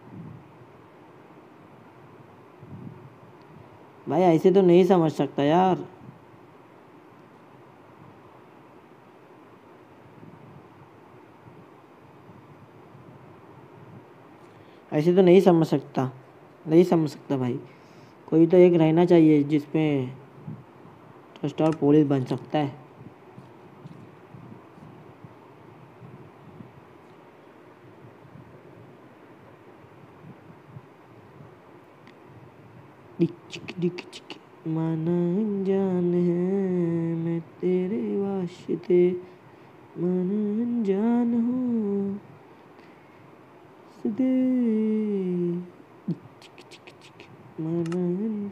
भाई ऐसे तो नहीं समझ सकता यार। ऐसे तो नहीं समझ सकता, नहीं समझ सकता भाई। कोई तो एक रहना चाहिए जिसमें ट्रस्ट और पुलिस बन सकता है। डिक डिक चिक माना जान है मैं तेरे वास्ते, माना जान हूँ सदे चिक चिक चिक माना जान।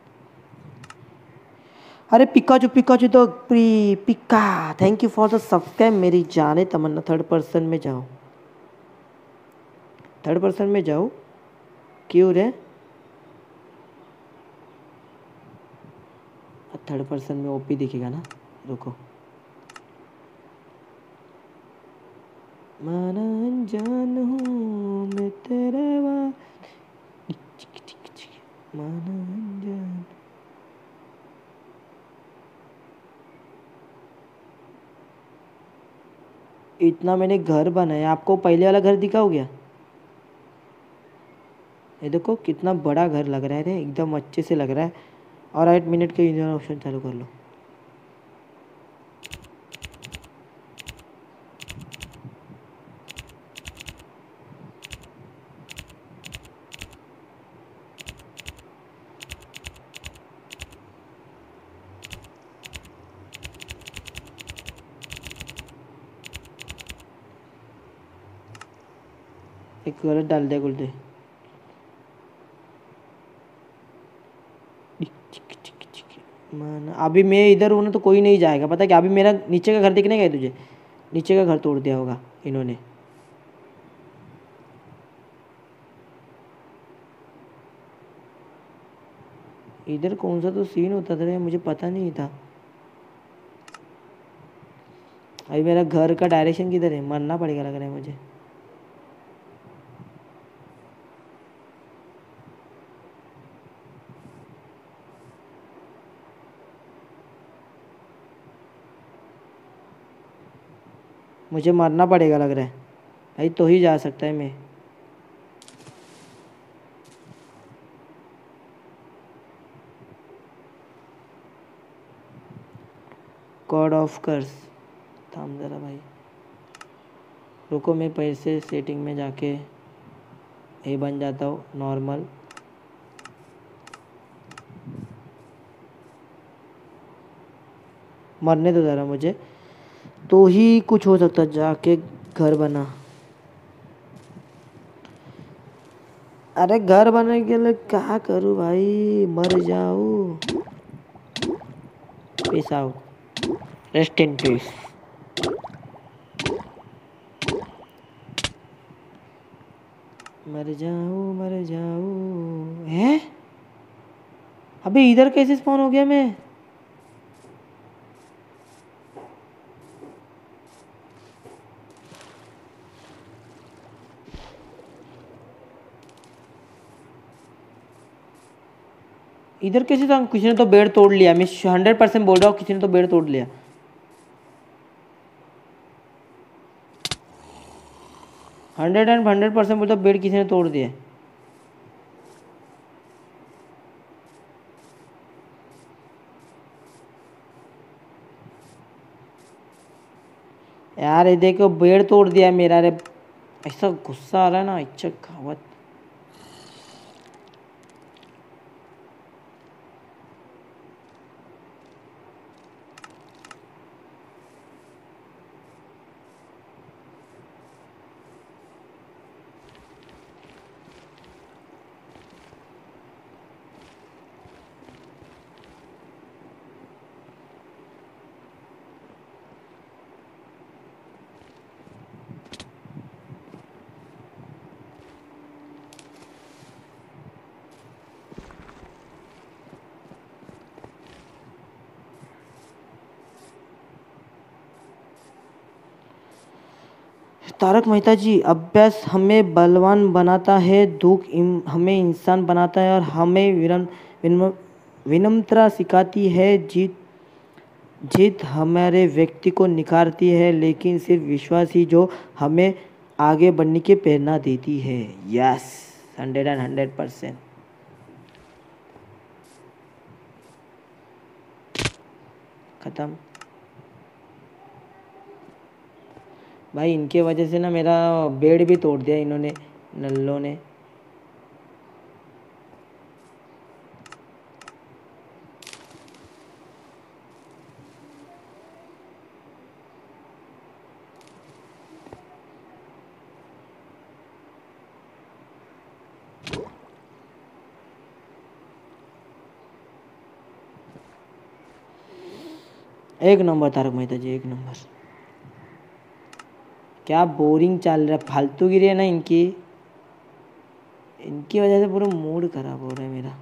अरे पिकाचू पिकाचू तो प्री पिका, thank you for the subscribe मेरी जाने तमन्ना। थर्ड पर्सन में जाओ, थर्ड पर्सन में जाओ। क्यों रे? थर्ड पर्सन में ओपी दिखेगा ना, रुको। माना जान हूँ मैं तेरे वा माना जान। इतना मैंने घर बनाया, आपको पहले वाला घर दिखा हो गया? ये देखो कितना बड़ा घर लग रहा है रे, एकदम अच्छे से लग रहा है। और आठ मिनट के इंजन ऑप्शन चालू कर लो। एक गलत डाल दिया गुल दे। माना अभी मैं इधर हूँ ना तो कोई नहीं जाएगा, पता है क्या? अभी मेरा नीचे का घर दिखने गए तुझे? नीचे का घर तोड़ दिया होगा इन्होंने। इधर कौन सा तो सीन होता था मुझे पता नहीं था। अभी मेरा घर का डायरेक्शन किधर है? मरना पड़ेगा लग रहा है मुझे। मुझे मरना पड़ेगा लग रहा है भाई, तो ही जा सकता है मैं। God of curse. थाम जरा भाई, रुको मैं पैसे सेटिंग में जाके ये बन जाता हूँ नॉर्मल। मरने दो ज़रा मुझे, तो ही कुछ हो सकता। जाके घर बना। अरे घर बनाने के लिए क्या करूँ भाई? मर जाऊँ। Peace out, rest in peace. मर जाऊँ मर जाऊँ। हैं? अबे इधर कैसे स्पॉन हो गया मैं? इधर कैसे था? किसी ने तो बेड तोड़ लिया। मैं हंड्रेड परसेंट बोल रहा हूँ, किसी ने तो बेड तोड़ लिया। हंड्रेड एंड हंड्रेड परसेंट बोलता बेड किसी ने तोड़ दिया। यार ये देखो बेड तोड़ दिया मेरा। अरे ऐसा गुस्सा आ रहा है ना, अच्छा खावत। तारक मेहता जी, अभ्यास हमें बलवान बनाता है, दुख इम, हमें इंसान बनाता है और हमें विनम विनम विनम्रता सिखाती है। जीत जीत हमारे व्यक्ति को निखारती है, लेकिन सिर्फ विश्वास ही जो हमें आगे बढ़ने की प्रेरणा देती है। Yes, hundred and hundred percent. खत्म भाई। इनके वजह से ना मेरा बेड भी तोड़ दिया इन्होंने, नल्लों ने। एक नंबर तारक मेहता जी, एक नंबर। क्या बोरिंग चल रहा है, फालतू गिरी है ना इनकी। इनकी वजह से पूरा मूड खराब हो रहा है मेरा।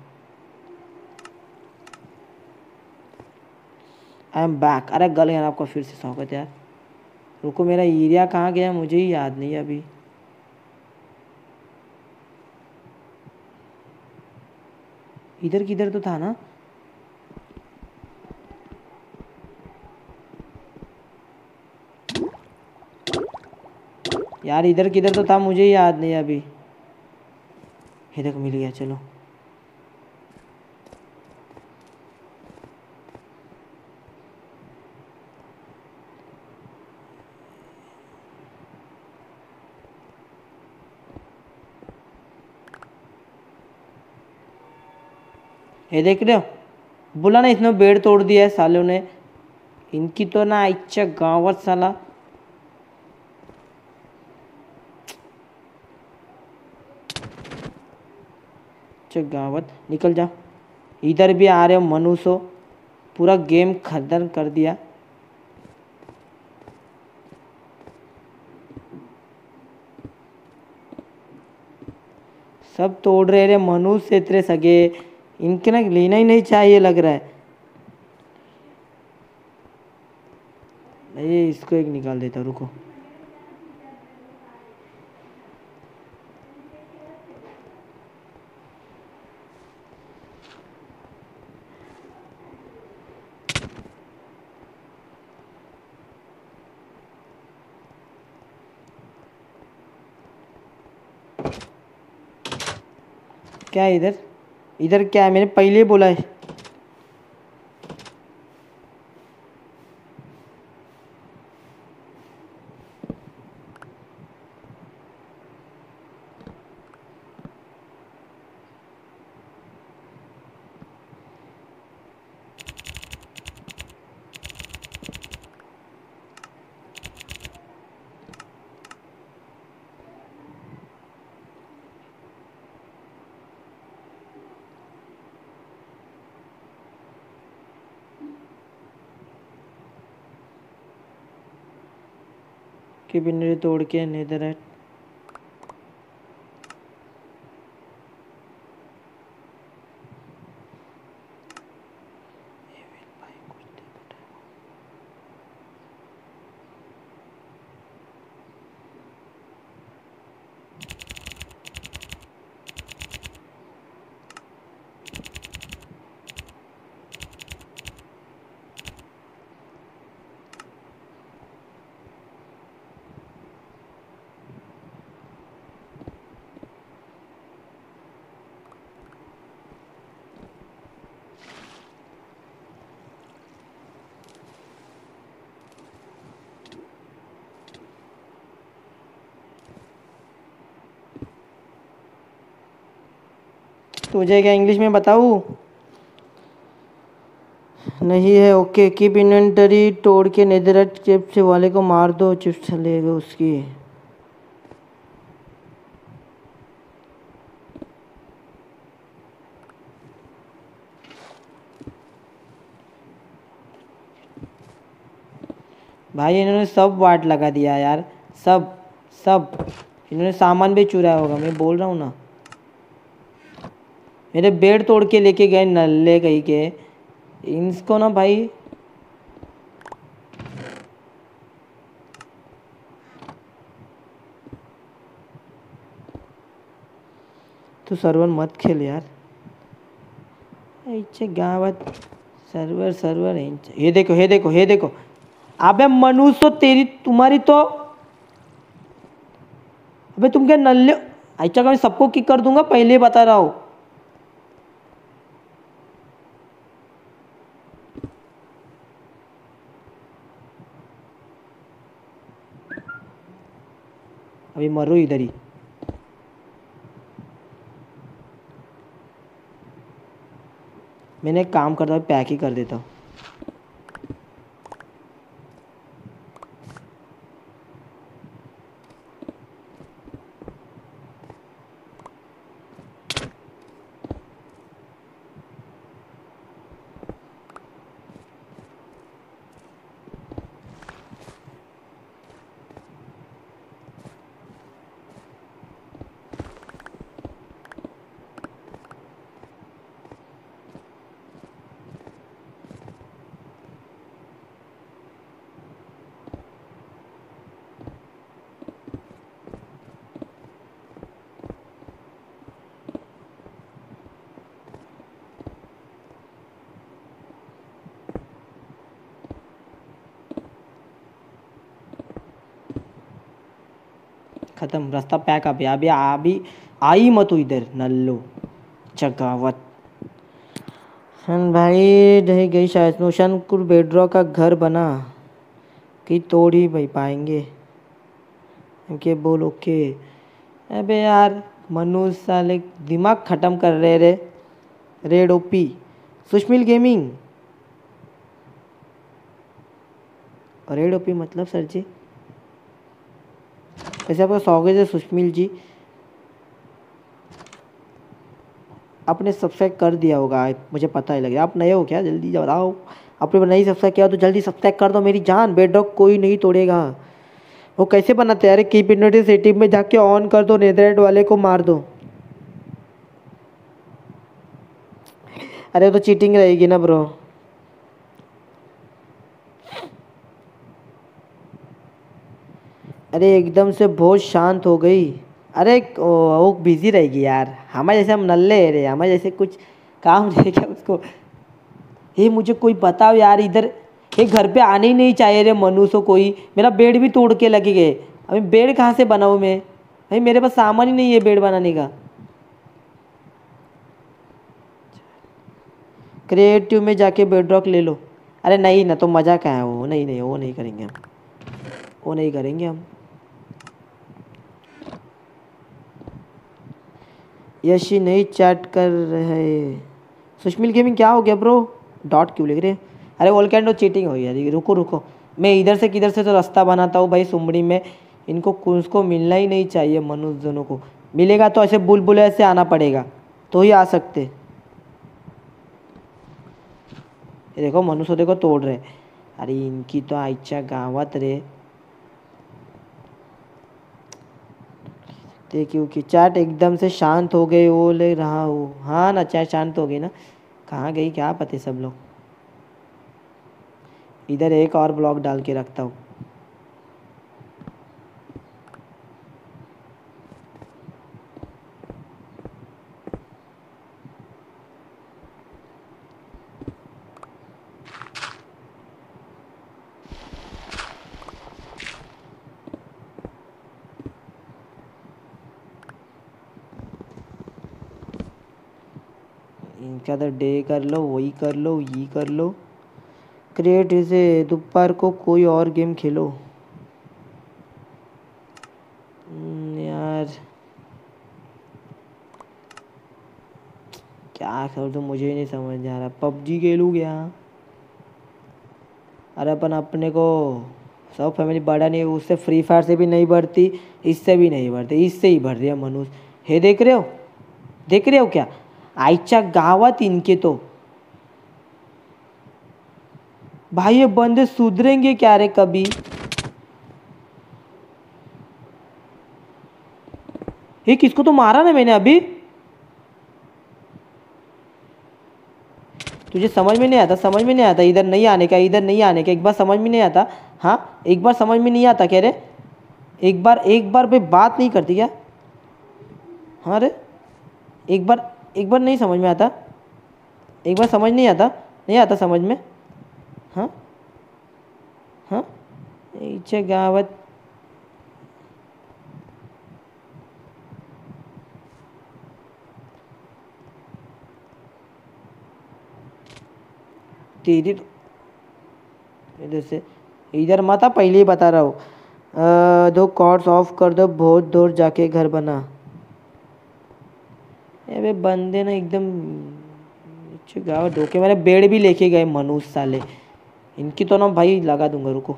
I am back. अरे गल यार, आपका फिर से स्वागत यार। रुको मेरा एरिया कहाँ गया मुझे ही याद नहीं अभी। इधर किधर तो था ना यार, इधर किधर तो था मुझे ही याद नहीं अभी। इधर मिल गया, चलो। ये देख रहे हो, बोला ना इसने बेड तोड़ दिया है सालों ने। इनकी तो ना इच्छा गाँवत साला। गावत निकल जा। इधर भी आ रहे हो मनुष्य, पूरा गेम खत्म कर दिया। सब तोड़ रहे रे मनुष्य इतने सगे, इनके ना लेना ही नहीं चाहिए लग रहा है। ये इसको एक निकाल देता, रुको। क्या है इधर? इधर क्या है? मैंने पहले ही बोला है। कि बिनरी तोड़ के नेदरराइट। तुझे क्या इंग्लिश में बताऊँ? नहीं है। ओके, कीप इन्वेंटरी, तोड़ के नेदरराइट चिप्स वाले को मार दो, चिप्स लेगा उसकी। भाई इन्होंने सब वाट लगा दिया यार, सब सब इन्होंने सामान भी चुराया होगा, मैं बोल रहा हूँ ना। मेरे बेड तोड़ के लेके गए नल्ले कहीं के, इनको ना भाई। तू सर्वर मत खेल यार, इच्छे गावत सर्वर सर्वर। ये देखो ये देखो ये देखो, अबे मनुष्य तो तेरी तुम्हारी तो, अबे तुम क्या नल्ले। अच्छा मैं सबको किक कर दूंगा, पहले ही बता रहा हूँ। अभी मरो इधर ही। मैंने एक काम करता हूँ, पैक ही कर देता हूँ। खत्म, रास्ता पैक। अभी अभी अभी आई मत इधर नल्लो चगावत। सन भाई रह गई शायद। नोशन कुल बेडरॉक का घर बना कि तोड़ ही भाई पाएंगे के बोल। ओके अबे यार मनुष्य साले दिमाग ख़त्म कर रहे रे। Raid OP Sushmil gaming. Raid OP मतलब सर जी? वैसे आपका स्वागत है सुष्मिल जी। आपने सब्सक्राइब कर दिया होगा, मुझे पता ही लग रहा है। आप नए हो क्या? जल्दी बताओ। आपने नहीं सब्सक्राइब किया तो जल्दी सब्सक्राइब कर दो मेरी जान। बेडरॉक कोई नहीं तोड़ेगा। वो कैसे बनाते हैं? अरे कीप इन्वेंटरी सेटिंग में जाके ऑन कर दो, नेदरराइट वाले को मार दो। अरे तो चीटिंग रहेगी ना ब्रो। अरे एकदम से बहुत शांत हो गई। अरे वो बिजी रहेगी यार, हमारे जैसे हम नल्ले है रे, हमारे जैसे कुछ काम रह क्या उसको। ये मुझे कोई बताओ यार इधर, ये घर पे आने ही नहीं चाहिए रे मनुष्य कोई। मेरा बेड भी तोड़ के लगे गए। अभी बेड कहाँ से बनाऊँ मैं? भाई मेरे पास सामान ही नहीं है बेड बनाने का। क्रिएटिव में जाके बेडरॉक ले लो। अरे नहीं ना, तो मज़ा क्या है वो? नहीं नहीं वो नहीं करेंगे हम, वो नहीं करेंगे हम। यशी नहीं चैट कर रहे। सुष्मिल गेमिंग क्या हो गया ब्रो? डॉट क्यों लिख रहे? अरे वोल्केनो चीटिंग हो गई। रुको रुको, मैं इधर से किधर से तो रास्ता बनाता हूँ भाई सुमड़ी में। इनको उसको मिलना ही नहीं चाहिए, मनुष्य जनों को। मिलेगा तो ऐसे बुलबुले से आना पड़ेगा तो ही आ सकते। ये देखो मनुष्य देखो तोड़ रहे। अरे इनकी तो आइच्छा गावत रे। क्योंकि चैट एकदम से शांत हो गई, वो ले रहा हूँ। हाँ ना, चैट शांत हो गई ना। कहाँ गई क्या पता सब लोग। इधर एक और ब्लॉक डाल के रखता हूँ। इनका तो डे कर लो, वही कर लो, ये कर लो। क्रिएट इसे दोपहर को कोई और गेम खेलो। यार क्या कर दूँ मुझे ही नहीं समझ आ रहा। पबजी खेलूँ क्या? अरे अपन अपने को सब फैमिली बड़ा नहीं, उससे फ्री फायर से भी नहीं बढ़ती, इससे भी नहीं बढ़ती, इससे ही बढ़ रही है मनुष्य। हे देख रहे हो, देख रहे हो क्या? आइच्छा गावत इनके तो। भाई ये बंदे सुधरेंगे क्या रे कभी? ये किसको तो मारा ना मैंने अभी। तुझे समझ में नहीं आता, समझ में नहीं आता इधर नहीं आने का, इधर नहीं आने का। एक बार समझ में नहीं आता। हाँ एक बार समझ में नहीं आता कह रहे। एक बार एक बार पे बात नहीं करती क्या? हाँ रे एक बार एक बार नहीं समझ में आता, एक बार समझ नहीं आता, नहीं आता समझ में। हाँ हाँ इच्छा गावत। तेरी इधर से इधर मत आ, पहले ही बता रहा हूँ। दो कॉर्ड्स ऑफ कर दो, बहुत दूर जाके घर बना। अबे बंदे ना एकदम गाँव धोखे। मेरे बेड भी लेके गए मनुष्य साले। इनकी तो ना भाई लगा दूंगा, रुको।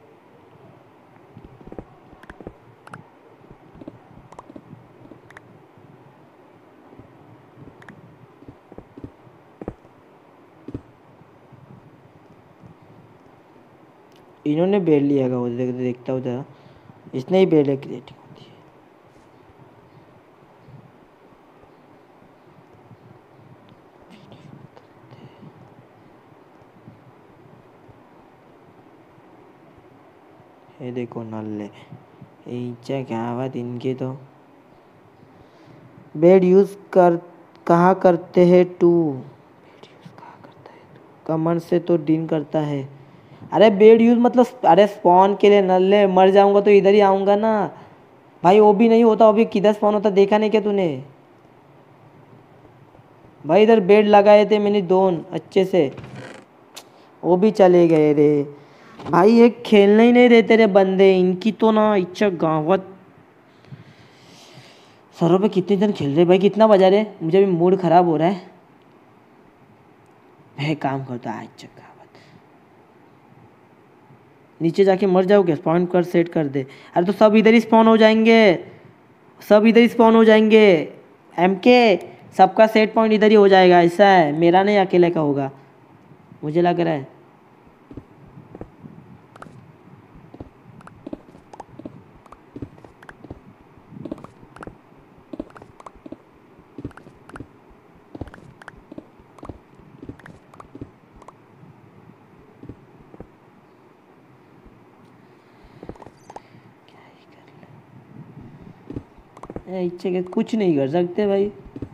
इन्होंने बेड लिया होगा, वो देख, देखता हूँ जरा। इसने ही बेड क्रिएटिव होती है। ये देखो नल्ले इच्छा क्या बात इनके तो। बेड यूज कर कहाँ करते हैं टू? बेड यूज कहाँ करता है तू? कमेंट से तो डिन करता है। अरे बेड यूज मतलब अरे स्पॉन के लिए नल्ले। मर जाऊंगा तो इधर ही आऊंगा ना भाई। वो भी नहीं होता, वो भी किधर स्पॉन होता देखा नहीं क्या तूने? भाई इधर बेड लगाए थे मैंने दोन अच्छे से, वो भी चले गए रे भाई। ये खेलने ही नहीं देते रे बंदे। इनकी तो ना इच्छा गावत। सरों पे कितने जन खेल रहे भाई? कितना बजा रहे? मुझे भी मूड खराब हो रहा है। मैं काम करता है अच्छा गावत। नीचे जाके मर जाओगे? स्पॉन कर सेट कर दे। अरे तो सब इधर ही स्पॉन हो जाएंगे, सब इधर ही स्पॉन हो जाएंगे। एम के सबका सेट पॉइंट इधर ही हो जाएगा, ऐसा है, मेरा नहीं अकेले का होगा मुझे लग रहा है। इच्छा के कुछ नहीं कर सकते भाई।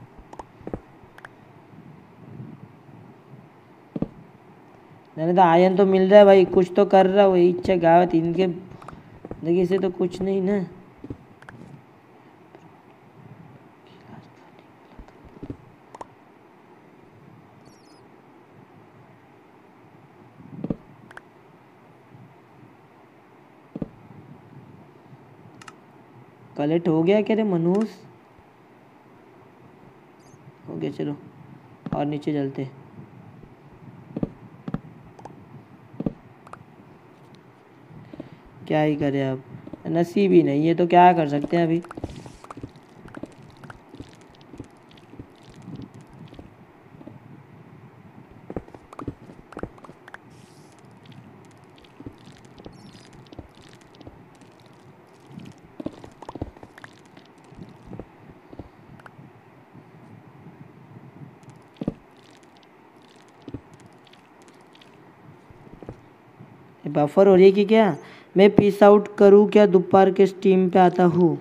मैंने तो आयन तो मिल रहा है भाई, कुछ तो कर रहा है वही इच्छा गावत, इनके देखिए से तो कुछ नहीं ना। कलेक्ट हो गया क्या रे मनुष? हो गया, चलो और नीचे चलते। क्या ही करे अब, नसीब ही नहीं है तो क्या कर सकते हैं अभी। बफर हो रही है कि क्या? मैं पीस आउट करूँ क्या? दोपहर के स्ट्रीम पे आता हूँ।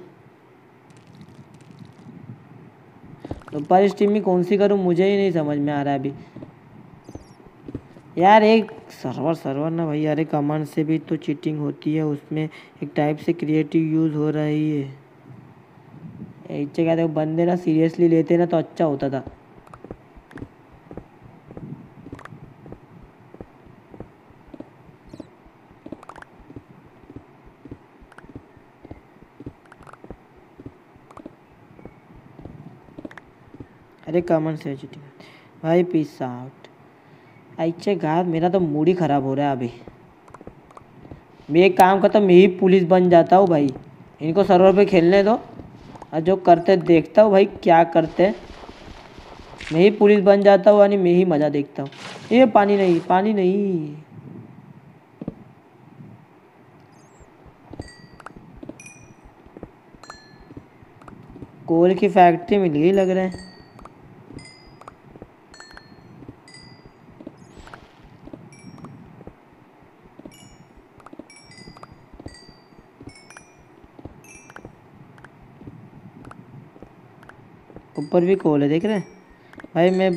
दोपहर स्ट्रीम में कौन सी करूँ मुझे ही नहीं समझ में आ रहा है अभी यार। एक सर्वर सर्वर ना भाई, अरे कमांड से भी तो चीटिंग होती है, उसमें एक टाइप से क्रिएटिव यूज़ हो रही है। एक जगह देखो बंदे ना सीरियसली लेते ना तो अच्छा होता था। अरे कमेंट से चीटिंग भाई, पीस आउट। अच्छे गाय, मेरा तो मूड ही ख़राब हो रहा है अभी। मैं एक काम करता हूँ, मैं ही पुलिस बन जाता हूँ भाई, इनको सर्वर पे खेलने दो और जो करते देखता हूँ भाई क्या करते। मैं ही पुलिस बन जाता हूँ यानी मैं ही मज़ा देखता हूँ। ये पानी नहीं, पानी नहीं। कोल की फैक्ट्री मिल गई लग रहा है। ऊपर भी कोल है, देख रहे हैं भाई। मैं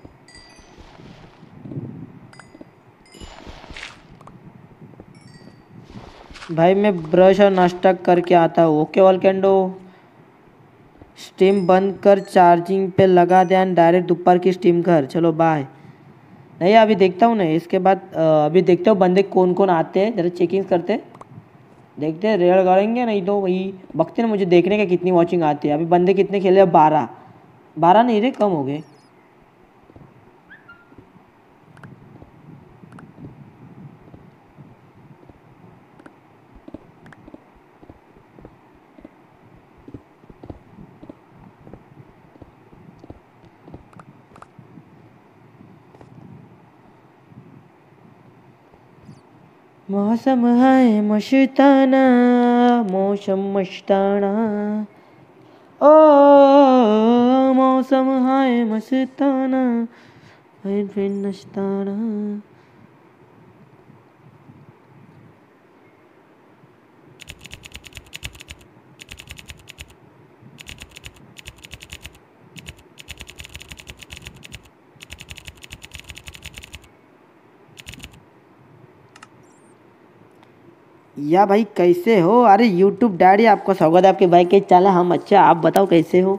भाई मैं ब्रश और नाश्ता करके आता हूँ। ओके वॉलकैंडो, स्टीम बंद कर, चार्जिंग पे लगा दे, डायरेक्ट दोपहर की स्टीम कर। चलो बाय। नहीं अभी देखता हूँ ना, इसके बाद अभी देखते हो बंदे कौन कौन आते हैं, जरा चेकिंग करते देखते हैं। रेड करेंगे नहीं तो वही वक्त ना, मुझे देखने का कितनी वॉचिंग आती है। अभी बंदे कितने खेले? बारह। बारह नहीं रे, कम हो गए। मौसम है मस्ताना, मौसम मस्ताना, ओ मौसम है मस्ताना, फिर नस्ताना। या भाई कैसे हो? अरे यूट्यूब डैडी आपका स्वागत है आपके भाई के चैनल। हम अच्छा, आप बताओ कैसे हो?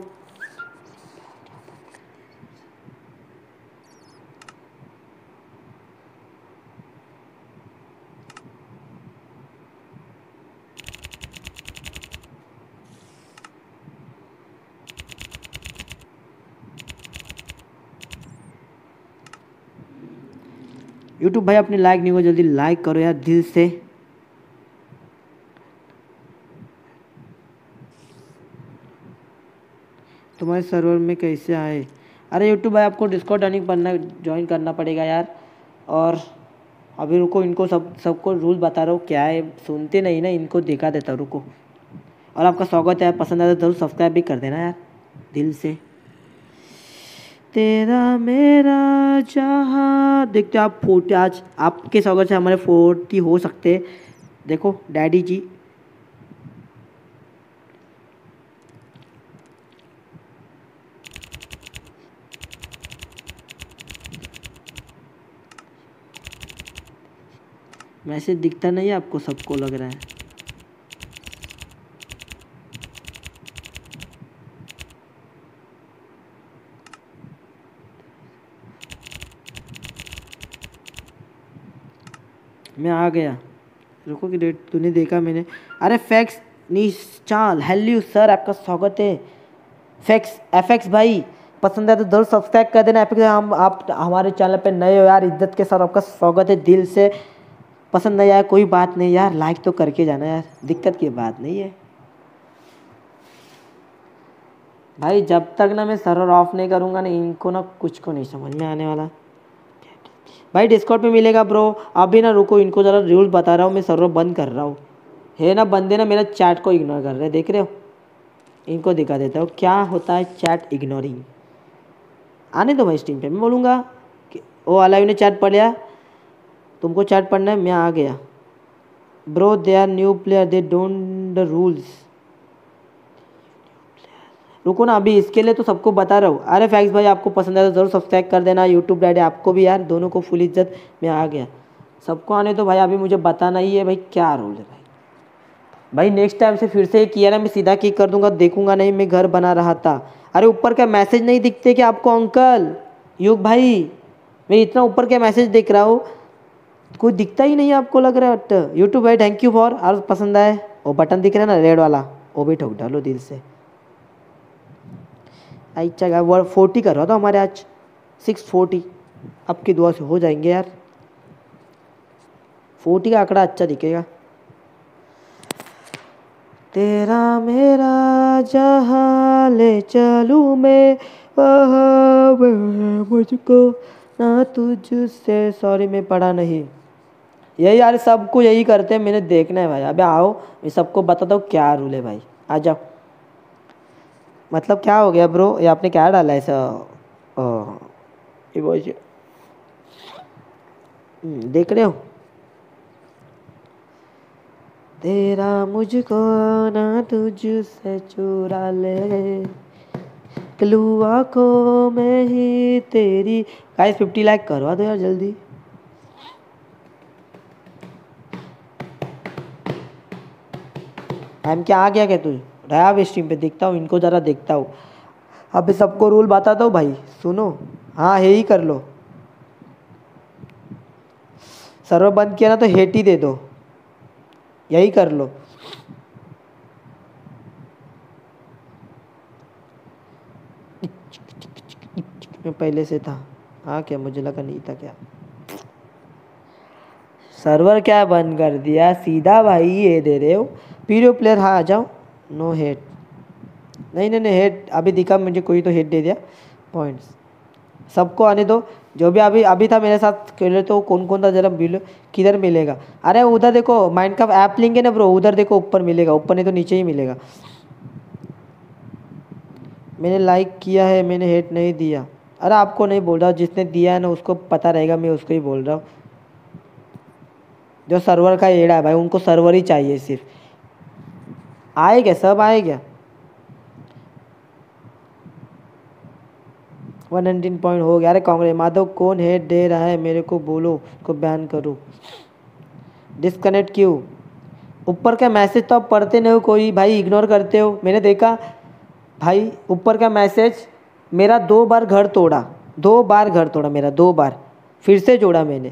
यूट्यूब भाई अपने लाइक नहीं हो, जल्दी लाइक करो यार दिल से। तुम्हारे सर्वर में कैसे आए? अरे यूट्यूब भाई आपको डिस्कॉर्ड अर्निंग करना ज्वाइन करना पड़ेगा यार। और अभी रुको, इनको सब सबको रूल बता रहा हूँ क्या है, सुनते नहीं ना, इनको दिखा देता हूँ, रुको। और आपका स्वागत है, पसंद आया तो जरूर सब्सक्राइब भी कर देना यार दिल से। तेरा मेरा जहाँ देखते आप फोर्टी, आज आपके स्वागत से हमारे फोर्टी हो सकते। देखो डैडी जी, मैसेज दिखता नहीं है आपको, सबको लग रहा है। मैं आ गया, रुको कि डेट तूने देखा मैंने। अरे फैक्स निशाल, हेलो सर आपका स्वागत है। फैक्स एफएक्स भाई पसंद है तो जरूर सब्सक्राइब कर देना। एफएक्स हम आप हमारे चैनल पे नए हो यार, इज्जत के साथ आपका स्वागत है दिल से। पसंद नहीं आया कोई बात नहीं यार, लाइक तो करके जाना यार, दिक्कत की बात नहीं है भाई। जब तक ना मैं सर्वर ऑफ नहीं करूँगा ना, इनको ना कुछ को नहीं समझ में आने वाला भाई। डिस्कॉर्ड पे मिलेगा ब्रो। अभी ना रुको, इनको ज़रा रूल बता रहा हूँ, मैं सर्वर बंद कर रहा हूँ। है ना बंदे ना मेरा चैट को इग्नोर कर रहे हैं, देख रहे हो। इनको दिखा देता हूँ क्या होता है चैट इग्नोरिंग। आने दो भाई स्ट्रीम पे, मैं बोलूँगा कि ओ अलाइव ने चैट पढ़ लिया, तुमको चैट पढ़ना है, मैं आ गया। Bro they are new player, they don't the rules. रुको ना, अभी इसके लिए तो सबको बता रहा हूँ। अरे फैक्स भाई आपको पसंद है तो जरूर सब्सक्राइब कर देना। यूट्यूब डैडी आपको भी यार, दोनों को फुल इज्जत। मैं आ गया, सबको आने तो भाई। अभी मुझे बताना ही है भाई क्या रूल है भाई। भाई नेक्स्ट टाइम से फिर से किया ना, मैं सीधा किक कर दूंगा, देखूंगा नहीं। मैं घर बना रहा था। अरे ऊपर का मैसेज नहीं दिखते क्या आपको अंकल युग भाई? मैं इतना ऊपर क्या मैसेज देख रहा हूँ, कोई दिखता ही नहीं है आपको, लग रहा है। यूट्यूब भाई थैंक यू फॉर, और पसंद आए वो बटन दिख रहा है ना रेड वाला, वो भी ठोक डालो दिल से। अच्छा वर्ड फोर्टी कर रहा था हमारे आज, सिक्स फोर्टी। आपकी दुआ से हो जाएंगे यार, फोर्टी का आंकड़ा अच्छा दिखेगा। तेरा मेरा जहाँ ले चलूँ मैं, वहाँ मुझको ना तुझसे। सॉरी मैं पढ़ा नहीं। यही यार सबको यही करते हैं, मैंने देखना है भाई। अबे आओ मैं सबको बताता हूँ क्या रूल है भाई, आ जाओ। मतलब क्या हो गया ब्रो, ये आपने क्या डाला ऐसा? ये देख रहे हो, तेरा मुझको ना तुझसे चुरा ले, क्लू आंखों में ही तेरी। गाइस फिफ्टी लाइक करवा दो यार जल्दी। टाइम क्या आ गया क्या तू? रहा अब स्ट्रीम पे देखता हूँ, इनको ज़रा देखता हूँ। अभी सबको रूल बताता हूँ भाई, सुनो। हाँ हे ही कर लो, सर्वर बंद किया ना तो हेट ही दे दो, यही कर लो। पहले से था हाँ क्या, मुझे लगा नहीं था क्या। सर्वर क्या बंद कर दिया सीधा भाई, ये दे रहे हो पीरियो प्लेयर। हाँ आ जाओ, नो हेट। नहीं नहीं नहीं हेट अभी दिखा मुझे, कोई तो हेट दे दिया। पॉइंट्स सबको आने दो, जो भी अभी अभी था मेरे साथ खेले तो कौन कौन था जरा मिलो, किधर मिलेगा? अरे उधर देखो माइंड का ऐप लेंगे ना ब्रो, उधर देखो ऊपर मिलेगा, ऊपर नहीं तो नीचे ही मिलेगा। मैंने लाइक किया है, मैंने हेट नहीं दिया। अरे आपको नहीं बोल रहा, जिसने दिया है ना उसको पता रहेगा, मैं उसको ही बोल रहा हूँ। जो सर्वर का एड़ा है भाई, उनको सर्वर ही चाहिए सिर्फ। आए क्या सब आए क्या? वन हंड्रेड पॉइंट हो गया। अरे कांग्रेस माधव कौन हेट दे रहा है मेरे को, बोलो उसको बैन करो। डिस्कनेक्ट क्यों? ऊपर का मैसेज तो आप पढ़ते नहीं हो कोई भाई, इग्नोर करते हो। मैंने देखा भाई ऊपर का मैसेज, मेरा दो बार घर तोड़ा, दो बार घर तोड़ा मेरा, दो बार फिर से जोड़ा मैंने।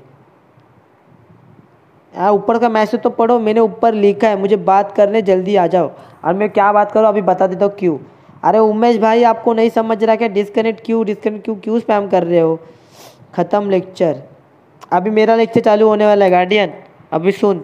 यार ऊपर का मैसेज तो पढ़ो, मैंने ऊपर लिखा है मुझे बात करने जल्दी आ जाओ। और मैं क्या बात करूँ अभी बता देता हूँ क्यों। अरे उमेश भाई आपको नहीं समझ रहा क्या? डिस्कनेक्ट क्यों, डिस्कनेक्ट क्यों, क्यों स्पैम कर रहे हो? ख़त्म लेक्चर, अभी मेरा लेक्चर चालू होने वाला है गार्डियन, अभी सुन।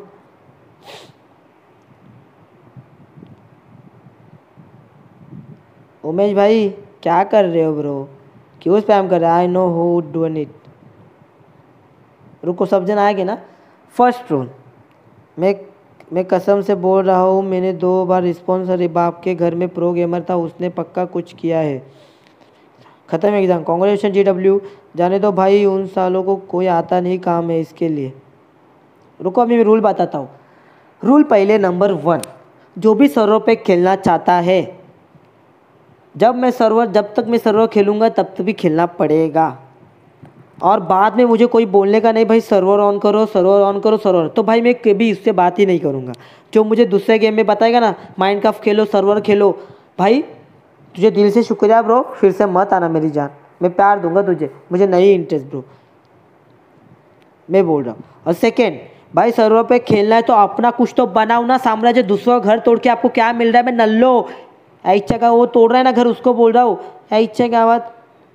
उमेश भाई क्या कर रहे हो ब्रो? क्यों स्पैम कर रहा है? I know who doing it. रुको, सब जन आएंगे ना। फर्स्ट रूल, मैं मैं कसम से बोल रहा हूँ, मैंने दो बार रिस्पॉन्स, अरे बाप के घर में प्रो गेमर था, उसने पक्का कुछ किया है। ख़त्म एग्ज़ाम, कॉन्ग्रेचुलेशन जी डब्ल्यू। जाने दो भाई, उन सालों को कोई आता नहीं काम है इसके लिए। रुको अभी मैं रूल बताता हूँ। रूल पहले नंबर वन, जो भी सर्वर पे खेलना चाहता है, जब मैं सर्वर जब तक मैं सर्वर खेलूँगा तब तक भी खेलना पड़ेगा। और बाद में मुझे कोई बोलने का नहीं, भाई सर्वर ऑन करो, सर्वर ऑन करो, सर्वर, तो भाई मैं कभी इससे बात ही नहीं करूँगा। जो मुझे दूसरे गेम में बताएगा ना, माइनक्राफ्ट खेलो, सर्वर खेलो, भाई तुझे दिल से शुक्रिया ब्रो, फिर से मत आना मेरी जान, मैं प्यार दूंगा तुझे, मुझे नहीं इंटरेस्ट ब्रो, मैं बोल रहा हूँ। और सेकेंड, भाई सर्वर पे खेलना है तो अपना कुछ तो बनाओ ना साम्राज्य। दूसरा घर तोड़ के आपको क्या मिल रहा है? मैं नल्लो ऐच्छा का वो तोड़ रहा है ना घर, उसको बोल रहा हूँ ऐच्छा क्या बात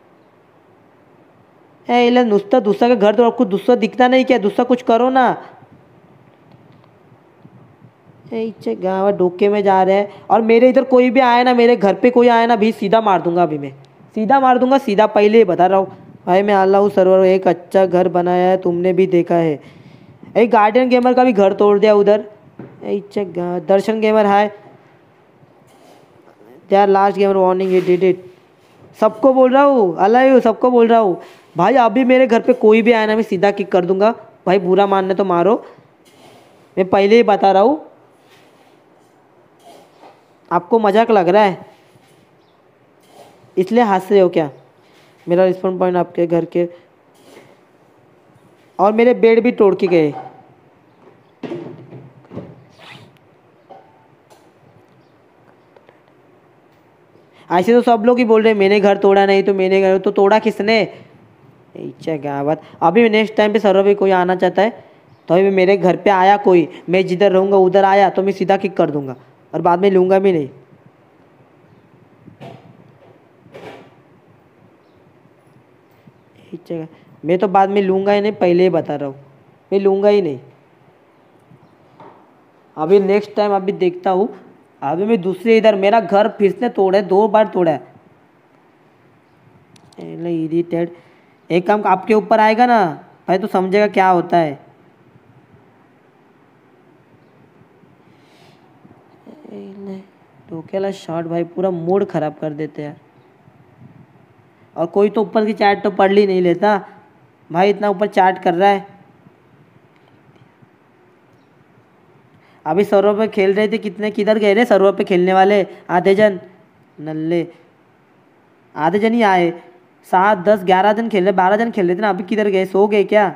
है? इला नुसता दूसरा का घर तोड़, आपको दूसरा दिखता नहीं क्या? दूसरा कुछ करो ना। ऐच्छा गाँव डोके में जा रहे हैं। और मेरे इधर कोई भी आया ना, मेरे घर पे कोई आया ना, भी सीधा मार दूंगा। अभी मैं सीधा मार दूंगा, सीधा, पहले ही बता रहा हूँ। भाई मैं आल्ला हूँ सर्वर, एक अच्छा घर बनाया है, तुमने भी देखा है। एक गार्डियन गेमर का भी घर तोड़ दिया उधर। दर्शन गेमर हाय, यार लास्ट गेमर वार्निंग, ये डिड इट। सबको बोल रहा हूँ, अल्लाह सबको बोल रहा हूँ भाई, अभी मेरे घर पे कोई भी आया ना, मैं सीधा किक कर दूंगा। भाई बुरा मानने तो मारो, मैं पहले ही बता रहा हूँ। आपको मजाक लग रहा है इसलिए हंस रहे हो क्या? मेरा रिस्पॉन्ड पॉइंट आपके घर के, और मेरे बेड भी तोड़ के गए। ऐसे तो सब लोग ही बोल रहे हैं मैंने घर तोड़ा नहीं, तो मैंने घर तो तोड़ा किसने? अच्छा क्या बात। अभी नेक्स्ट टाइम पे सर्वर पे कोई आना चाहता है तो अभी मेरे घर पे आया कोई, मैं जिधर रहूँगा उधर आया तो मैं सीधा किक कर दूंगा, और बाद में लूँगा भी नहीं। अच्छा, मैं तो बाद में लूँगा ही नहीं, पहले ही बता रहा हूँ, मैं लूँगा ही नहीं। अभी नेक्स्ट टाइम अभी देखता हूँ। अभी मैं दूसरे इधर, मेरा घर फिर से तोड़ा है, दो बार तोड़ा है। इरिटेड। एक काम आपके ऊपर आएगा ना भाई तो समझेगा क्या होता है। टोकेला शॉट भाई पूरा मूड खराब कर देते हैं। और कोई तो ऊपर की चैट तो पढ़ ही नहीं लेता भाई, इतना ऊपर चैट कर रहा है। अभी सर्वर पे खेल रहे थे, कितने किधर गए रे सर्वर पे खेलने वाले? आधे जन नल्ले, आधे जन ही आए। सात दस ग्यारह जन खेल रहे, बारह जन खेल रहे थे ना, अभी किधर गए? सो गए क्या?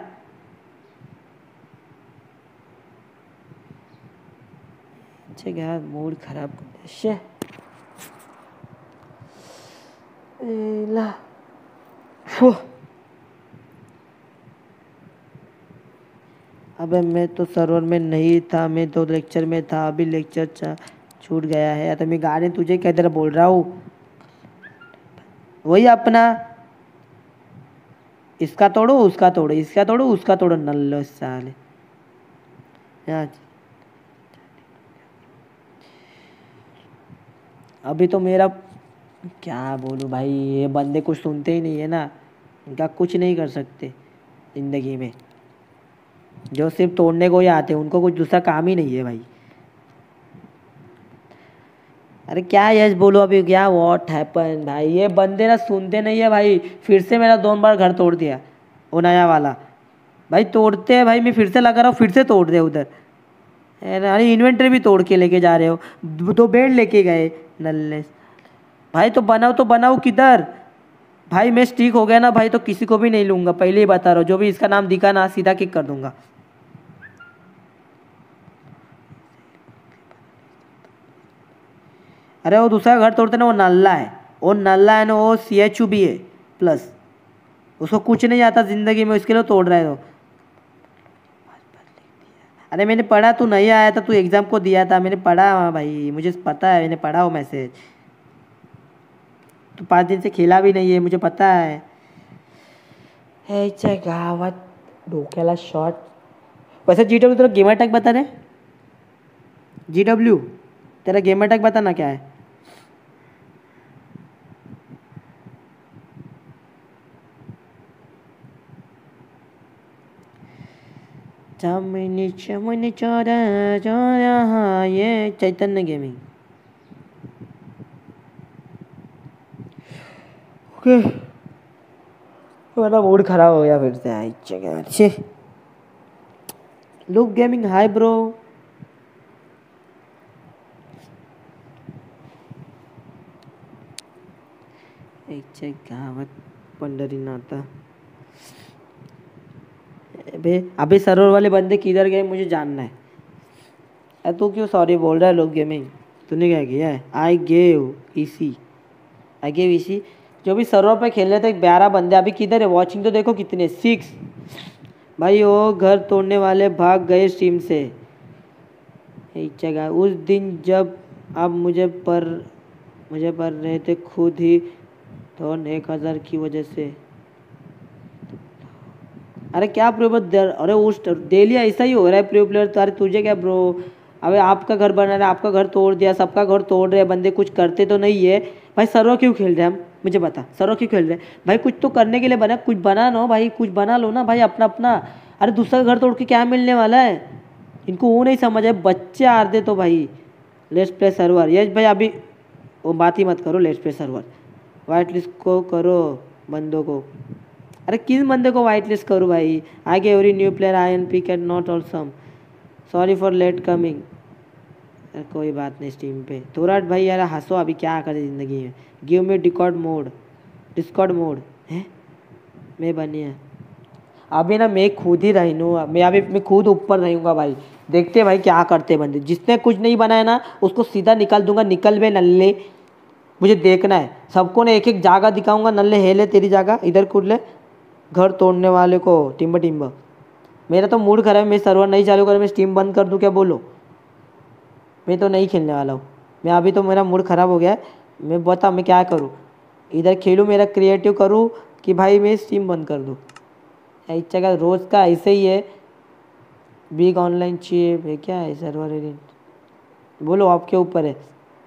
अच्छा क्या मूड खराब कर ला। अबे मैं तो सर्वर में नहीं था, मैं तो लेक्चर में था, अभी लेक्चर छूट गया है। तो मैं गाने तुझे क्या तरह बोल रहा हूँ, वही अपना, इसका तोड़ो उसका तोड़ो, इसका तोड़ो उसका तोड़ो, नल्लो साले। अभी तो मेरा क्या बोलूँ भाई, ये बंदे कुछ सुनते ही नहीं है ना, इनका कुछ नहीं कर सकते ज़िंदगी में। जो सिर्फ तोड़ने को ही आते हैं, उनको कुछ दूसरा काम ही नहीं है भाई। अरे क्या यस बोलो अभी, क्या व्हाट हैपन भाई, ये बंदे ना सुनते नहीं है भाई। फिर से मेरा दो बार घर तोड़ दिया, वो नया वाला भाई तोड़ते हैं भाई। मैं फिर से लगा रहा हूँ, फिर से तोड़ दिया उधर। अरे इन्वेंटरी भी तोड़ के लेके जा रहे हो, दो बेड लेके गए नल्ले भाई। तो बनाओ तो बनाओ किधर भाई? मैं स्टिक हो गया ना भाई तो किसी को भी नहीं लूँगा, पहले ही बता रहा हूँ। जो भी इसका नाम दिखा ना सीधा किक कर दूंगा। अरे वो दूसरा घर तोड़ते ना, वो नल्ला है, वो नल्ला है ना, वो सी एच यू भी है प्लस, उसको कुछ नहीं आता ज़िंदगी में, इसके लिए तोड़ रहा है वो। अरे मैंने पढ़ा, तू नहीं आया था, तू एग्ज़ाम को दिया था, मैंने पढ़ा हाँ भाई, मुझे पता है, मैंने पढ़ा वो मैसेज। तो पाँच दिन से खेला भी नहीं है, मुझे पता है। ह्याच्या गावात डोक्याला शॉट। वैसे जी डब्ल्यू तेरा गेमर टैग बता रहे? जी डब्ल्यू तेरा गेमर टैग बता ना क्या है? चामुनी चामुनी चौरा चौरा, ये चैतन्य गेमिंग। ओके, मेरा मूड खराब हो गया फिर से। आई जगह अच्छे लूप गेमिंग। हाय ब्रो, एक गावत पंढरीनाथ। अबे अबे सर्वर वाले बंदे किधर गए मुझे जानना है। अरे तू क्यों सॉरी बोल रहा है लोग गेमिंग? तूने क्या किया है? आई गेव इसी आई गेव इसी जो भी सर्वर पे खेल रहे थे ग्यारह बंदे, अभी किधर है? वॉचिंग तो देखो कितने, सिक्स। भाई वो घर तोड़ने वाले भाग गए स्ट्रीम से। एक जगह उस दिन जब अब मुझे पर मुझे पर रहे थे खुद ही तो एक हज़ार की वजह से। अरे क्या प्रो प्लेयर? अरे उस डेली ऐसा ही हो रहा है प्रो प्लेयर तो। अरे तुझे क्या ब्रो? अबे आपका घर बना रहा है, आपका घर तोड़ दिया, सबका घर तोड़ रहे हैं बंदे, कुछ करते तो नहीं है भाई। सर्वर क्यों खेल रहे हैं हम? मुझे बता, सर्वर क्यों खेल रहे हैं भाई? कुछ तो करने के लिए बना, कुछ बना लो भाई, कुछ बना लो ना भाई अपना अपना। अरे दूसरा घर तोड़ के क्या मिलने वाला है? इनको वो नहीं समझ है, बच्चे आर दे तो भाई। Let's play server. यस भाई, अभी वो बात ही मत करो। Let's play server. White list को करो बंदों को। अरे किस बंदे को वाइट लिस्ट करूँ भाई? आगे every new player I N P cat not awesome, sorry for late coming. कोई बात नहीं स्टीम पे। थोराट भाई यार हंसो, अभी क्या करे ज़िंदगी में। Give me discord mod, discord mod है मैं बनी है अभी ना। मैं खुद ही रहूँ, मैं अभी मैं खुद ऊपर रहूँगा भाई। देखते भाई क्या करते बंदे। जिसने कुछ नहीं बनाया ना उसको सीधा निकाल दूंगा। निकल बे नल्ले, मुझे देखना है सबको ना। एक एक जगह दिखाऊंगा। नल्ले हेले तेरी जगह, इधर कूद ले। घर तोड़ने वाले को टिम्ब टिम्ब। मेरा तो मूड खराब है, मैं सर्वर नहीं चालू कर, मैं स्टीम बंद कर दूं क्या? बोलो, मैं तो नहीं खेलने वाला हूँ। मैं अभी तो मेरा मूड ख़राब हो गया है। मैं बता मैं क्या करूँ? इधर खेलूँ, मेरा क्रिएटिव करूँ कि भाई मैं स्टीम बंद कर दूँ? इस जगह रोज़ का ऐसे ही है। बिग ऑनलाइन चिप है क्या है? सर्वर एडिट बोलो, आपके ऊपर है।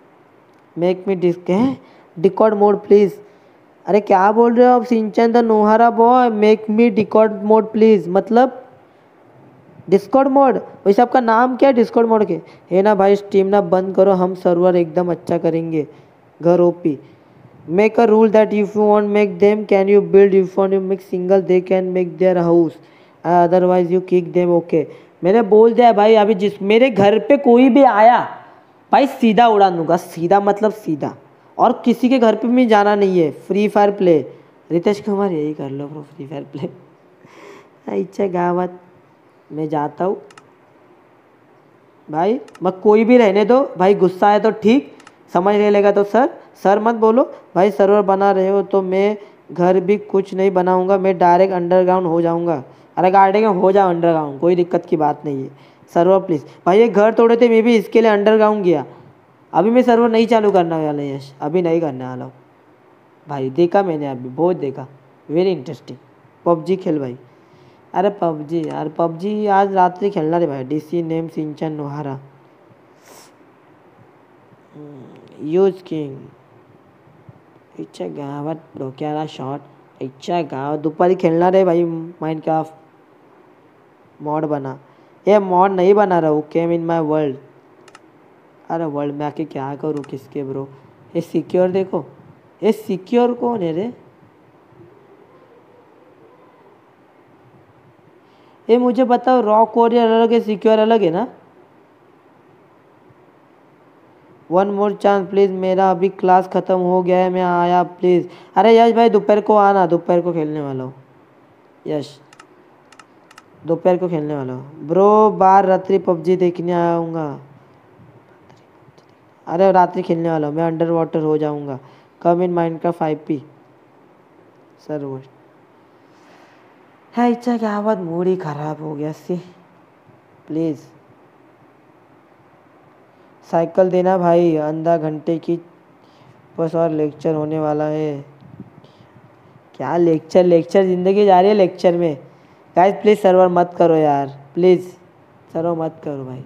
मेक मी डिस्क है डिकॉर्ड मोड प्लीज़। अरे क्या बोल रहे हो आप? Shinchan the Nohara boy, make me discord mod please. मतलब डिस्कॉर्ड मोड? वैसे आपका नाम क्या है डिस्कॉर्ड मोड के? है ना भाई, स्टीम ना बंद करो, हम सर्वर एकदम अच्छा करेंगे। घर OP. Make a rule that if you want make them can you build, if want you make single they can make their house, otherwise you kick them. Okay मैंने बोल दिया भाई। अभी जिस मेरे घर पे कोई भी आया भाई सीधा उड़ा दूंगा। सीधा मतलब सीधा। और किसी के घर पे भी जाना नहीं है। Free fire play Ritesh Kumar यही कर लो ब्रो, फ्री फायर प्ले। इच्छा गावत मैं जाता हूँ भाई। मैं कोई भी रहने दो भाई, गुस्सा है तो ठीक, समझ ले लेगा तो सर सर मत बोलो भाई। सर्वर बना रहे हो तो मैं घर भी कुछ नहीं बनाऊंगा, मैं डायरेक्ट अंडरग्राउंड हो जाऊंगा। अरे गार्डन में हो जाओ अंडरग्राउंड, कोई दिक्कत की बात नहीं है। सर्वर प्लीज़ भाई, ये घर तोड़े थे, मैं भी इसके लिए अंडरग्राउंड गया। अभी मैं सर्वर नहीं चालू करने वाला यश, अभी नहीं करने वाला हूँ भाई। देखा मैंने अभी, बहुत देखा, वेरी इंटरेस्टिंग। पबजी खेल भाई। अरे पबजी यार, पबजी आज रात्रि खेलना रे भाई। DC name Shinchan Nohara using. इच्छा गावात डोक्याला शॉट। इच्छा गाव दुपारी खेलना रे भाई। माइनक्राफ्ट मॉड बना। ये मॉड नहीं बना रहा हूँ, केम इन माय वर्ल्ड। अरे वर्ल्ड में आके क्या करूँ किसके ब्रो? ये सिक्योर देखो, ये सिक्योर कौन है रे? ये मुझे बताओ, रॉक वॉरियर अलग है, सिक्योर अलग है ना? वन मोर चांस प्लीज़, मेरा अभी क्लास ख़त्म हो गया है, मैं आया प्लीज़। अरे यश भाई दोपहर को आना, दोपहर को खेलने वाला हूँ यश, दोपहर को खेलने वाला हूँ ब्रो। बार रात्रि पबजी देखने आऊँगा। अरे रात्रि खेलने वाला हूँ मैं, अंडर वाटर हो जाऊँगा। Come in Minecraft five P sir. वो है इच्छा क्या बात, मूड ही खराब हो गया सी। प्लीज़ साइकिल देना भाई, आधा घंटे की बस और लेक्चर होने वाला है। क्या लेक्चर? लेक्चर ज़िंदगी जा रही है लेक्चर में। गाइस प्लीज़ सर्वर मत करो यार, प्लीज़ सर्वर मत करो भाई।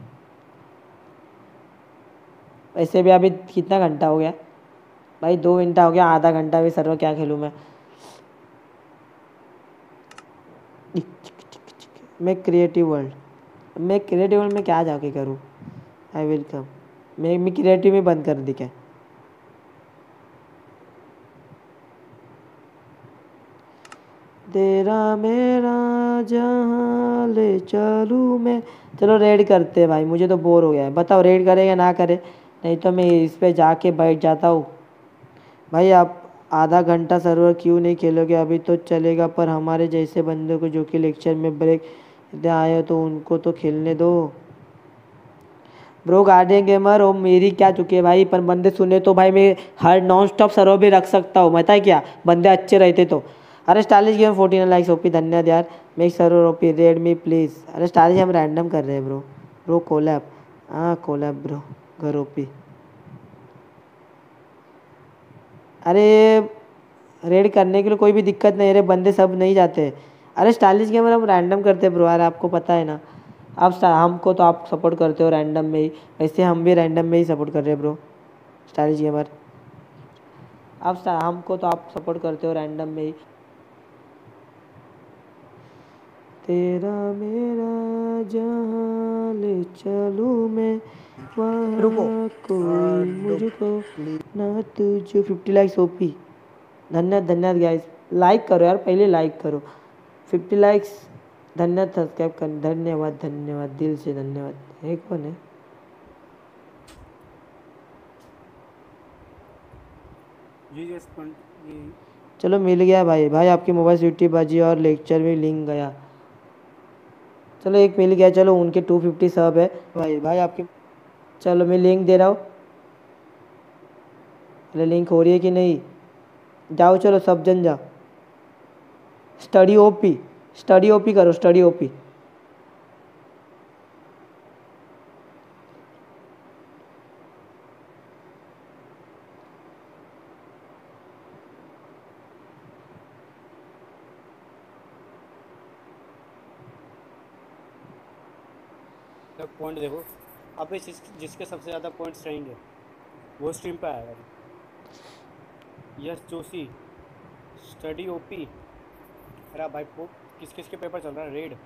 वैसे भी अभी कितना घंटा हो गया भाई? दो घंटा हो गया, आधा घंटा भी सर्वर क्या खेलूँ मैं? मैं क्रिएटिव वर्ल्ड मैं क्रिएटिव में क्या जाके करूँ? I will come. मैं मैं क्रिएटिव में बंद कर दी क्या? तेरा मेरा जहाँ ले चलूँ मैं। चलो रेड करते हैं भाई, मुझे तो बोर हो गया है। बताओ रेड करे या ना करे, नहीं तो मैं इस पे जाके बैठ जाता हूँ। भाई आप आधा घंटा सर्वर क्यों नहीं खेलोगे? अभी तो चलेगा, पर हमारे जैसे बंदे को जो कि लेक्चर में ब्रेक दे आए हो तो उनको तो खेलने दो। ब्रो गार्डियन गेमर हो मेरी क्या चुकी है भाई, पर बंदे सुने तो भाई मैं हर नॉन स्टॉप सर्वर भी रख सकता हूँ, पता है क्या? बंदे अच्छे रहते तो। अरे stylish game fourteen likes OP, धन्यवाद यार। Make server OP raid me please. अरे स्टाइलिश हम रैंडम कर रहे हैं ब्रो। ब्रो कोलैब, हाँ कोलैब ब्रो, घर ओपी। अरे रेड करने के लिए कोई भी दिक्कत नहीं है रे, बंदे सब नहीं जाते। अरे स्टाइलिश गेमर हम रैंडम करते हैं ब्रो यार, आपको पता है ना। आप sta- हमको तो आप सपोर्ट करते हो रैंडम में ही, वैसे हम भी रैंडम में ही सपोर्ट कर रहे हैं ब्रो। स्टाइलिश गेमर आप sta- हमको तो आप सपोर्ट करते हो रैंडम में ही। तेरा मेरा जहाँ ले चलूँ मैं, रुको वहाँ कोई लो मुझको प्लीज। ना तुझे। फिफ्टी लाइक्स ओपी, धन्यवाद धन्यवाद गाइस। लाइक करो यार, पहले लाइक करो। फिफ्टी लाइक्स, धन्यवाद। सब्सक्राइब कर, धन्यवाद धन्यवाद दिल से धन्यवाद। ये कौन है? ये ये स्पॉन- ये चलो मिल गया भाई। भाई आपकी मोबाइल सिटी बाजी और लेक्चर में लिंक गया। चलो एक मिल गया, चलो उनके टू फिफ्टी सब है भाई। भाई आपकी, चलो मैं लिंक दे रहा हूँ। अरे लिंक हो रही है कि नहीं? जाओ चलो सब जन जाओ। स्टडी ओपी, स्टडी ओपी करो, स्टडी ओपी। पॉइंट देखो। अबे जिस, जिसके सबसे ज़्यादा पॉइंट्स रहेंगे वो स्ट्रीम पे आएगा। Yes Joshi, study OP. अरे भाई वो किस किस के पेपर चल रहा है? रेड।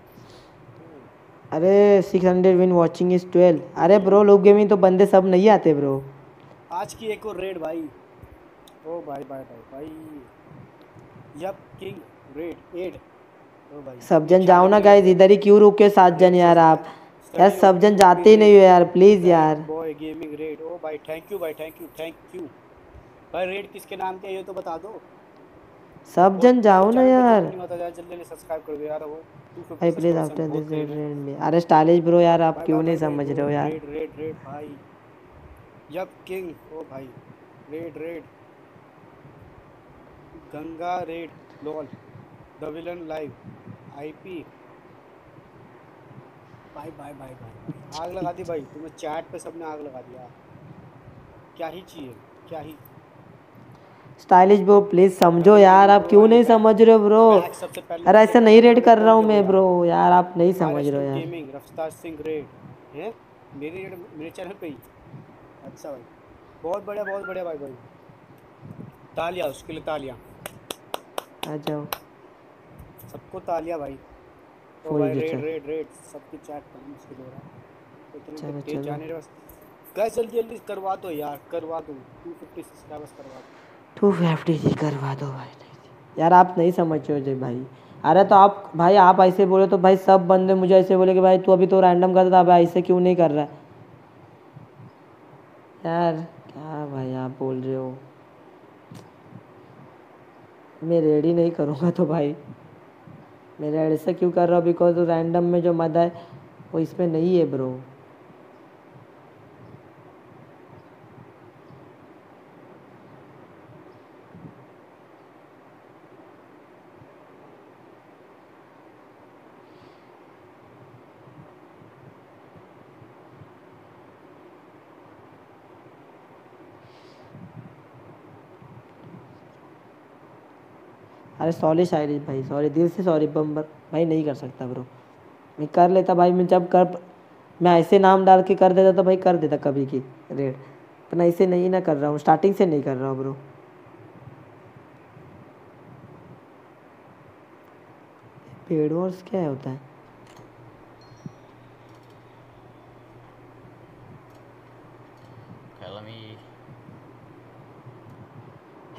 अरे six hundred win watching is twelve. अरे ब्रो लोग गेमिंग तो बंदे सब नहीं आते ब्रो। आज की एक और रेड भाई। ओ भाई भाई भाई भाई। Yup king raid add. ओ भाई सब ये जन जाओ ना चैलेंज रेड गाइस, है। इधर ही क्यों रुके सात जन रेड यार सीजन आप? यार स्टडी सब जन ओपी जाते ही नहीं रेड। हो यार, प्लीज बैड यार। Boy gaming raid. ओ भाई थैंक यू भाई, थैंक यू थैंक यू भाई। रेड किसके नाम के है ये तो बता दो। सब बहुत जन मेरे जाओ ना चैनल पे जो भी यार। नहीं होता यार जल्दी जल्दी सब्सक्राइब कर दो यार। वो टू फिफ्टी भाई प्लीज सब्सक्राइबर्स हैं, आफ्टर बहुत दिस करीब है। रेड में। अरे स्टाइलिश ब्रो यार आप बाय क्यों बाय नहीं बाय बाय समझ ब्रो। रहे हो यार? रेड रेड रेड भाई। Yup king. ओ भाई raid raid. Ganga raid lol the villain live IP. भाई भाई भाई भाई भाई आग लगा दी भाई, तुम्हें चैट पे सबने आग लगा दिया। क्या ही चाहिए, क्या ही। स्टाइलिश ब्रो प्लीज समझो डबल यार, गेमिंग आप ब्रो क्यों आई एम नहीं बैक। समझ रहे हो ब्रो? बैक सबसे पहले अरे सबसे ऐसा पहले नहीं रेड अपलोडेड कर रहा कौन हूँ किया मैं बोला? ब्रो, यार आप नहीं समझ रहे आरएसटी हो यार। गेमिंग रफ्तार सिंह रेड है मेरे रेड मेरे चैनल पे ही। अच्छा भाई, बहुत बढ़िया बहुत बढ़िया भाई भाई। तालियां उसके लिए, तालियां। आ जाओ। सबको तालियां भाई। ओ फुल भाई जो रेड चल। रेड रेड सबकी चैट पढ़ना मुश्किल हो रहा है, इतने तो चलो तेज चलो। जाने रहे बस। गाइस जल्दी जल्दी करवा दो यार, करवा दो टू फिफ्टी सब्सक्राइबर्स करवा दो। टू फिफ्टी जी करवा दो भाई। यार आप नहीं समझ रहे हो जी भाई। अरे तो आप भाई, आप ऐसे बोले तो भाई सब बंदे मुझे ऐसे बोले कि भाई तू अभी तो रैंडम करता था, अब ऐसे क्यों नहीं कर रहा है? यार क्या भाई आप बोल रहे हो? मैं रेडी नहीं करूँगा तो भाई मैं ऐसे क्यों कर रहा हूँ? बिकॉज रैंडम में जो मजा है वो इसमें नहीं है ब्रो। अरे सॉरी शायरी भाई, सॉरी दिल से सॉरी बम्बर भाई, नहीं कर सकता ब्रो। मैं कर लेता भाई, मैं जब कर, मैं ऐसे नाम डाल के कर देता तो भाई कर देता कभी की रेड। पर मैं ऐसे नहीं ना कर रहा हूँ, स्टार्टिंग से नहीं कर रहा हूँ ब्रो। पेड वॉर्स क्या होता है?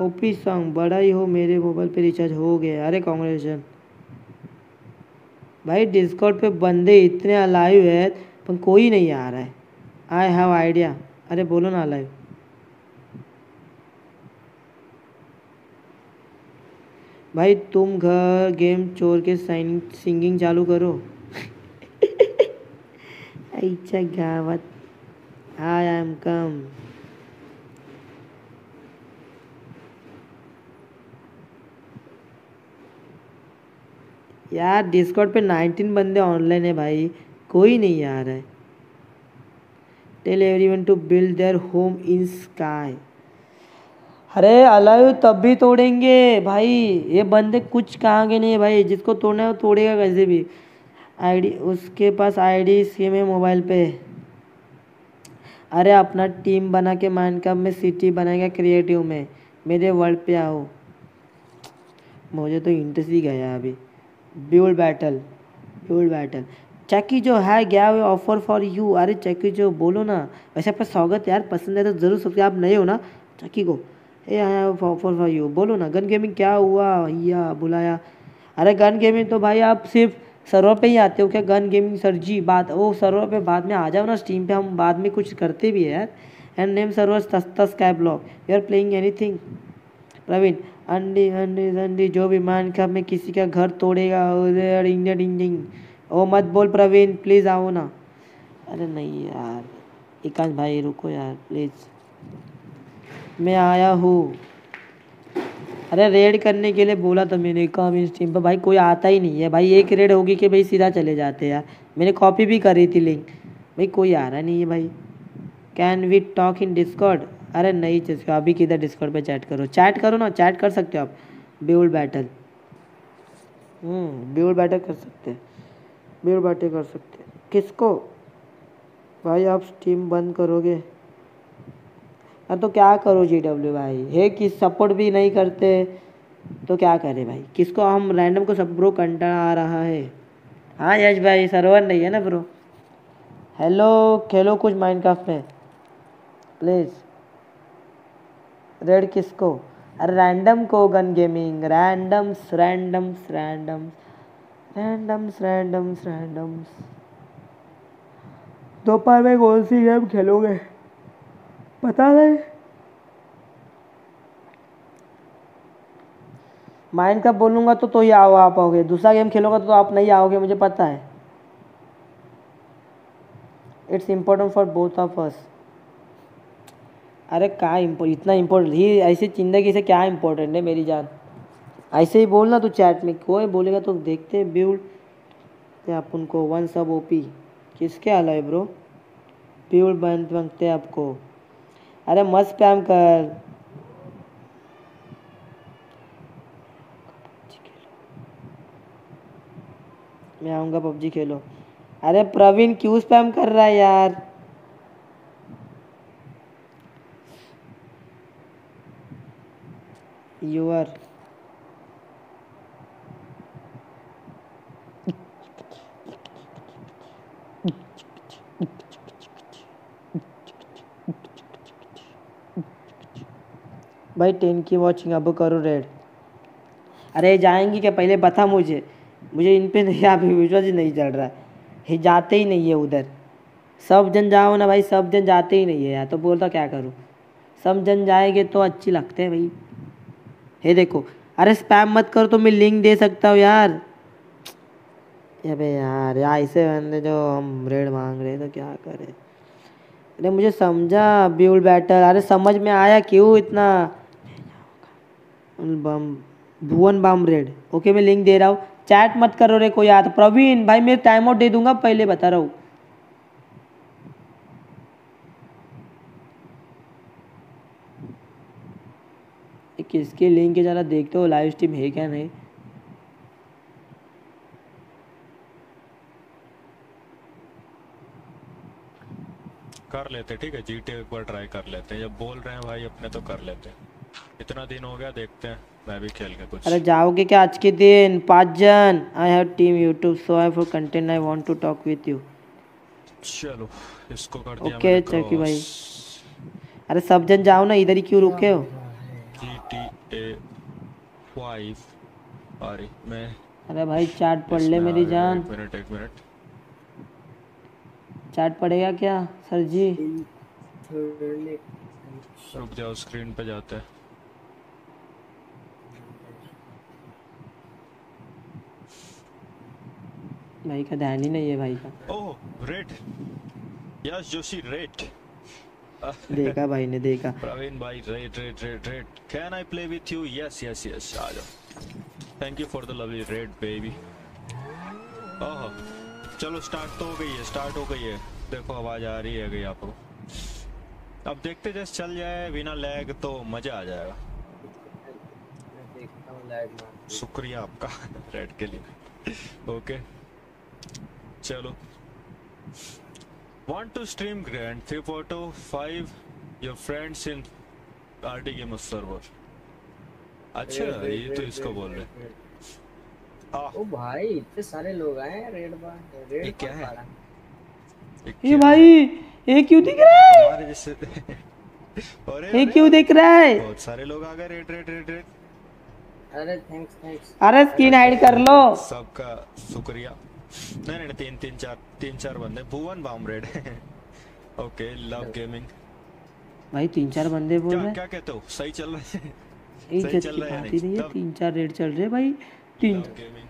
ओपी सॉन्ग बड़ा ही हो, मेरे मोबाइल पे रिचार्ज हो गया। अरे कॉन्ग्रेचुलेशन भाई। डिस्कॉर्ड पे बंदे इतने अलाइव है पर कोई नहीं आ रहा है। I have idea. अरे बोलो ना अलाइव। भाई तुम घर गेम छोड़ के सिंगिंग चालू करो। अच्छा गावत। I am come. यार डिस्कॉर्ड पे नाइनटीन बंदे ऑनलाइन है भाई, कोई नहीं आ रहा है। Tell everyone to build their home in sky. अरे अलाइव तब भी तोड़ेंगे भाई, ये बंदे कुछ कहांगे नहीं भाई। जिसको तोड़ना है वो तोड़ेगा कैसे भी। आईडी उसके पास आईडी सेम है मोबाइल पे। अरे अपना टीम बना के माइनक्राफ्ट में सिटी बनाएगा क्रिएटिव में। मेरे वर्ल्ड पे आओ। मुझे तो इंटरेस्ट ही गया अभी। ब्यूल बैटल ब्यूल बैटल चक्की जो है गया हुआ ऑफर फॉर यू। अरे चक्की जो बोलो ना। वैसे आपका स्वागत यार, पसंद है तो जरूर सब्सक्राइब। आप नए हो ना चक्की को, ए आया ऑफर फॉर यू। बोलो ना गन गेमिंग क्या हुआ भैया बुलाया। अरे गन गेमिंग तो भाई आप सिर्फ सर्वर पे ही आते हो क्या? गन गेमिंग सर जी बात वो सर्वर पे बाद में आ जाओ ना स्टीम पे, हम बाद में कुछ करते भी है यार। एंड नेम सर्वर सस्ता sky block. You are playing anything Praveen. अंडी अंडी अंडी जो भी माइनक्राफ्ट में किसी का घर तोड़ेगा उधर इंडिया डिंजिंग। ओ मत बोल प्रवीण प्लीज़ आओ ना। अरे नहीं यार एकांश भाई रुको यार प्लीज़, मैं आया हूँ। अरे रेड करने के लिए बोला था मैंने कम इस टीम पर भाई, कोई आता ही नहीं है भाई। एक रेड होगी कि भाई सीधा चले जाते यार। मैंने कॉपी भी करी थी लिंक, भाई कोई आ रहा नहीं है भाई। Can we talk in discord. अरे नहीं चलो अभी किधर डिस्कॉर्ड पे चैट करो। चैट करो ना, चैट कर सकते हो आप। ब्यूल बैटल हम्म ब्यूल बैटल कर सकते हैं। ब्यूल बैटल कर सकते हैं। किसको भाई आप स्टीम बंद करोगे? अरे तो क्या करो जी डब्ल्यू भाई है कि सपोर्ट भी नहीं करते तो क्या करे भाई। किसको हम रैंडम को सब ब्रो कंटा आ रहा है। हाँ यश भाई सर्वर नहीं है ना ब्रो। हेलो खेलो कुछ माइनक्राफ्ट में प्लीज़। रेड किसको? अरे रैंडम को gun gaming randoms randoms randoms randoms randoms randoms. दोपहर में कौन सी गेम खेलोगे पता नहीं। माइनक्राफ्ट बोलूँगा तो तो ही आओ आ पाओगे, दूसरा गेम खेलोगे तो आप नहीं आओगे मुझे पता है। It's important for both of us. अरे क्या इम्पो इतना इम्पोर्टेंट ही ऐसे जिंदगी से क्या इम्पोर्टेंट है मेरी जान। ऐसे ही बोलना तो चैट में, कोई बोलेगा तो देखते हैं। बिल्ड अपन को वन सब ओपी किसके आला है ब्रो। बिल्ड बंद मांगते हैं आपको। अरे मत स्पैम कर। मैं आऊँगा पबजी खेलो। अरे प्रवीण क्यों स्पैम कर रहा है यार। यू आर भाई टेन की वॉचिंग अब करो रेड। अरे जाएंगी क्या पहले बता मुझे। मुझे इन पे नहीं अभी विश्वास ही नहीं चल रहा है। ये जाते ही नहीं है उधर। सब जन जाओ ना भाई, सब जन जाते ही नहीं है यार तो बोलता क्या करूँ। सब जन जाएंगे तो अच्छी लगते हैं भाई। हे देखो अरे स्पैम मत करो तो मैं लिंक दे सकता हूँ यार। अबे यार यार ऐसे बंदे जो हम रेड मांग रहे तो क्या करें। अरे मुझे समझा ब्यूल बैटल। अरे समझ में आया क्यों इतना बम भुवन बम रेड। ओके मैं लिंक दे रहा हूँ, चैट मत करो रे कोई आता। प्रवीण भाई मैं टाइम आउट दे दूंगा पहले बता रहा हूँ। किसके लिंक है जरा देखते हो लाइव स्ट्रीम है क्या नहीं। कर लेते ठीक है जीटी एक बार ट्राई कर लेते हैं। जब बोल रहे हैं भाई अपने तो कर लेते हैं। इतना दिन हो गया देखते हैं मैं भी खेल के कुछ। अरे जाओगे क्या आज के दिन? पाँच जन। I have team YouTube so I for content I want to talk with you. चलो इसको कर दिया ओके चकी भाई। अरे सब जन जाओ ना, इधर ही क्यों रुके हो? जीटी फाइव सॉरी मैं अरे भाई चाट पढ़ ले इसमें आ मेरी गया। जान। एक मिनट एक मिनट चाट पढ़ेगा क्या सर जी? रुक जाओ, स्क्रीन पे जाते हैं। भाई का ध्यान ही नहीं है भाई का। Oh raid, yes Joshi raid. देखा भाई ने देखा। प्रवीण भाई raid raid raid raid, can I play with you? Yes yes yes, आ जाओ। Thank you for the lovely raid baby. Oh चलो स्टार्ट तो हो गई है, स्टार्ट हो गई है। देखो आवाज आ रही है गई आपको। अब देखते जैसे चल जाए बिना लैग तो मजा आ जाएगा। शुक्रिया आपका रेड के लिए। ओके चलो। Want to stream Grand Theft Auto five your friends in R D Gamer server? अच्छा ये तो इसको बोल रहे। ओ भाई इतने सारे लोग आए हैं रेड बार रेड ये क्या है? ये भाई ये क्यों दिख रहा है? हमारे जैसे अरे ये क्यों दिख रहा है? बहुत सारे लोग आ गए। Raid raid raid raid. अरे थैंक्स थैंक्स। अरे स्क्रीन हाइड कर लो। सबका शुक्रिया। नहीं नहीं तीन तीन चार तीन चार बंदे। Bhuvan Bam raid. Okay love gaming. भाई तीन चार बंदे बोल क्या रहे क्या कहते हो? सही चल रहा है? हैं। सही इज्जत चल की रहा है या बात ही नहीं है। तब तीन चार रेड चल रहे हैं भाई। तीन love gaming.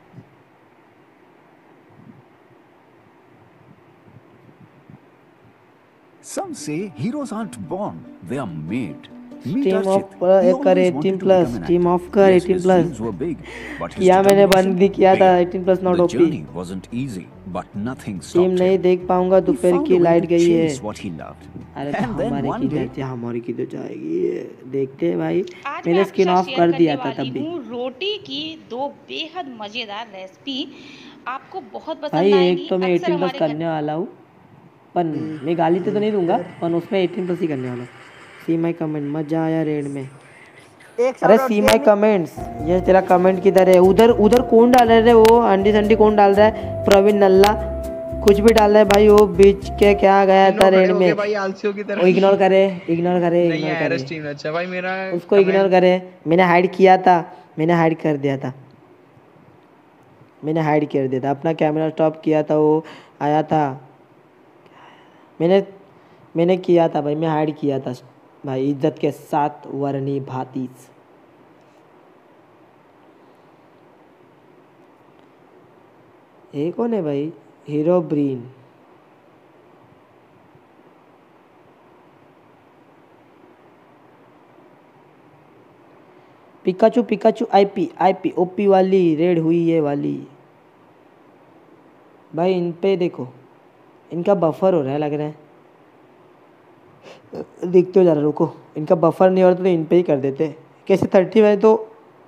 Some say heroes aren't born, they are made. Meet team Archit. Off He एक कर always eighteen wanted to plus. become an team actor. Off कर Yes, eighteen his plus. dreams were big, but his किया मैंने बंद भी determination किया था। bigger. Eighteen plus not The OP. journey wasn't easy, but nothing team stopped नहीं him. देख पाऊंगा He दोपहर found की a way लाइट to गई है। chase what he loved. अरे तो And then हमारे one day, किधर थी? हमारी किधर जाएगी? देखते हैं भाई। आज मैं मैंने आपके स्किन साथ ऑफ शेयर कर करने दिया था वाली तब भी। हूँ रोटी की दो बेहद मजेदार रेसिपी। आपको बहुत भाई पसंद आएगी। एक तो मैं अक्सर एटीन प्लस हमारे घर करने वाला हूँ, पर मैं गाली तो नहीं दूंगा, पर उसमें एटीन प्लस ही करने वाला हूँ। सी माई कमेंट, मजा आया रेड में। अरे सी माई कमेंट्स, ये तेरा कमेंट किधर है? उधर उधर कौन डाल रहा है? वो अंडी संडी कौन डाल रहा है? प्रवीण नल्ला कुछ भी डाल रहा है भाई। वो बीच के क्या गया था रेड में? भाई आलसियों की तरह। वो इग्नोर करे, इग्नोर करे, नहीं इग्नोर यार करे। स्ट्रीम अच्छा भाई मेरा। उसको इग्नोर करे। मैंने हाइड किया था, मैंने हाइड कर दिया था, मैंने हाइड कर दिया था। अपना कैमरा स्टॉप किया था, वो आया था। मैंने मैंने किया था भाई, मैं हाइड किया था भाई, इज्जत के साथ वर्णी भाती। ये कौन है भाई? Herobrine. Pikachu Pikachu IP IP OP वाली रेड हुई है वाली। भाई इन पे देखो, इनका बफर हो रहा है लग रहा है। देखते हो जरा, रुको। इनका बफर नहीं हो रहा तो इन पे ही कर देते। कैसे थर्टी है तो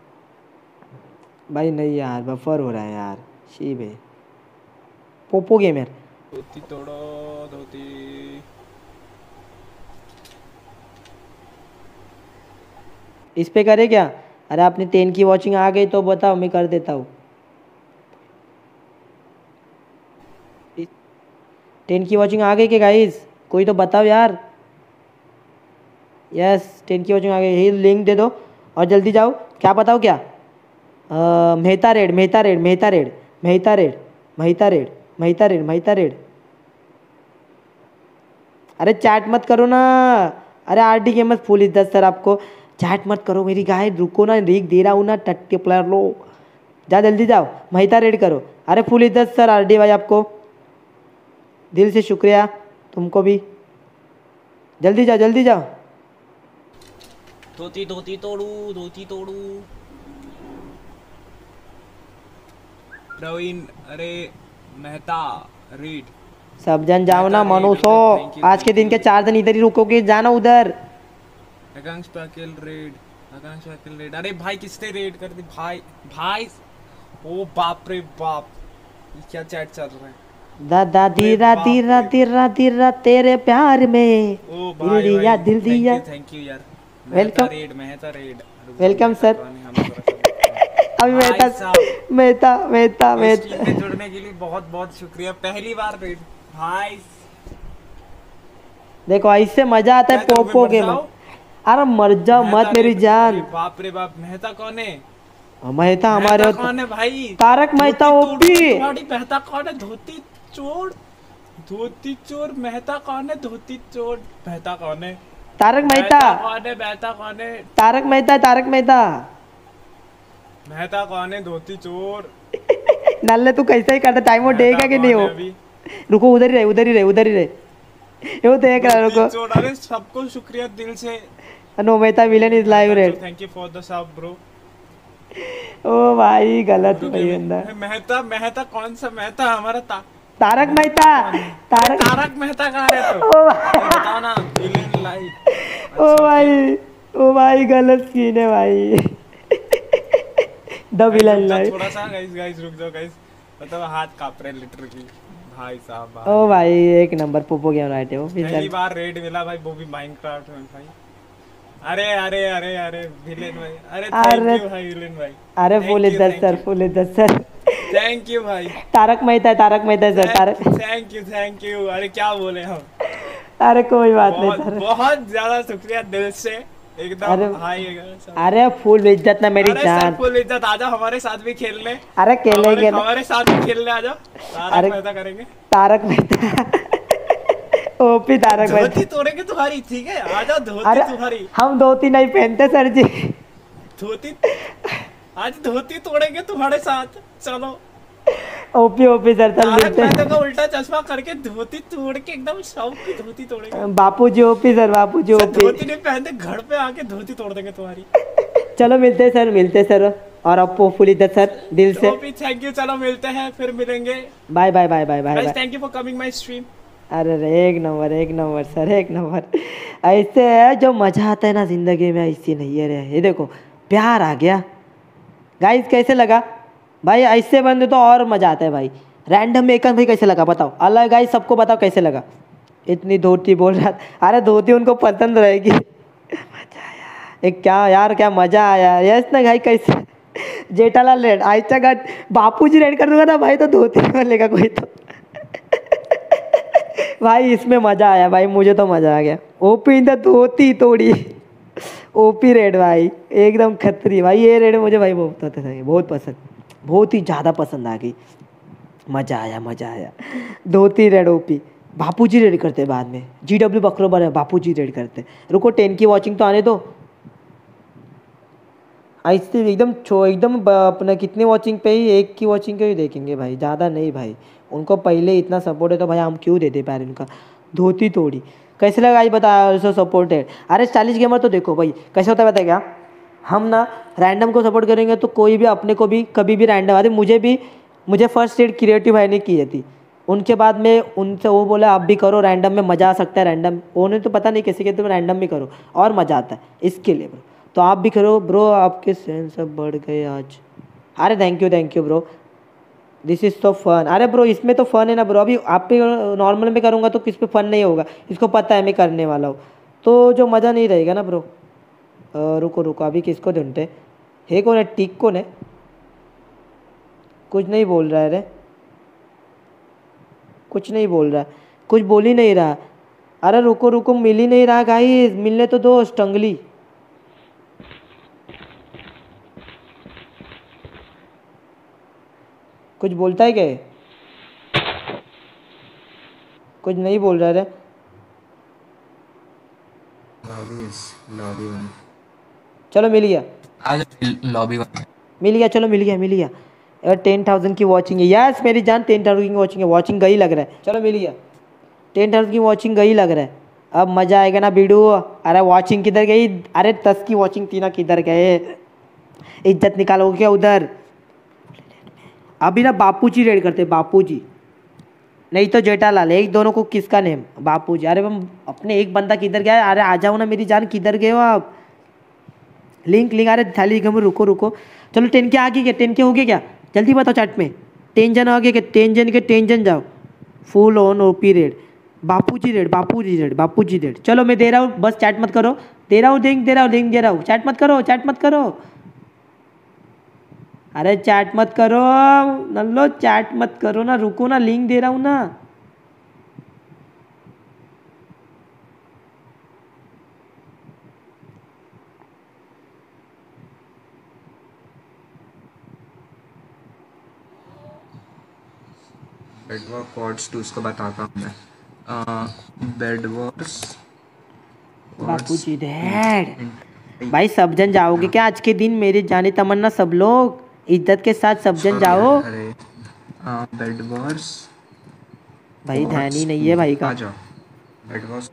भाई नहीं यार, बफर हो रहा है यार। शीब है पोपो गेमर। धोती तोड़ो धोती। इस पे करे क्या? अरे अपनी टेन की वॉचिंग आ गई तो बताओ, मैं कर देता हूँ। टेन की वॉचिंग आ गई क्या गाइस? कोई तो बताओ यार। यस टेन की वॉचिंग आ गई। यही लिंक दे दो और जल्दी जाओ। क्या बताओ क्या? आ, Mehta raid Mehta raid Mehta raid Mehta raid Mehta raid Mehta raid Mehta raid. अरे चैट मत करो ना। अरे आर डी गेमर्स फुल इज्जत सर आपको। चैट मत करो मेरी गाय, रुको ना, रीक दे रहा हूँ ना। टट्टे प्लेयर लो, जा जल्दी जाओ, महिता रेड करो। अरे फुल इज्जत सर आर डी भाई आपको, दिल से शुक्रिया। तुमको भी जल्दी जाओ, जल्दी जाओ। धोती धोती तोड़ू धोती तोड़ू। प्रवीण अरे मेहता रीड। सब जन जाओ ना। मनुष्यो आज के दिन के चार दिन इधर ही रुकोगे, जाना उधर। Akanksh Pakil raid Akanksh Pakil raid. अरे भाई किसने रेड कर दी भाई? भाई ओ बाप रे बाप, ये क्या चैट चल रहा है? दादा धीरा धीरा धीरा धीरा तेरे प्यार में ओ दिल भाई दिया भाई, दिल दिया। थैंक यू यार। Welcome raid Mehta raid. Welcome sir. अभी भाई मेहता साहब, मेहता मेहता इस मेहता टीम में जुड़ने के लिए बहुत बहुत शुक्रिया। पहली बार रेड भाई। देखो ऐसे मजा आता है क्या करूं मैं, पोपो मर गेमर। जाऊं? अरे मर जाओ मत मेहता मेरी रे- जान। अरे बाप रे बाप, मेहता कौन है? मेहता हमारे मेहता कौन है भाई? तारक मेहता धोती ओपी। तोड़- तुम्हारी मेहता कौन है? धोती चोर, धोती चोर मेहता कौन है? धोती चोर मेहता कौन है? तारक मेहता कौन है? मेहता कौन है? तारक मेहता तारक मेहता। मेहता कौन है? धोती चोर। नल्ले तू कैसे ही करता टाइम वो मेहता देगा कि नहीं कौन हो। है अभी? रुको उधर ही रहे उधर ही रहे उधर ही रहे वो देख रहा है, धोती रुको। चोर। अरे सबको शुक्रिया दिल से। No Mehta villain is live raid. Thank you for the sub bro. ओ भाई गलत भाई बंदा। मेहता मेहता कौन सा मेहता? हमारा ता, तारक मेहता तारक तारक मेहता कहाँ है तो? ओ भाई बताओ ना। Villain live. ओ भाई ओ भाई गलत सीन है भाई। The villain live. थोड़ा सा गाइस गाइस रुक जाओ गाइस, मतलब हाथ कांप रहे लिटर की भाई साहब। भाई। ओ भाई एक नंबर पोपो गेम राइट है वो फिर पहली चल। बार रेड मिला भाई, वो भी माइनक्राफ्ट में भाई। अरे अरे अरे अरे विलेन भाई, अरे अरे- थैंक यू भाई विलेन भाई। अरे फुल Thank you, इज्जत thank सर you. फुल इज्जत सर। थैंक यू भाई। तारक मेहता है तारक मेहता है sir Tarak. Thank you thank you. अरे क्या बोले हम। अरे कोई बात नहीं बहुत सर। बहुत ज्यादा शुक्रिया दिल से एकदम। अरे- हाई अरे फुल इज्जत ना मेरी अरे जान। सर फुल इज्जत, आ जाओ हमारे साथ भी खेलने। अरे खेलेंगे हमारे, ना हमारे साथ भी खेलने आ जाओ। तारक अरे- मेहता करेंगे। तारक मेहता ओपी तारक धोती मेहता। तोड़ेंगे तुम्हारी, ठीक है आ जाओ। धोती अरे तुम्हारी हम धोती नहीं पहनते सर जी। धोती, आज धोती तोड़ेंगे तुम्हारे साथ। चलो ओपी ओपी सर चल तारक मिलते मेहता हैं। का उल्टा चश्मा करके धोती तोड़ के एकदम शौक की धोती तोड़ेंगे। Bapu ji OP sir Bapu ji sir, OP. धोती नहीं पहनते, घर पे आके धोती तोड़ देंगे तुम्हारी। चलो मिलते हैं सर मिलते हैं सर। और आपको फुल इज्जत सर दिल से। OP thank you. चलो मिलते हैं फिर मिलेंगे। Bye bye bye bye bye guys bye. Thank you for coming my stream. अरे रे एक नंबर एक नंबर सर एक नंबर। ऐसे है जो मजा आता है ना जिंदगी में ऐसी नहीं है रे। ये देखो प्यार आ गया गाइस। कैसे लगा भाई? ऐसे बंदे तो और मजा आता है भाई। रैंडम मेकन भाई कैसे लगा बताओ? अलग गाइस सबको बताओ कैसे लगा। इतनी धोती बोल रहा था। अरे धोती उनको पसंद रहेगी। मजा आया एक क्या यार क्या मजा आया। यस ना भाई कैसे जेठालाल रेड आयचा गाट बापू जी रेड कर दूंगा ना भाई तो धोती में लेगा कोई तो। भाई इसमें मजा आया भाई, मुझे तो मजा आ गया। ओपी इन द धोती तोड़ी। ओपी रेड भाई एकदम खतरी भाई। ये रेड मुझे भाई बहुत बहुत पसंद, बहुत ही ज़्यादा पसंद आ गई। मज़ा आया मज़ा आया। धोती raid OP. Bapu ji raid करते बाद में। जी डब्ल्यू बकरोबर है बापू जी रेड करते। रुको टेन की वॉचिंग तो आने दो। ऐसे एकदम छो एकदम ब- अपना कितने वॉचिंग पे ही एक की वॉचिंग पे ही देखेंगे भाई, ज़्यादा नहीं भाई। उनको पहले इतना सपोर्ट है तो भाई हम क्यों देते पैर उनका। धोती तोड़ी कैसे लगा आज बता। So supported. अरे स्टाइलिश गेमर तो देखो भाई कैसे होता है पता है क्या? हम ना रैंडम को सपोर्ट करेंगे तो कोई भी अपने को भी कभी भी रैंडम आते। मुझे भी मुझे फर्स्ट एड क्रिएटिव भाई ने की थी। उनके बाद में उनसे वो बोला आप भी करो रैंडम में मज़ा आ सकता है। रैंडम उन्हें तो पता नहीं कैसे कहते रैंडम भी करो और मज़ा आता है इसके लिए ब्रो। तो आप भी करो ब्रो। आपके सेंस सब बढ़ गए आज। अरे thank you thank you bro. This is तो फन। अरे ब्रो इसमें तो फन है ना ब्रो। अभी आप पे नॉर्मल में करूँगा तो किस पे फन नहीं होगा। इसको पता है मैं करने वाला हूँ तो जो मज़ा नहीं रहेगा ना ब्रो। अ, रुको रुको अभी किसको ढूंढते है? कौन है? टिक कौन है? कुछ नहीं बोल रहा है रे। कुछ नहीं बोल रहा कुछ बोल ही नहीं रहा। अरे रुको रुको मिल ही नहीं रहा गाइस। मिलने तो दो स्टंगली। कुछ बोलता है क्या ये? कुछ नहीं बोल रहा रे। लॉबी वन चलो मिल गया आज लॉबी वन मिल गया चलो मिल गया मिल गया। यार टेन थाउजेंड की वॉचिंग है। यस मेरी जान टेन थाउजेंड की वॉचिंग है। वॉचिंग गई लग रहा है। चलो मिल गया। टेन थाउजेंड की वॉचिंग गई लग रहा है। अब मज़ा आएगा ना बीडू। अरे वॉचिंग किधर गई? अरे दस की वॉचिंग थी ना किधर गए? इज्जत निकालोगे क्या उधर? अभी ना बापू जी रेड करते बापू जी नहीं तो जेठालाल। एक दोनों को किसका नेम? बापू जी। अरे हम अपने एक बंदा किधर गया? अरे आ जाओ ना मेरी जान किधर गए हो आप? लिंक लिंक अरे थाली में रुको रुको। चलो टेन के आगे क्या? टेन के हो गए क्या? जल्दी बताओ चैट में। टेन जन आगे के टेन जन के टेन जन जाओ। Full on OP raid Bapu ji raid Bapu ji raid Bapu ji raid. चलो मैं दे रहा हूँ बस चैट मत करो। दे रहा हूँ लिंक दे रहा हूँ लिंक दे रहा हूँ। चैट मत करो चैट मत करो। अरे चैट मत करो नल्लो चैट मत करो ना। रुको ना लिंक दे रहा हूँ ना। बेडवॉर कॉर्ड्स टू उसको बताता हूँ मैं। बेडवॉर्स बापू जी डैड भाई सब जन जाओगे क्या आज के दिन? मेरी जानी तमन्ना सब लोग इज्जत के साथ सब जन जाओ। अरे बेडवॉर्स भाई ध्यान ही नहीं है भाई का। आ जाओ बेडवॉर्स।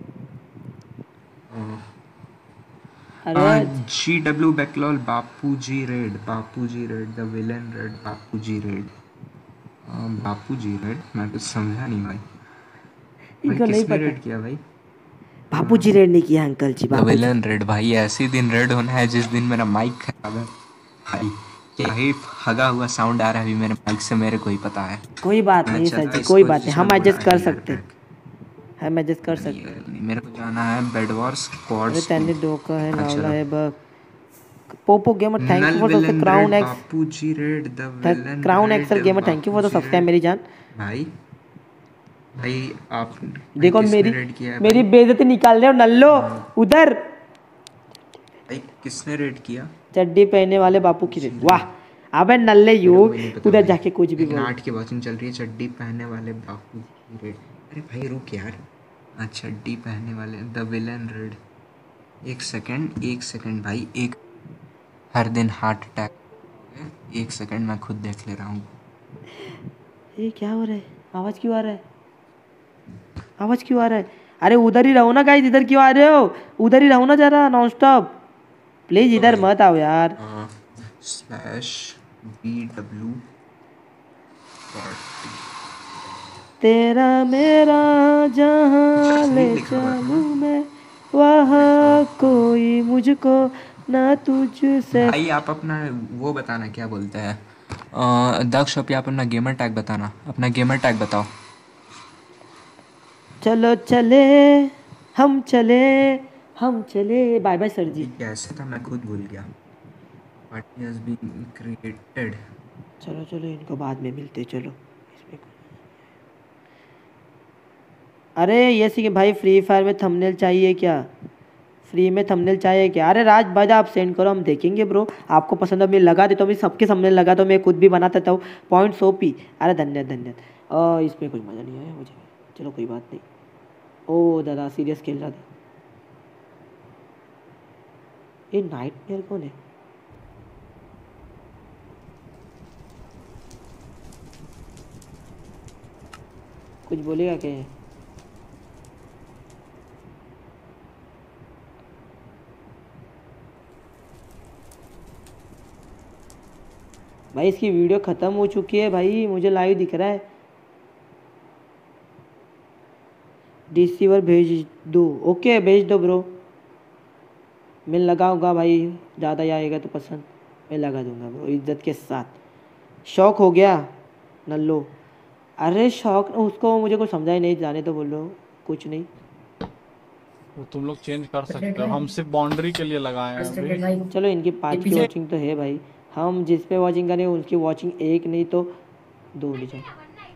अरे जी डब्ल्यू बैकलॉल Bapu ji raid, Bapu ji raid the villain raid, Bapu ji raid. Bapu ji raid मैं कुछ समझा नहीं भाई। भाई इनको नहीं किसने पता। रेड किया भाई? बापू जी रेड नहीं किया uncle ji. The Bapu ji villain raid भाई ऐसे दिन रेड होना है जिस दिन मेरा माइक खराब है भाई। क्या ही हगा हुआ साउंड आ रहा है अभी मेरे माइक से, मेरे को ही पता है। कोई बात मैं नहीं चला सर जी, इसको कोई बात नहीं, जिसमें हम बोला एडजस्ट कर है सकते यार, हैं, हम एडजस्ट कर सकते हैं। नहीं, मेरे को जाना है बेडवॉर्स अरे कॉर्ड्स तैने धोखा है, हाँ, नावला चलो। है बक। Popo gamer thank you for the villain crown raid X, Bapu ji raid the villain crown raid, Axel gamer thank you for the Bapu ji subscribe raid. मेरी जान। भाई भाई आप देखो किसने मेरी रेड किया है मेरी भाई? बेइज्जती निकाल रहे हो नल्लो उधर। भाई किसने रेड किया? चड्डी पहनने वाले बापू की रेड। वाह अबे नल्ले मेरे यू को भी नहीं पता उधर भाई। जाके कुछ भी लेकिन बोल। आठ की वॉचिंग चल रही है, चड्डी पहनने वाले बापू जी रेड। अरे भाई रुक यार, हाँ चड्डी पहनने वाले द विलन रेड। एक सेकंड एक सेकंड भाई, एक हर दिन हार्ट अटैक, एक सेकंड मैं खुद देख ले रहा हूँ। ये क्या हो रहा है? आवाज क्यों आ रहा है? आवाज क्यों आ रहा है? अरे उधर ही रहो ना गाइस, इधर क्यों आ रहे हो? उधर ही रहो ना जरा नॉन स्टॉप, प्लीज इधर मत आओ यार। स्लैश बी डब्ल्यू तेरा मेरा जहाँ ले चलूं मैं, वहाँ कोई मुझको ना तुझसे। भाई आप अपना वो बताना क्या बोलते हैं अ, दक्ष अभी आप अपना गेमर टैग बताना, अपना गेमर टैग बताओ। चलो चले हम चले हम चले। Bye bye sir ji. कैसे था मैं खुद भूल गया। Party has been created. चलो चलो इनको बाद में मिलते चलो इसमें। अरे ये सी भाई फ्री फायर में थंबनेल चाहिए क्या? फ्री में थंबनेल चाहिए क्या? अरे राज भाई आप सेंड करो, हम देखेंगे ब्रो। आपको पसंद है मैं लगा देता हूँ, मैं सबके थंबनेल लगा तो मैं खुद भी बना देता हूँ। पॉइंट सोपी, अरे धन्यवाद धन्यवाद। इसमें कोई मज़ा नहीं आया मुझे, चलो कोई बात नहीं। ओ दादा सीरियस खेल रहा था। ये नाइटमेयर कौन है? कुछ बोलेगा क्या? भाई इसकी वीडियो ख़त्म हो चुकी है भाई, मुझे लाइव दिख रहा है। रिसीवर भेज दो। ओके भेज दो ब्रो, मैं लगाऊंगा भाई, ज़्यादा आएगा तो पसंद मैं लगा दूंगा ब्रो इज्जत के साथ। शौक हो गया नल्लो? अरे शौक उसको मुझे कुछ समझा ही नहीं, जाने तो बोलो कुछ नहीं। तो तुम लोग चेंज कर सकते हो, हम सिर्फ बाउंड्री के लिए लगाए हैं अभी। चलो इनकी पाँच की वॉचिंग तो है भाई, हम जिस पे वॉचिंग करें उसकी वॉचिंग एक नहीं तो दो होनी चाहिए।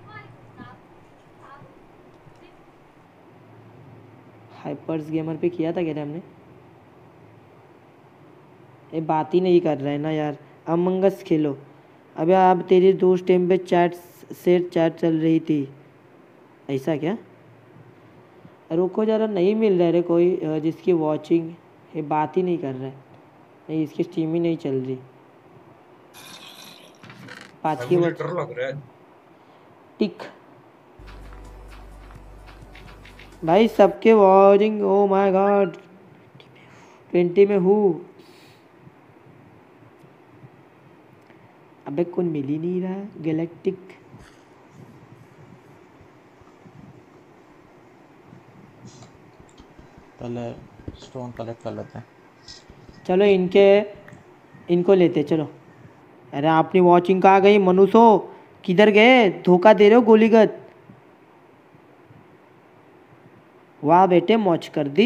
हाइपर्स गेमर पे किया था क्या हमने? ये बात ही नहीं कर रहा है ना यार। अमंग अस खेलो। अबे आप तेरी दोस्त टाइम पे चैट से चैट चल रही थी, ऐसा क्या? रुको जरा, नहीं मिल रहा है कोई जिसकी वॉचिंग ये बात ही नहीं कर रहा है। नहीं इसकी स्ट्रीम ही नहीं चल रही। पाँच की लग रहा है टिक भाई सबके watching. Oh my god twenty में हूँ। अबे कौन मिल ही नहीं रहा? गैलेक्टिक पहले स्टोन कलेक्ट कर लेते हैं। चलो इनके इनको लेते चलो। अरे अपनी वॉचिंग कहाँ गई मनुष्यो? किधर गए? धोखा दे रहे हो गोलीगत। वाह बेटे मौज कर दी,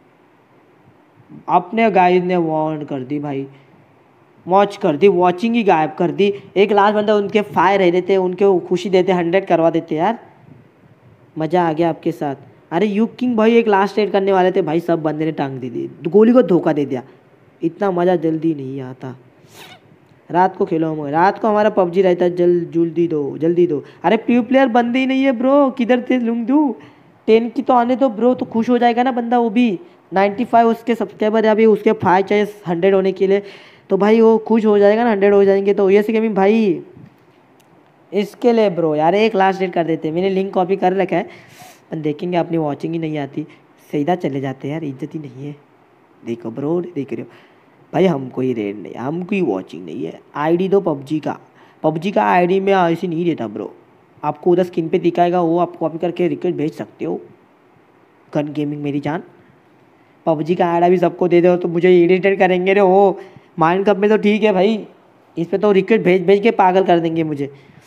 अपने गाइड ने वार्न कर दी भाई, मौज कर दी, वॉचिंग ही गायब कर दी। एक लास्ट बंदा उनके फायर रह रहे थे, उनके खुशी देते, हंड्रेड करवा देते यार। मज़ा आ गया आपके साथ। अरे यू किंग भाई एक लास्ट रेड करने वाले थे भाई, सब बंदे ने टांग दे दी, गोली को धोखा दे दिया। इतना मज़ा जल्दी नहीं आता। रात को खेलो हम, रात को हमारा पबजी रहता है। जल जल्दी दो जल्दी दो। अरे प्री प्लेयर बंदे ही नहीं है ब्रो, किधर से लूँ दूँ? टेन की तो आने दो ब्रो, तो खुश हो जाएगा ना बंदा। वो भी नाइन्टी फाइव उसके सब्सक्राइबर है अभी, उसके फाइव चाहिए हंड्रेड होने के लिए, तो भाई वो खुश हो जाएगा ना, हंड्रेड हो जाएंगे तो। ये गेमिंग भाई इसके लिए ब्रो यार एक लास्ट डेट कर देते हैं। मैंने लिंक कॉपी कर रखा है, अपन देखेंगे। अपनी वॉचिंग ही नहीं आती, सीधा चले जाते हैं यार, इज्जत ही नहीं है। देखो ब्रो, देख रहे हो भाई, हमको ही रेड नहीं, हमको ही वॉचिंग नहीं है। आईडी दो पबजी का, पबजी का आईडी में ऐसे नहीं देता ब्रो। आपको उधर स्क्रीन पे दिखाएगा, वो आप कॉपी करके रिक्वेस्ट भेज सकते हो। गन गेमिंग मेरी जान, पबजी का आईडी भी सबको दे दो तो मुझे इरिटेट करेंगे रे। वो माइंड कप में तो ठीक है भाई, इस पे तो रिक्वेस्ट भेज भेज के पागल कर देंगे मुझे।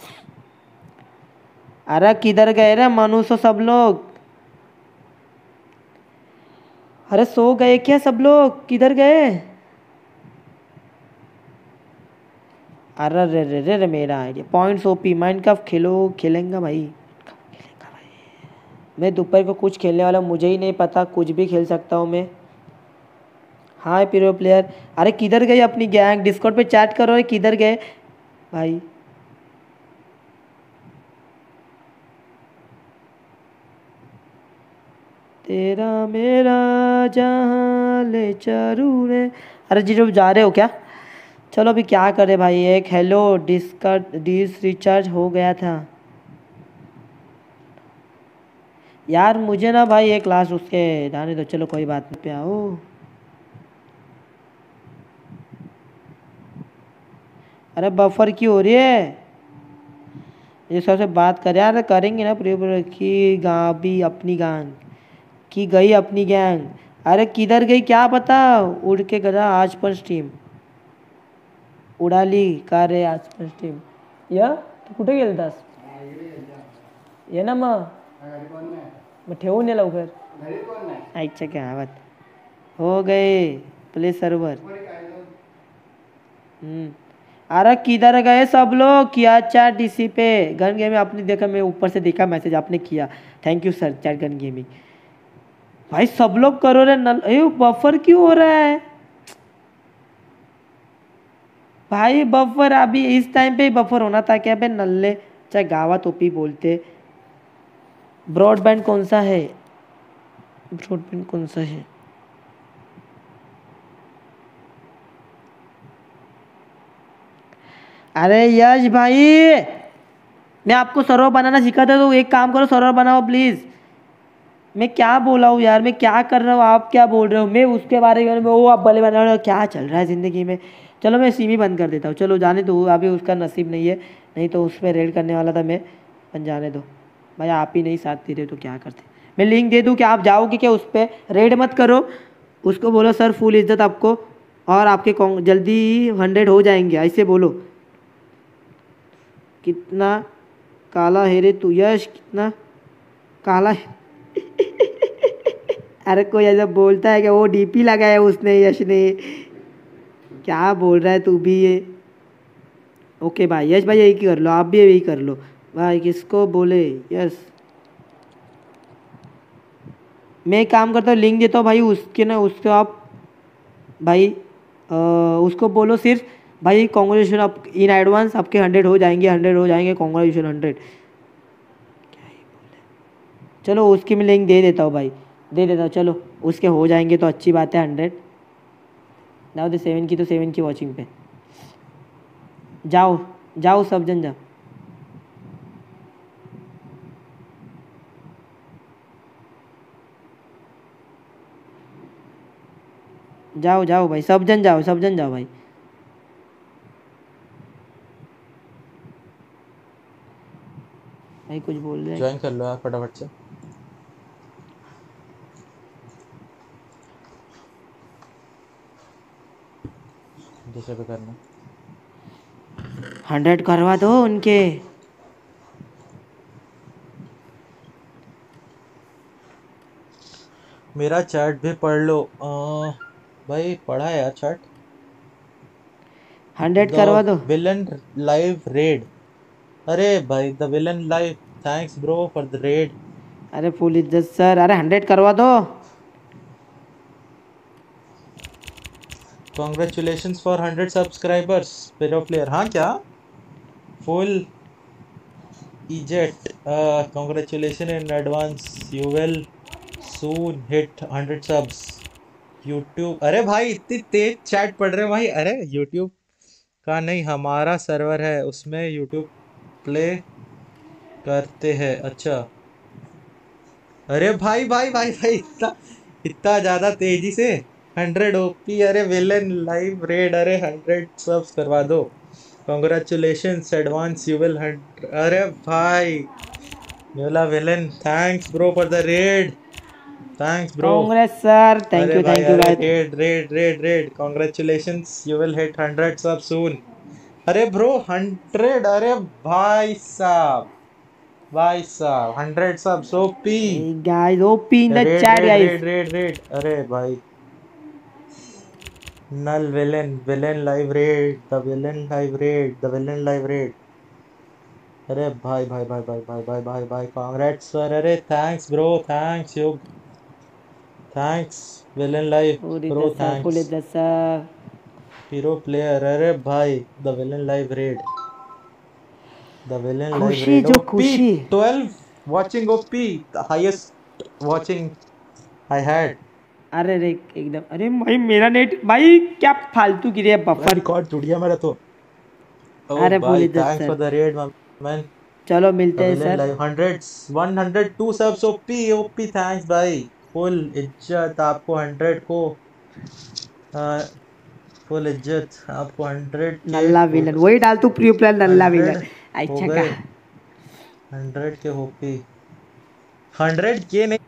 अरे किधर गए रे मनुष्य सब लोग? अरे सो गए क्या सब लोग? किधर गए? अरे रे रे रे रे मेरा आइडिया पॉइंट्स ओपी माइनक्राफ्ट खेलो, खेलेंगे भाई, खेलेंगा भाई। मैं दोपहर को कुछ खेलने वाला, मुझे ही नहीं पता, कुछ भी खेल सकता हूँ मैं। हाय प्रो प्लेयर, अरे किधर गए अपनी गैंग? डिस्कॉर्ड पे चैट करो, किधर गए भाई? तेरा मेरा जहाँ ले चलूँ रे। अरे जी जब जा रहे हो क्या? चलो अभी क्या करें भाई। एक हेलो डिस्कट डिस रिचार्ज हो गया था यार मुझे ना भाई, एक लास्ट उसके जाने दो। चलो कोई बात नहीं, पे आओ। अरे बफर क्यों हो रही है? ये सबसे बात कर यार, करेंगे ना प्रिय की गा भी अपनी गैंग की गई अपनी गैंग। अरे किधर गई क्या पता? उड़ के गया आज पर स्ट्रीम उड़ा ली का रे आज पर स्ट्रीम। या तू कुठे गेलतास? ये ना मग मग ठेवून ये लवकर। आईच्या क्या आवाज हो गए प्ले सर्वर। हम्म अरे किधर गए सब लोग? किया चैट डीसी पे गन गेमिंग आपने देखा? मैं ऊपर से देखा मैसेज आपने किया, thank you sir chat gun gaming. भाई सब लोग करो रे नल। ए बफर क्यों हो रहा है भाई? बफर अभी इस टाइम पे ही बफर होना था क्या बे नल्ले? चाहे गावा टोपी बोलते। ब्रॉडबैंड कौन सा है? ब्रॉडबैंड कौन सा है? अरे यश भाई, मैं आपको सर्वर बनाना सिखाता तो एक काम करो, सर्वर बनाओ प्लीज़। मैं क्या बोला हूँ यार, मैं क्या कर रहा हूँ, आप क्या बोल रहे हो? मैं उसके बारे में वो आप भले बना रहे हो, क्या चल रहा है ज़िंदगी में? चलो मैं सिम ही बंद कर देता हूँ। चलो जाने दो, अभी उसका नसीब नहीं है, नहीं तो उसमें रेड करने वाला था मैं। बन जाने दो भाई, आप ही नहीं साथ दे रहे तो क्या करते। मैं लिंक दे दूँ क्या? आप जाओगे क्या उस पर? रेड मत करो, उसको बोलो सर फुल इज्जत आपको, और आपके जल्दी हंड्रेड हो जाएंगे, ऐसे बोलो। कितना काला है रे तू यश, कितना काला है। अरे कोई ऐसा बोलता है कि वो डीपी लगाया उसने, यश ने। क्या बोल रहा है तू भी ये? ओके भाई यश भाई यही कर लो, आप भी यही कर लो भाई। किसको बोले? यस मैं एक काम करता हूँ, लिंक देता हूँ भाई उसके ना, उसको आप भाई आ, उसको बोलो सिर्फ भाई कॉन्ग्रेचुलेशन आप इन एडवांस, आपके हंड्रेड हो जाएंगे, हंड्रेड हो जाएंगे, कॉन्ग्रेचुलेशन हंड्रेड। क्या ही बोले। चलो उसकी मैं लिंक दे देता हूँ भाई, दे देता हूँ। चलो उसके हो जाएंगे तो अच्छी बात है हंड्रेड। जाओ दे सेवन की तो सेवन की वॉचिंग पे जाओ जाओ सब जन जाओ। जाओ जाओ भाई सब जन जाओ, सब जन जाओ भाई। भाई कुछ बोल रहे हैं? ज्वाइन कर लो यार फटाफट से। जैसे भी करना, हंड्रेड करवा दो उनके। मेरा चैट भी पढ़ लो। आ, भाई पढ़ा है यार चैट। हंड्रेड करवा दो। Villain live raid. अरे भाई the villain live, thanks bro for the raid. अरे फुल इज्जत सर, अरे हंड्रेड करवा दो। Congratulations for hundred subscribers pro player. हाँ क्या फुल इजेट congratulation in advance you will soon hit hundred subs YouTube. अरे भाई इतनी तेज चैट पढ़ रहे हैं भाई। अरे यूट्यूब का नहीं हमारा सर्वर है उसमें यूट्यूब प्ले करते हैं। अच्छा अरे भाई भाई भाई भाई इतना इतना ज्यादा तेजी से हंड्रेड ओपी। अरे विलन लाइव रेड। अरे हंड्रेड सब्स करवा दो। Congratulations advance you will hundred. अरे भाई योला villain thanks bro for the raid. Thanks bro. Congrats sir, thank अरे यू भाई थैंक यू अरे guys. Raid raid raid raid congratulations you will hit hundred sub soon. अरे ब्रो हंड्रेड। अरे भाई साहब भाई साहब hundred sub so P guys OP in the raid chat raid guys. Raid raid raid. अरे भाई नल villain villain live raid the villain live raid the villain live raid. अरे भाई भाई भाई भाई भाई भाई भाई भाई कांग्रेट्स सर। अरे थैंक्स ब्रो थैंक्स युग थैंक्स विलन लाइव पूरी ब्रो दशा पूरी थैंक्स दशा। Hero player. अरे भाई the villain live raid the villain live खुशी रेड जो ओपी खुशी। Twelve watching OP the highest watching I had. अरे रे एकदम। अरे भाई मेरा नेट भाई क्या फालतू गिरे है बफर। रिकॉर्ड टूट गया मेरा तो। ओ अरे भाई पूरी दशा thanks for the raid man. चलो द मिलते हैं villain sir. Live hundreds one hundred two subs OP OP thanks भाई। फुल इज्जत आपको हंड्रेड को फुल इज्जत आपको हंड्रेड के नल्ला विलन वही डाल तू प्री प्लान नल्ला विलन। हंड्रेड हो अच्छा गए। का हंड्रेड के ओपी हंड्रेड के नहीं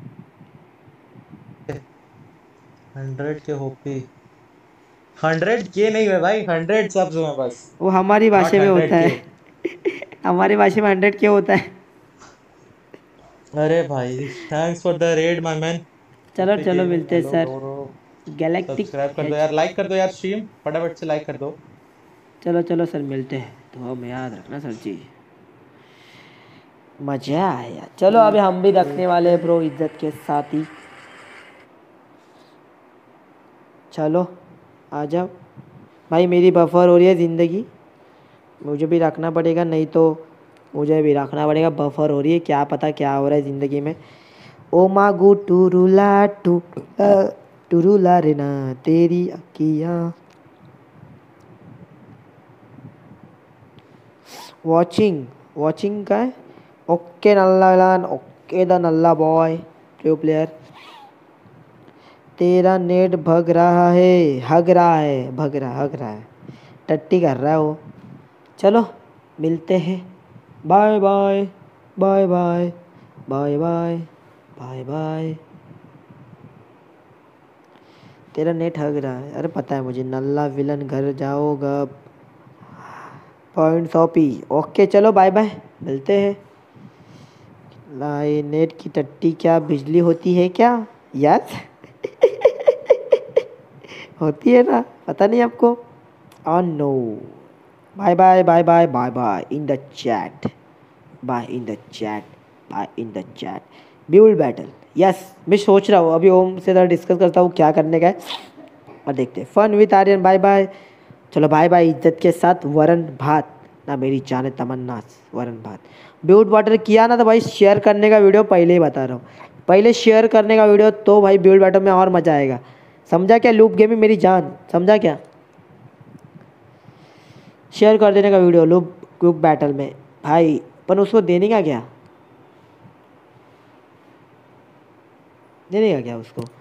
हंड्रेड के ओपी हंड्रेड के नहीं है भाई हंड्रेड सब्स में बस। वो हमारी नॉट भाषा में हंड्रेड होता के। है। हमारी भाषा में हंड्रेड क्या होता है। अरे भाई thanks for the raid my man. चलो चलो मिलते हैं सर। गैलेक्टिक सब्सक्राइब कर दो यार लाइक कर दो यार स्ट्रीम फटाफट से लाइक कर दो। चलो चलो सर मिलते हैं। तो हमें याद रखना सर जी। मजा आया। चलो अभी हम भी रखने वाले हैं ब्रो इज्जत के साथ ही। चलो आ जाओ भाई। मेरी बफर हो रही है ज़िंदगी। मुझे भी रखना पड़ेगा नहीं तो मुझे भी रखना पड़ेगा। बफर हो रही है क्या पता क्या हो रहा है ज़िंदगी में। ओ मागू टूरुला टू टूरुला रे ना तेरी अखियाँ। वॉचिंग वॉचिंग का है। ओके नल्ला लान ओके द नल्ला बॉय प्रो प्लेयर। तेरा नेट भग रहा है हग रहा है भग रहा हग रहा है टट्टी कर रहा है वो। चलो मिलते हैं। Bye bye bye bye bye bye bye bye. तेरा नेट हग रहा है। अरे पता है मुझे। नल्ला विलन घर जाओगा पॉइंट सौ पी। ओके चलो बाय बाय मिलते हैं। लाई नेट की टट्टी क्या बिजली होती है क्या यस। होती है ना पता नहीं आपको। On no bye bye bye bye bye bye in the chat bye in the chat bye in the chat build battle yes. मैं सोच रहा हूँ अभी ओम से ज़रा डिस्कस करता हूँ क्या करने का है और देखते हैं। Fun with Aryan bye bye. चलो बाय बाय इज्जत के साथ। वरण भात ना मेरी जाने तमन्ना वरण भात। ब्यूट वाटर किया ना तो भाई शेयर करने का वीडियो पहले ही बता रहा हूँ। पहले शेयर करने का वीडियो तो भाई ब्यूट वाटर में और मज़ा आएगा। समझा क्या। लूप गेमिंग मेरी जान समझा क्या। शेयर कर देने का वीडियो लूप ग्रुप बैटल में भाई। पर उसको देने का क्या देने का क्या उसको।